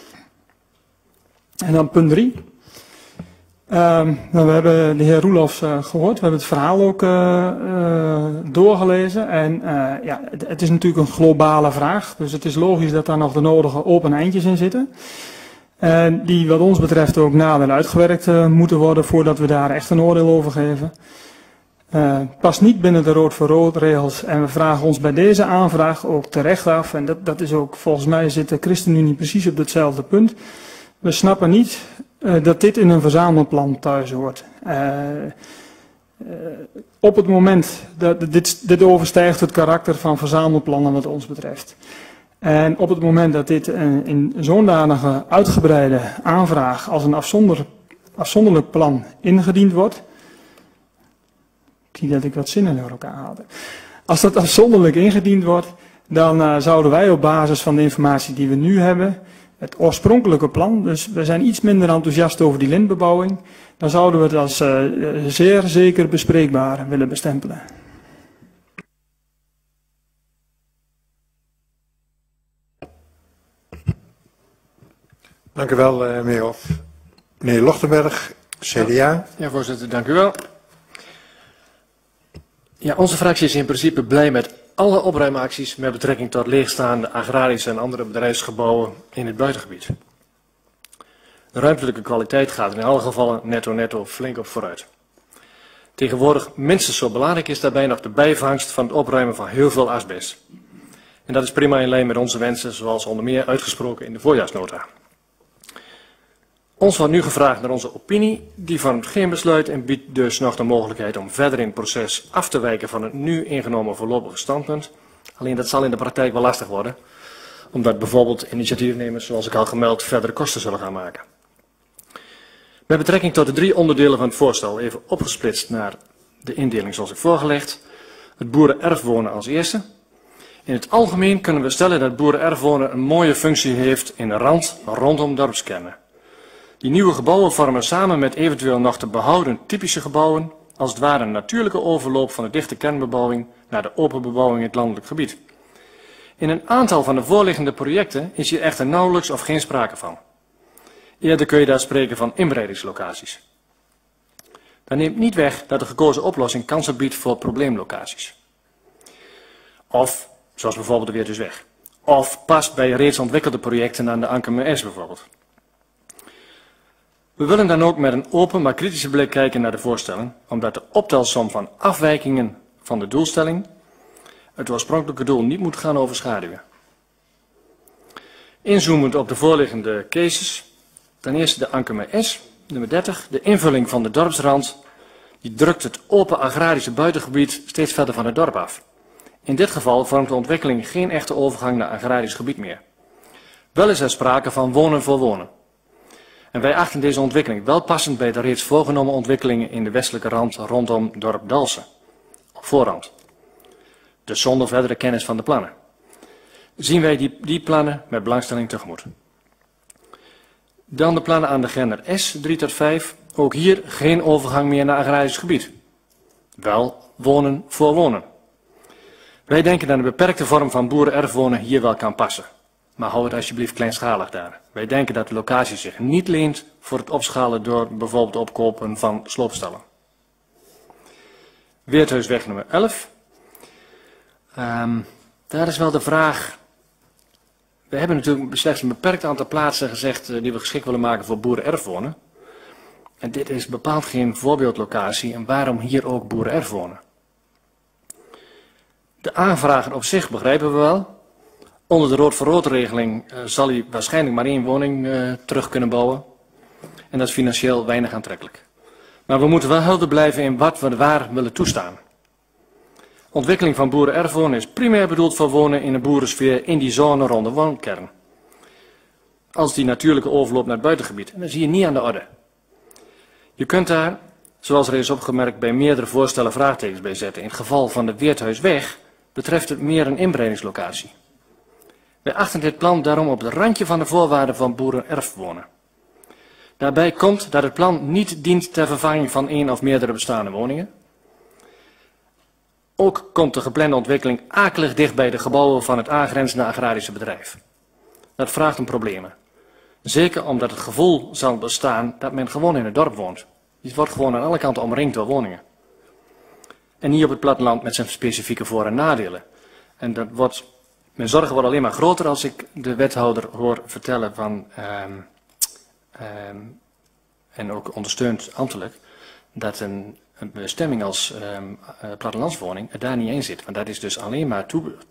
En dan punt 3. Nou, we hebben de heer Roelofs gehoord, we hebben het verhaal ook doorgelezen en ja, het is natuurlijk een globale vraag, dus het is logisch dat daar nog de nodige open eindjes in zitten. Die wat ons betreft ook nader uitgewerkt moeten worden voordat we daar echt een oordeel over geven. Past niet binnen de rood voor rood regels en we vragen ons bij deze aanvraag ook terecht af, en dat is ook volgens mij zit de ChristenUnie precies op hetzelfde punt. We snappen niet dat dit in een verzamelplan thuis hoort. Op het moment dat dit overstijgt het karakter van verzamelplannen wat ons betreft. En op het moment dat dit in zo'n danige uitgebreide aanvraag als een afzonderlijk plan ingediend wordt. Ik zie dat ik wat zinnen door elkaar haalde. Als dat afzonderlijk ingediend wordt, dan zouden wij op basis van de informatie die we nu hebben, het oorspronkelijke plan, dus we zijn iets minder enthousiast over die lintbebouwing, dan zouden we het als zeer zeker bespreekbaar willen bestempelen. Dank u wel, meneer Hof. Meneer Lochtenberg, CDA. Ja, voorzitter, dank u wel. Ja, onze fractie is in principe blij met alle opruimacties met betrekking tot leegstaande agrarische en andere bedrijfsgebouwen in het buitengebied. De ruimtelijke kwaliteit gaat in alle gevallen netto flink op vooruit. Tegenwoordig minstens zo belangrijk is daarbij nog de bijvangst van het opruimen van heel veel asbest. En dat is prima in lijn met onze wensen, zoals onder meer uitgesproken in de voorjaarsnota. Ons wordt nu gevraagd naar onze opinie, die vormt geen besluit en biedt dus nog de mogelijkheid om verder in het proces af te wijken van het nu ingenomen voorlopige standpunt. Alleen dat zal in de praktijk wel lastig worden, omdat bijvoorbeeld initiatiefnemers, zoals ik al gemeld, verdere kosten zullen gaan maken. Met betrekking tot de 3 onderdelen van het voorstel, even opgesplitst naar de indeling zoals ik voorgelegd. Het boerenerfwonen als eerste. In het algemeen kunnen we stellen dat boerenerfwonen een mooie functie heeft in de rand rondom dorpskernen. Die nieuwe gebouwen vormen samen met eventueel nog te behouden typische gebouwen als het ware een natuurlijke overloop van de dichte kernbebouwing naar de open bebouwing in het landelijk gebied. In een aantal van de voorliggende projecten is hier echter nauwelijks of geen sprake van. Eerder kun je daar spreken van inbreidingslocaties. Dat neemt niet weg dat de gekozen oplossing kansen biedt voor probleemlocaties. Of, zoals bijvoorbeeld de Weertuusweg. Of past bij reeds ontwikkelde projecten aan de Ankermeer bijvoorbeeld. We willen dan ook met een open maar kritische blik kijken naar de voorstellen, omdat de optelsom van afwijkingen van de doelstelling het oorspronkelijke doel niet moet gaan overschaduwen. Inzoomend op de voorliggende cases, ten eerste de Ankermeer S, nummer 30, de invulling van de dorpsrand, die drukt het open agrarische buitengebied steeds verder van het dorp af. In dit geval vormt de ontwikkeling geen echte overgang naar agrarisch gebied meer. Wel is er sprake van wonen voor wonen. En wij achten deze ontwikkeling wel passend bij de reeds voorgenomen ontwikkelingen in de westelijke rand rondom dorp Dalsen, op voorhand. Dus zonder verdere kennis van de plannen. Zien wij die plannen met belangstelling tegemoet. Dan de plannen aan de Gender S, 3 tot 5. Ook hier geen overgang meer naar agrarisch gebied. Wel wonen voor wonen. Wij denken dat een beperkte vorm van boerenerfwonen hier wel kan passen. Maar hou het alsjeblieft kleinschalig daar. Wij denken dat de locatie zich niet leent voor het opschalen door bijvoorbeeld opkopen van sloopstallen. Weertuisweg nummer 11. Daar is wel de vraag. We hebben natuurlijk slechts een beperkt aantal plaatsen gezegd die we geschikt willen maken voor boerenerfwonen. En dit is bepaald geen voorbeeldlocatie en waarom hier ook boerenerfwonen? De aanvrager op zich begrijpen we wel. Onder de rood voor rood regeling zal hij waarschijnlijk maar 1 woning terug kunnen bouwen. En dat is financieel weinig aantrekkelijk. Maar we moeten wel helder blijven in wat we waar willen toestaan. Ontwikkeling van boerenerfwonen is primair bedoeld voor wonen in een boerensfeer in die zone rond de woonkern. Als die natuurlijke overloop naar het buitengebied. En dat zie je niet aan de orde. Je kunt daar, zoals er is opgemerkt, bij meerdere voorstellen vraagtekens bij zetten. In het geval van de Weertuisweg betreft het meer een inbreidingslocatie. Wij achten dit plan daarom op het randje van de voorwaarden van boerenerfwonen. Daarbij komt dat het plan niet dient ter vervanging van 1 of meerdere bestaande woningen. Ook komt de geplande ontwikkeling akelig dicht bij de gebouwen van het aangrenzende agrarische bedrijf. Dat vraagt om problemen. Zeker omdat het gevoel zal bestaan dat men gewoon in het dorp woont. Je wordt gewoon aan alle kanten omringd door woningen. En niet op het platteland met zijn specifieke voor- en nadelen. En dat wordt, mijn zorgen wordt alleen maar groter als ik de wethouder hoor vertellen van, en ook ondersteund ambtelijk, dat een bestemming als plattelandswoning er daar niet in zit. Want dat is dus alleen maar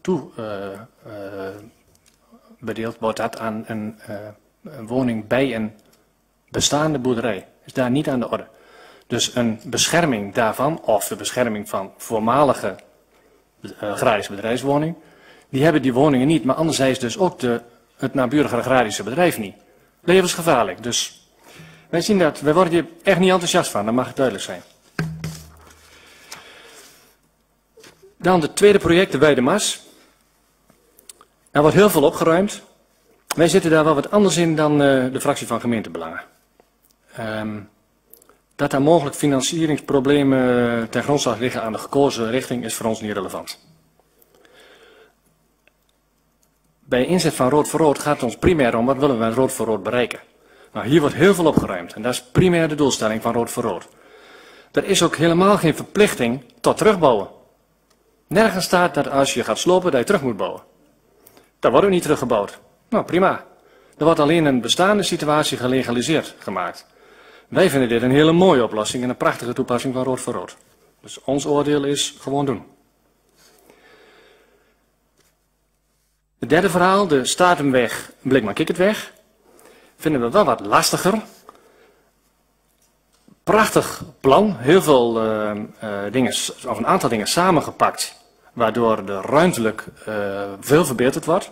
bedeeld wordt dat aan een woning bij een bestaande boerderij. Is daar niet aan de orde. Dus een bescherming daarvan, of de bescherming van voormalige agrarische bedrijfswoning, die hebben die woningen niet, maar anderzijds dus ook het naburige agrarische bedrijf niet. Levensgevaarlijk. Dus Wij zien dat, wij worden hier echt niet enthousiast van, dat mag duidelijk zijn. Dan het tweede project, de Weidemars. Er wordt heel veel opgeruimd. Wij zitten daar wel wat anders in dan de fractie van gemeentebelangen. Dat daar mogelijk financieringsproblemen ten grondslag liggen aan de gekozen richting is voor ons niet relevant. Bij inzet van rood voor rood gaat het ons primair om wat willen we met rood voor rood bereiken. Nou, hier wordt heel veel opgeruimd en dat is primair de doelstelling van rood voor rood. Er is ook helemaal geen verplichting tot terugbouwen. Nergens staat dat als je gaat slopen dat je terug moet bouwen. Dat wordt ook niet teruggebouwd. Nou, prima. Er wordt alleen een bestaande situatie gelegaliseerd gemaakt. Wij vinden dit een hele mooie oplossing en een prachtige toepassing van rood voor rood. Dus ons oordeel is gewoon doen. Het derde verhaal, de Statenweg, Blikman-Kikkertweg, vinden we wel wat lastiger. Prachtig plan, heel veel dingen, of een aantal dingen samengepakt, waardoor de ruimtelijk veel verbeterd wordt.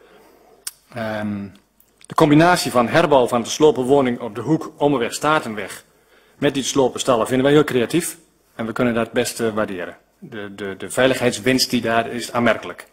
De combinatie van herbouw van de slopen woning op de hoek Ommerweg Statenweg met die slopen stallen vinden wij heel creatief en we kunnen dat best waarderen. De veiligheidswinst die daar is aanmerkelijk.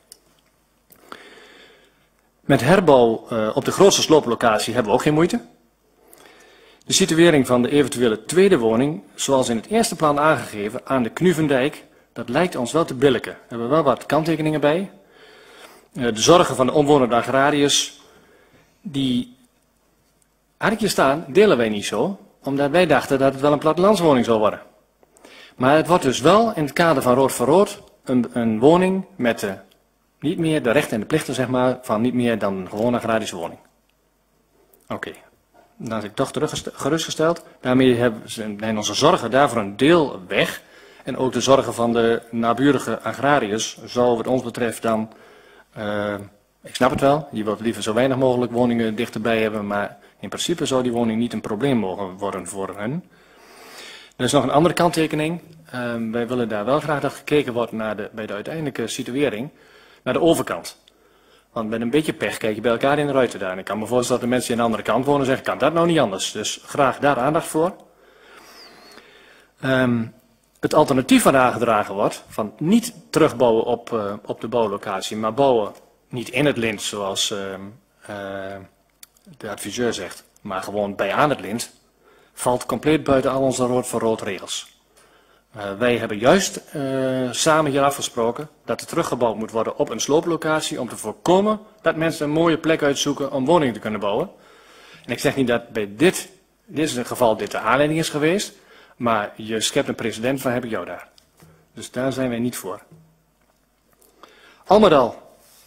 Met herbouw op de grootste slooplocatie hebben we ook geen moeite. De situering van de eventuele tweede woning, zoals in het eerste plan aangegeven, aan de Knuvendijk, dat lijkt ons wel te billijken. Daar hebben we wel wat kanttekeningen bij. De zorgen van de omwonende agrariërs, die had ik hier staan, delen wij niet zo, omdat wij dachten dat het wel een plattelandswoning zou worden. Maar het wordt dus wel in het kader van rood voor rood een woning met niet meer de rechten en de plichten, zeg maar, van niet meer dan een gewone agrarische woning. Oké. Dan is ik toch gerustgesteld. Daarmee zijn onze zorgen daarvoor een deel weg. En ook de zorgen van de naburige agrariërs zou wat ons betreft dan, ik snap het wel, je wilt liever zo weinig mogelijk woningen dichterbij hebben, maar in principe zou die woning niet een probleem mogen worden voor hen. Er is nog een andere kanttekening. Wij willen daar wel graag dat gekeken wordt naar bij de uiteindelijke situering, naar de overkant. Want met een beetje pech kijk je bij elkaar in de ruiten daar. En ik kan me voorstellen dat de mensen die aan de andere kant wonen zeggen, kan dat nou niet anders? Dus graag daar aandacht voor. Het alternatief wat aangedragen wordt, van niet terugbouwen op de bouwlocatie, maar bouwen niet in het lint zoals de adviseur zegt, maar gewoon bij aan het lint, valt compleet buiten al onze rood voor rood regels. Wij hebben juist samen hier afgesproken dat er teruggebouwd moet worden op een slooplocatie om te voorkomen dat mensen een mooie plek uitzoeken om woningen te kunnen bouwen. En ik zeg niet dat bij dit is een geval dit de aanleiding is geweest, maar je schept een precedent van heb ik jou daar. Dus daar zijn wij niet voor. Al met al,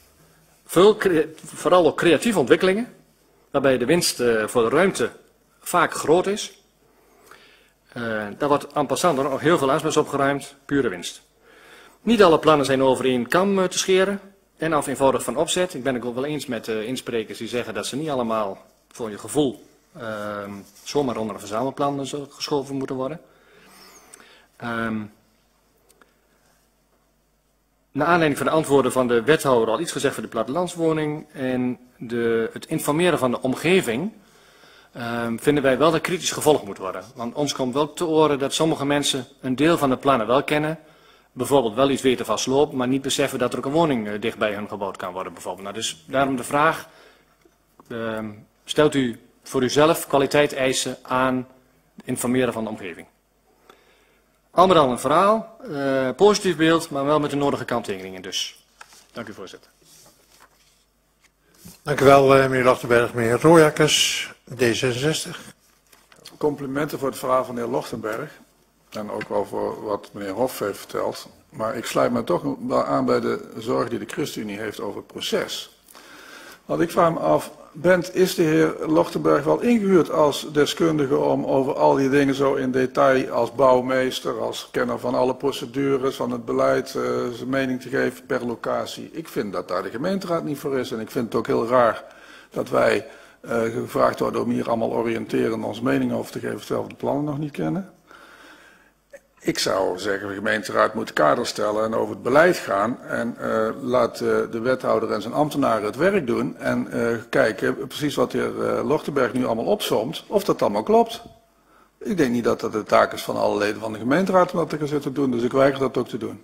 vooral ook creatieve ontwikkelingen, waarbij de winst voor de ruimte vaak groot is. Daar wordt en passant nog heel veel asbest opgeruimd, pure winst. Niet alle plannen zijn over één kam te scheren en of eenvoudig van opzet. Ik ben het ook wel eens met insprekers die zeggen dat ze niet allemaal voor je gevoel zomaar onder een verzamelplan geschoven moeten worden. Naar aanleiding van de antwoorden van de wethouder al iets gezegd voor de plattelandswoning en het informeren van de omgeving. Vinden wij wel dat kritisch gevolgd moet worden. Want ons komt wel te oren dat sommige mensen een deel van de plannen wel kennen. Bijvoorbeeld wel iets weten van sloop, maar niet beseffen dat er ook een woning dicht bij hun gebouwd kan worden. Bijvoorbeeld. Nou, dus daarom de vraag, stelt u voor uzelf kwaliteitseisen aan informeren van de omgeving. Al met al een verhaal, positief beeld, maar wel met de nodige kanttekeningen dus. Dank u voorzitter. Dank u wel meneer Lochtenberg. Meneer Royakkers, D66. Complimenten voor het verhaal van de heer Lochtenberg. En ook wel voor wat meneer Hof heeft verteld. Maar ik sluit me toch wel aan bij de zorg die de ChristenUnie heeft over het proces. Want ik vraag me af, is de heer Lochtenberg wel ingehuurd als deskundige om over al die dingen zo in detail als bouwmeester, als kenner van alle procedures, van het beleid, zijn mening te geven per locatie? Ik vind dat daar de gemeenteraad niet voor is en ik vind het ook heel raar dat wij gevraagd worden om hier allemaal oriënterend onze mening over te geven terwijl we de plannen nog niet kennen. Ik zou zeggen, de gemeenteraad moet kaders stellen en over het beleid gaan. En laat de wethouder en zijn ambtenaren het werk doen. En kijken precies wat de heer Lochtenberg nu allemaal opsomt, of dat allemaal klopt. Ik denk niet dat dat de taak is van alle leden van de gemeenteraad om dat te gaan zitten doen. Dus ik weiger dat ook te doen.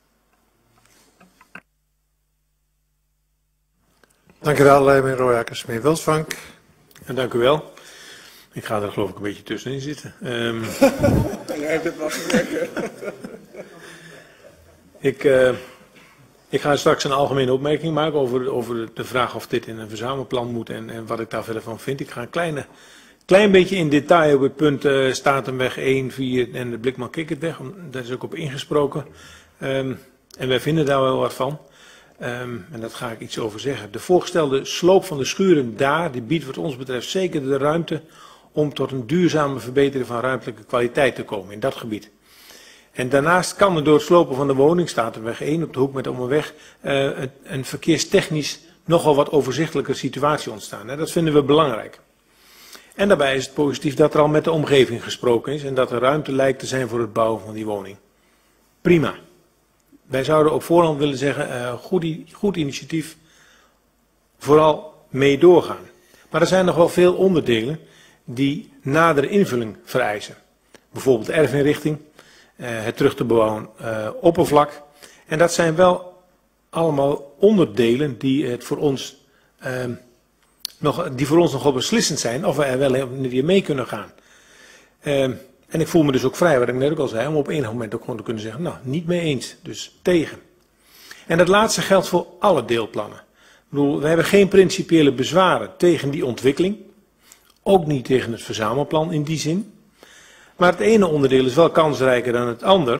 Dank u wel, meneer Royakkers. Meneer Wilsvank. En dank u wel. Ik ga er geloof ik een beetje tussenin zitten. Jij hebt het wel gezegd. Ik ga straks een algemene opmerking maken over de vraag of dit in een verzamelplan moet en wat ik daar verder van vind. Ik ga een klein beetje in detail op het punt Statenweg 1, 4 en de Blikman-Kikkertweg. Daar is ook op ingesproken. En wij vinden daar wel wat van. En daar ga ik iets over zeggen. De voorgestelde sloop van de schuren daar, die biedt wat ons betreft zeker de ruimte om tot een duurzame verbetering van ruimtelijke kwaliteit te komen in dat gebied. En daarnaast kan er door het slopen van de woning, Statenweg 1 op de hoek met de Ommerweg, een verkeerstechnisch nogal wat overzichtelijke situatie ontstaan. Dat vinden we belangrijk. En daarbij is het positief dat er al met de omgeving gesproken is en dat er ruimte lijkt te zijn voor het bouwen van die woning. Prima. Wij zouden op voorhand willen zeggen, goed initiatief, vooral mee doorgaan. Maar er zijn nog wel veel onderdelen die nadere invulling vereisen. Bijvoorbeeld de erfinrichting, het terug te bebouwen oppervlak. En dat zijn wel allemaal onderdelen die voor ons nogal beslissend zijn of we er wel mee kunnen gaan. En ik voel me dus ook vrij, wat ik net ook al zei, om op enig moment ook gewoon te kunnen zeggen, nou, niet mee eens, dus tegen. En dat laatste geldt voor alle deelplannen. Ik bedoel, we hebben geen principiële bezwaren tegen die ontwikkeling, ook niet tegen het verzamelplan in die zin. Maar het ene onderdeel is wel kansrijker dan het ander.